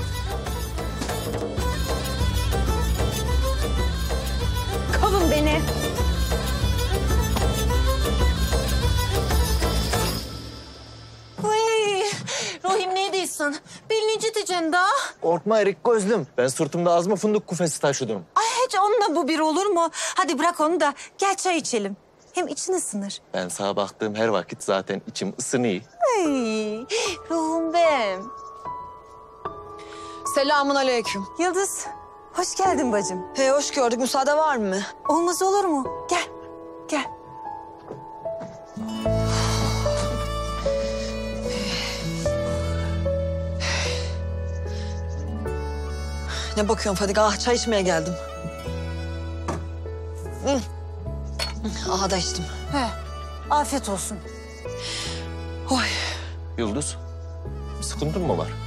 Kovun beni.
Rahim ne diyorsun? Belini cidicen daha.
Korkma Erik gözlüm. Ben sırtımda az mı fındık kufesi taşıdım.
Ay hiç onunla bu bir olur mu? Hadi bırak onu da gel çay içelim. Hem için ısınır.
Ben sağa baktığım her vakit zaten içim ısınıyor.
Ay, ruhum benim.
Selamun aleyküm.
Yıldız, hoş geldin bacım.
He, hoş gördük. Müsaade var mı?
Olmaz olur mu? Gel, gel.
Ne bakıyorsun Fadik? Ah, çay içmeye geldim. Hı. Aha da içtim.
He, afiyet olsun.
Oy.
Yıldız, sıkıntın mı var?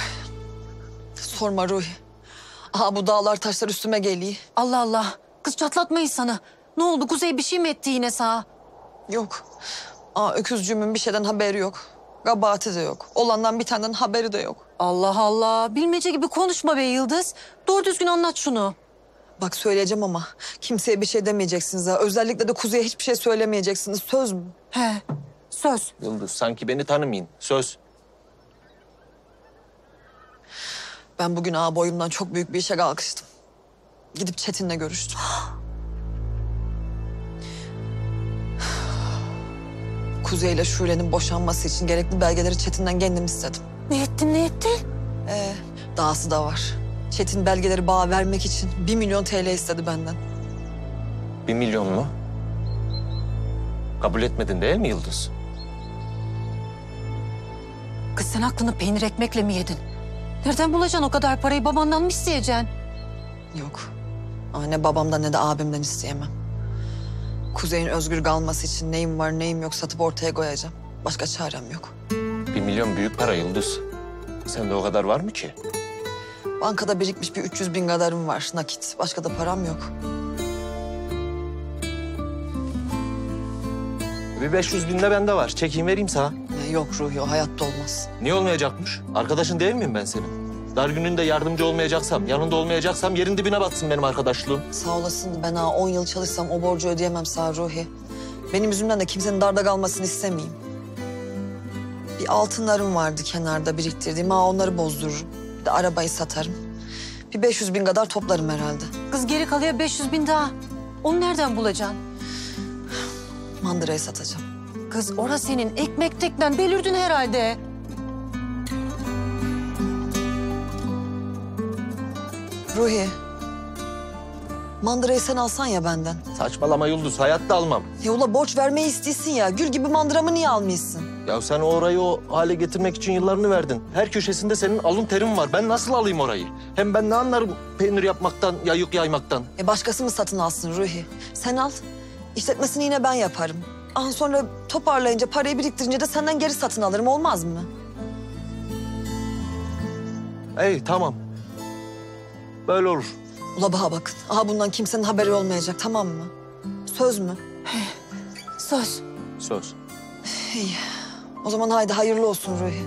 Sorma Ruhi. Aha bu dağlar taşlar üstüme geliyor.
Allah Allah. Kız çatlatmayız sana. Ne oldu? Kuzey bir şey mi etti yine sağa?
Yok. Aa, öküzcüğümün bir şeyden haberi yok. Kabahati de yok. Olandan bir taneden haberi de yok.
Allah Allah. Bilmece gibi konuşma be Yıldız. Doğru düzgün anlat şunu.
Bak söyleyeceğim ama kimseye bir şey demeyeceksiniz ha. Özellikle de Kuzey'e hiçbir şey söylemeyeceksiniz. Söz mü?
He, söz.
Yıldız, sanki beni tanımayın. Söz.
Ben bugün ağa boyumdan çok büyük bir işe kalkıştım. Gidip Çetin'le görüştüm. Kuzey ile Şule'nin boşanması için gerekli belgeleri Çetin'den kendim istedim.
Ne ettin, ne ettin?
Dahası da var. Çetin belgeleri bana vermek için 1 milyon TL istedi benden.
1 milyon mu? Kabul etmedin değil mi Yıldız?
Kız sen aklını peynir ekmekle mi yedin? Nereden bulacaksın o kadar parayı? Babandan mı isteyeceksin?
Yok. Ne babamdan ne de abimden isteyemem. Kuzey'in özgür kalması için neyim var neyim yok satıp ortaya koyacağım. Başka çarem yok.
1 milyon büyük para Yıldız. Sende o kadar var mı ki?
Bankada birikmiş bir 300 bin kadarım var nakit. Başka da param yok.
Bir 500 bin de bende var. Çekeyim vereyim sana.
Yok Ruhi, o hayatta olmaz.
Niye olmayacakmış? Arkadaşın değil miyim ben senin? Dar gününde yardımcı olmayacaksam, yanında olmayacaksam yerin dibine batsın benim arkadaşlığım.
Sağ olasın. Ben 10 yıl çalışsam o borcu ödeyemem sağ Ruhi. Benim yüzümden de kimsenin darda kalmasını istemeyeyim. Bir altınlarım vardı kenarda biriktirdiğim. Onları bozdururum. Bir de arabayı satarım. Bir 500 bin kadar toplarım herhalde.
Kız geri kalıyor 500 bin daha. Onu nereden bulacaksın?
Mandırayı satacağım.
Kız orası senin ekmek teknen belirdin herhalde.
Ruhi, mandırayı sen alsan ya benden.
Saçmalama Yıldız, hayatta almam.
Ya ula borç vermeyi istiyorsun ya. Gül gibi mandıramı niye almışsın?
Ya sen orayı o hale getirmek için yıllarını verdin. Her köşesinde senin alın terin var. Ben nasıl alayım orayı? Hem ben ne anlarım peynir yapmaktan, yayık yaymaktan?
Başkası mı satın alsın Ruhi? Sen al. İşletmesini yine ben yaparım. Sonra toparlayınca, parayı biriktirince de senden geri satın alırım. Olmaz mı?
İyi, tamam. Böyle olur.
Ula baha bakın. Bundan kimsenin haberi olmayacak, tamam mı? Söz mü?
Söz.
Söz.
İyi. O zaman haydi hayırlı olsun Ruhi.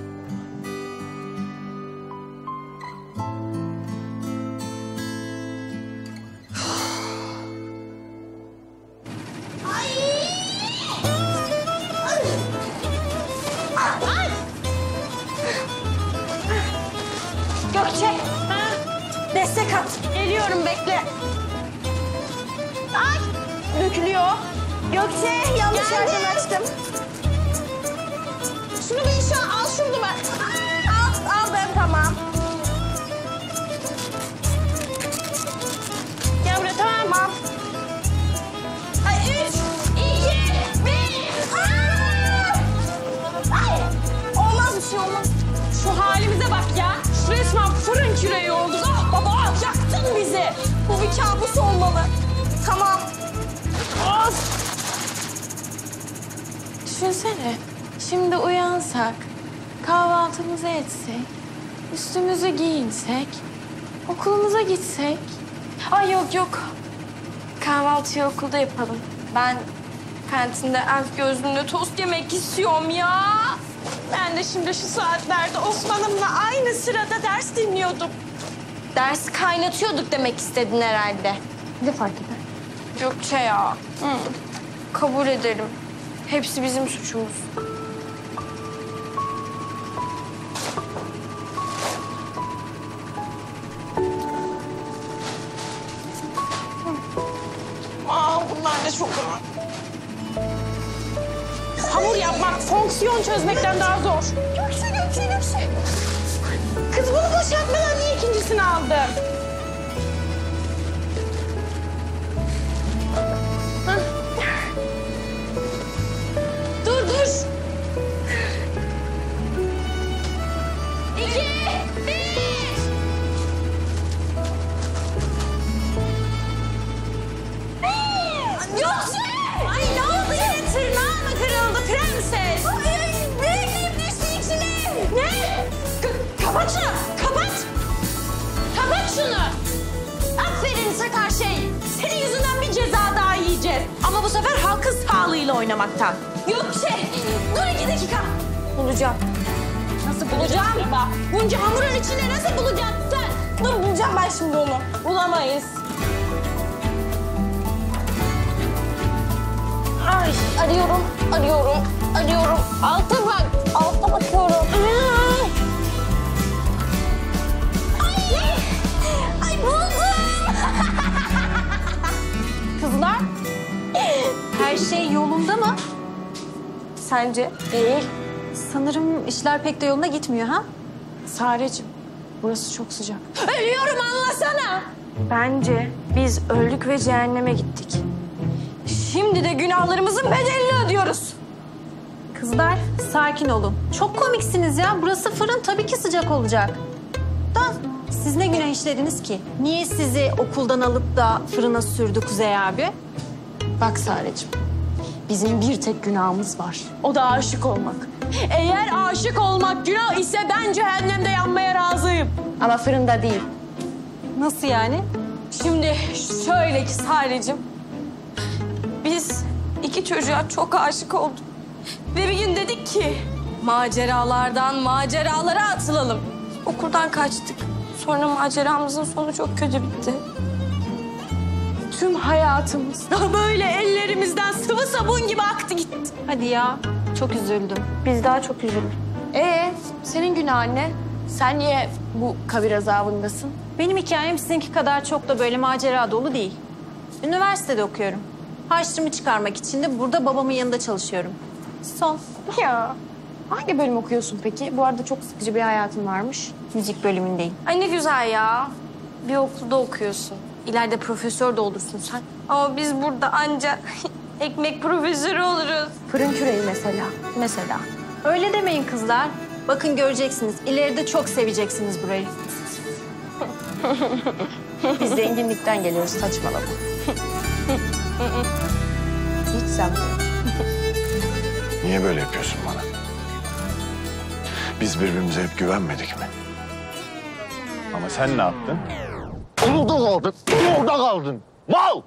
Gökçe. Destek at. Geliyorum bekle. Ay dökülüyor. Gökçe yanlış yerden açtım. Şunu bir şu an al şunu ben. Aldım tamam. Gel buraya tamam. Ay 3, 2, 1. Ay olmaz bir şey olmaz. Şu halimize bak ya. Resmen fırın küreği olduk. Ah baba yaktın bizi. Bu bir kabus olmalı. Tamam. Of.
Düşünsene, şimdi uyansak, kahvaltımızı etsek, üstümüzü giyinsek, okulumuza gitsek. Ay yok. Kahvaltıyı okulda yapalım. Ben kantinde elf gözlüğünde tost yemek istiyorum ya. Ben de şimdi şu saatlerde Osman'ımla aynı sırada ders dinliyordum.
Dersi kaynatıyorduk demek istedin herhalde.
Ne fark eder?
Gökçe ya. Kabul ederim. Hepsi bizim suçumuz.
Bunlar da çok ağır. hamur yapmak fonksiyon çözmekten daha zor.
Gökçe.
Kız bunu boşaltmadan niye ikincisini aldın? Hah. Dur.
2, 1. Gökçe!
Ay ne oldu yine, tırnağı mı kırıldı prenses?
Ay, bilekliğim düştü içine.
Ne? Kapat şunu, kapat şunu. Aferin sakar şey. Senin yüzünden bir ceza daha yiyeceğiz. Ama bu sefer halkın sağlığıyla oynamaktan.
Gökçe, dur 2 dakika.
Bulacağım. Nasıl bulacağım? Bunca hamurun içinde nasıl bulacaksın sen? Dur bulacağım ben şimdi onu. Bulamayız. Ay arıyorum. Alta bakıyorum.
Ay buldum.
Kızlar, her şey yolunda mı?
Sence? Değil.
Sanırım işler pek de yoluna gitmiyor ha?
Sarecim, burası çok sıcak.
Ölüyorum, anlasana.
Bence biz öldük ve cehenneme gittik. Şimdi de günahlarımızın bedelini ödüyoruz.
Kızlar, sakin olun. Çok komiksiniz ya. Burası fırın, tabii ki sıcak olacak. Da siz ne günah işlediniz ki? Niye sizi okuldan alıp da fırına sürdü Kuzey abi?
Bak Sarecim, bizim bir tek günahımız var. O da aşık olmak. Eğer aşık olmak günah ise ben cehennemde yanmaya razıyım. Ama fırında değil.
Nasıl yani?
Şimdi şöyle ki Sarecim, biz iki çocuğa çok aşık olduk. Ve bir gün dedik ki maceralardan maceralara atılalım. Okuldan kaçtık. Sonra maceramızın sonu çok kötü bitti. Tüm hayatımız daha böyle ellerimizden sıvı sabun gibi aktı gitti.
Hadi ya, çok üzüldüm.
Biz daha çok üzüldük. Senin günahın ne? Sen niye bu kabir azabındasın?
Benim hikayem sizinki kadar çok da böyle macera dolu değil. Üniversitede okuyorum. Harçlığımı çıkarmak için de burada babamın yanında çalışıyorum. Son.
Ya hangi bölüm okuyorsun peki? Bu arada çok sıkıcı bir hayatın varmış.
Müzik bölümündeyim.
Ay ne güzel ya. Bir okulda okuyorsun. İleride profesör de olursun sen. Ama biz burada anca ekmek profesörü oluruz. Fırın küreği mesela.
Öyle demeyin kızlar. Bakın göreceksiniz. İleride çok seveceksiniz burayı.
Biz zenginlikten geliyoruz, saçmalama. Hiç sen.
Niye böyle yapıyorsun bana? Biz birbirimize hep güvenmedik mi? Ama sen ne yaptın? Orada kaldın. Mal!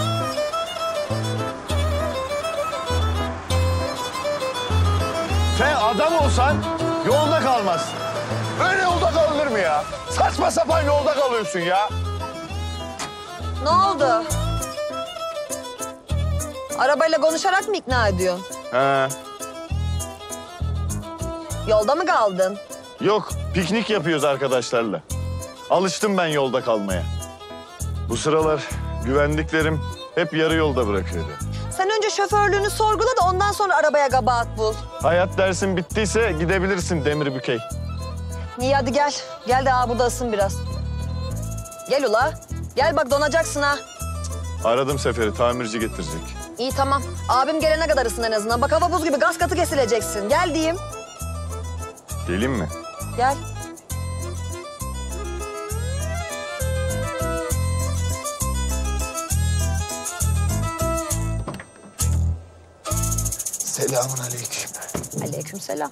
Sen adam olsan yolda kalmazsın. Böyle yolda kalınır mı ya? Saçma sapan yolda kalıyorsun ya.
Ne oldu? Arabayla konuşarak mı ikna ediyorsun?
He.
Yolda mı kaldın?
Yok, piknik yapıyoruz arkadaşlarla. Alıştım ben yolda kalmaya. Bu sıralar güvendiklerim hep yarı yolda bırakıyor beni.
Sen önce şoförlüğünü sorgula da ondan sonra arabaya kabahat bul.
Hayat dersin bittiyse gidebilirsin Demirbükey.
İyi hadi gel. Gel de burada ısın biraz. Gel ula. Gel bak donacaksın ha.
Aradım Sefer'i, tamirci getirecek.
İyi tamam. Abim gelene kadar ısın en azından. Bak hava buz gibi gaz katı kesileceksin. Gel diyeyim.
Geleyim mi?
Gel.
Selamun aleyküm.
Aleykümselam.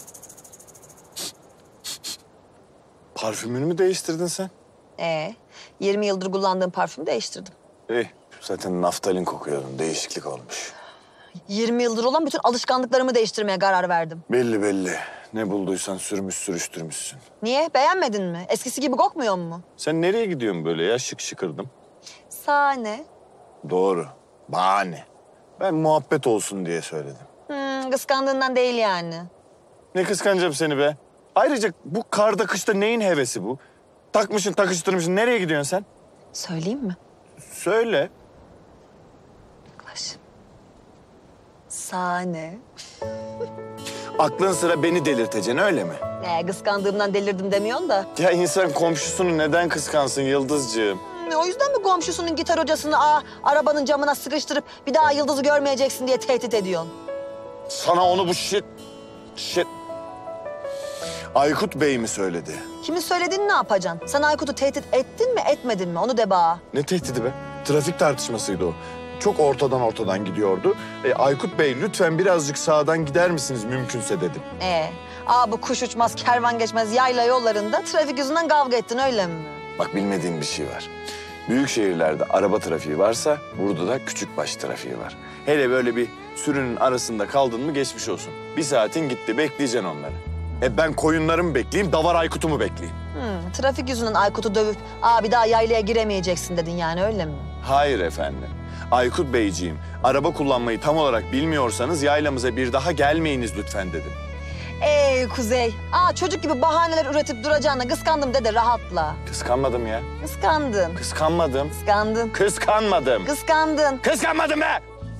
Parfümünü mü değiştirdin sen?
20 yıldır kullandığım parfümü değiştirdim.
Zaten naftalin kokuyordun, değişiklik olmuş.
20 yıldır olan bütün alışkanlıklarımı değiştirmeye karar verdim.
Belli belli. Ne bulduysan sürüştürmüşsün.
Niye? Beğenmedin mi? Eskisi gibi kokmuyor mu?
Sen nereye gidiyorsun böyle ya şık şıkırdım?
Sahne.
Doğru. Bahane. Ben muhabbet olsun diye söyledim.
Kıskandığından değil yani.
Ne kıskanacağım seni be? Ayrıca bu karda kışta neyin hevesi bu? Takmışsın takıştırmışsın. Nereye gidiyorsun sen?
Söyleyeyim mi?
Söyle.
Yaklaş. Sahne.
Aklın sıra beni delirteceksin öyle mi?
Kıskandığımdan delirdim demiyorsun da.
Ya insan komşusunu neden kıskansın Yıldızcığım?
O yüzden mi komşusunun gitar hocasını arabanın camına sıkıştırıp bir daha Yıldız'ı görmeyeceksin diye tehdit ediyorsun?
Sana onu bu Aykut Bey mi söyledi?
Kimin söylediğini ne yapacaksın? Sen Aykut'u tehdit ettin mi etmedin mi? Onu de bana.
Ne tehdidi be? Trafik tartışmasıydı o. Çok ortadan gidiyordu. Aykut Bey lütfen birazcık sağdan gider misiniz mümkünse dedim.
Bu kuş uçmaz, kervan geçmez yayla yollarında trafik yüzünden kavga ettin öyle mi?
Bak bilmediğin bir şey var. Büyük şehirlerde araba trafiği varsa burada da küçükbaş trafiği var. Hele böyle bir sürünün arasında kaldın mı geçmiş olsun. Bir saatin gitti, bekleyeceksin onları. Ben koyunlarımı bekleyeyim, davar Aykut'u mu bekleyeyim?
Trafik yüzünden Aykut'u dövüp bir daha yaylaya giremeyeceksin dedin yani öyle mi?
Hayır efendim. Aykut Beyciğim, araba kullanmayı tam olarak bilmiyorsanız yaylamıza bir daha gelmeyiniz lütfen dedim.
Kuzey, çocuk gibi bahaneler üretip duracağına kıskandım dede rahatla.
Kıskanmadım ya.
Kıskandın.
Kıskanmadım.
Kıskandın.
Kıskanmadım.
Kıskandın.
Kıskanmadım be!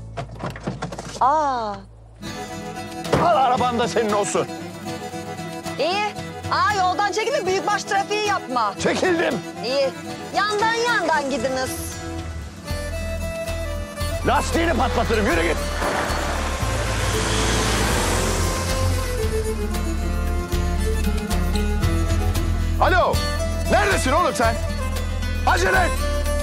Aa.
Al araban da senin olsun.
İyi. Yoldan çekilme, büyükbaş trafiği yapma.
Çekildim.
İyi. Yandan gidiniz.
Lastiğini patlatırım, yürü git. Alo, neredesin oğlum sen? Acele et.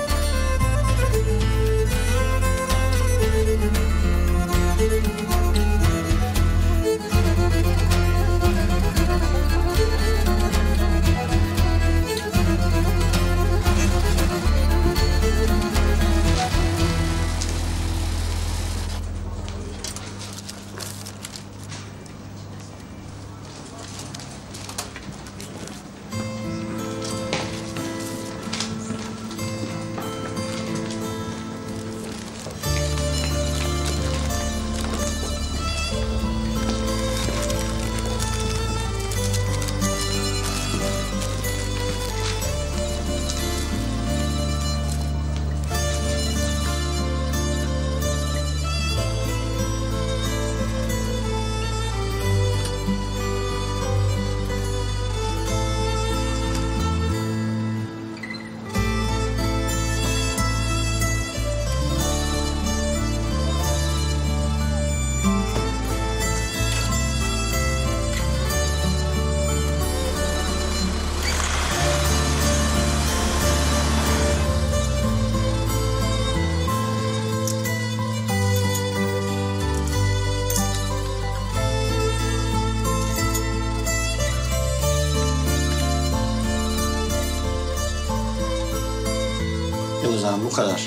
Yıldız Hanım bu kadar.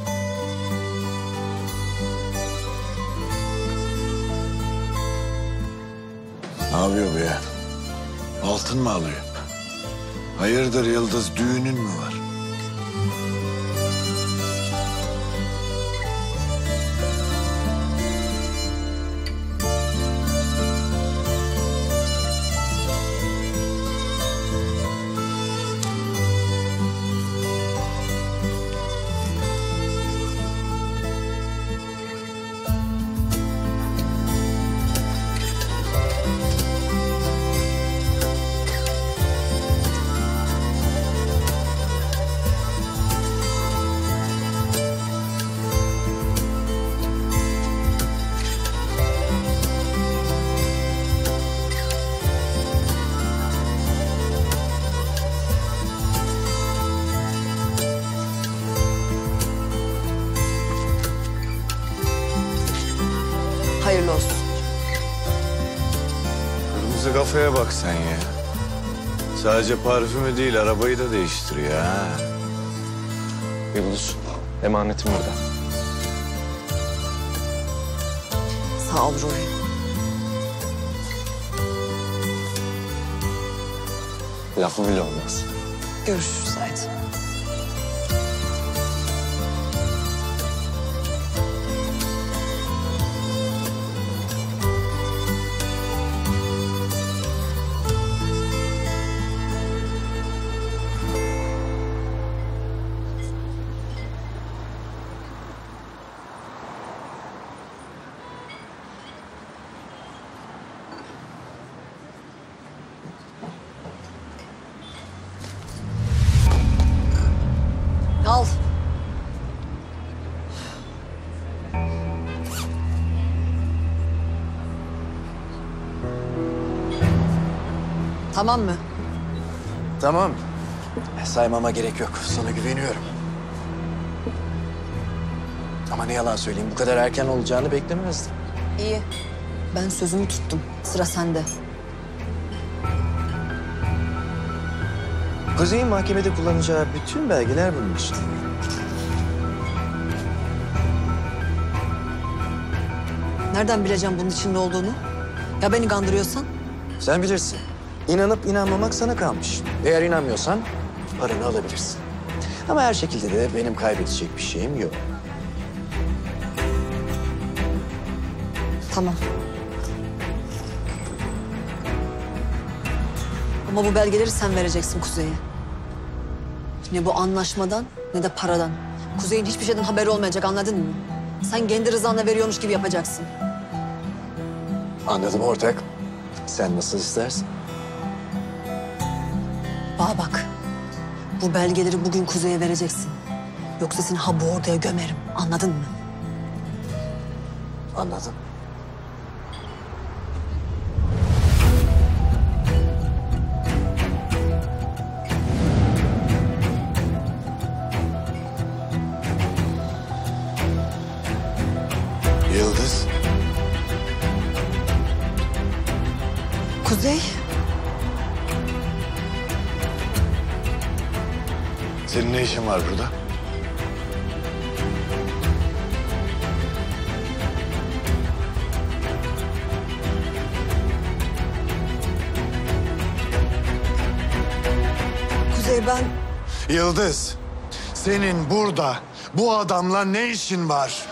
Ne yapıyor bu ya? Altın mı alıyor? Hayırdır Yıldız, düğünün mü var?
Hayırlı olsun.
Kırmızı kafaya bak sen ya. Sadece parfümü değil, arabayı da değiştiriyor ha.
Yıldız, emanetim burada.
Sağ ol Ruhi.
Lafı bile olmaz.
Görüşürüz haydi. Tamam mı?
Tamam. Saymama gerek yok. Sana güveniyorum. Ama ne yalan söyleyeyim, bu kadar erken olacağını beklemezdim.
İyi. Ben sözümü tuttum. Sıra sende.
Kuzey'in mahkemede kullanacağı bütün belgeler bunun için.
Nereden bileceğim bunun içinde olduğunu? Ya beni kandırıyorsan?
Sen bilirsin. İnanıp inanmamak sana kalmış. Eğer inanmıyorsan paranı alabilirsin. Ama her şekilde de benim kaybedecek bir şeyim yok.
Tamam. Ama bu belgeleri sen vereceksin Kuzey'e. Ne bu anlaşmadan ne de paradan. Kuzey'in hiçbir şeyden haberi olmayacak, anladın mı? Sen kendi rızanla veriyormuş gibi yapacaksın.
Anladım ortak. Sen nasıl istersin?
Bana bak. Bu belgeleri bugün Kuzey'e vereceksin. Yoksa seni ha bu ortaya gömerim. Anladın mı?
Anladım.
Yıldız.
Kuzey.
Senin ne işin var burada?
Kuzey ben...
Yıldız, senin burada bu adamla ne işin var?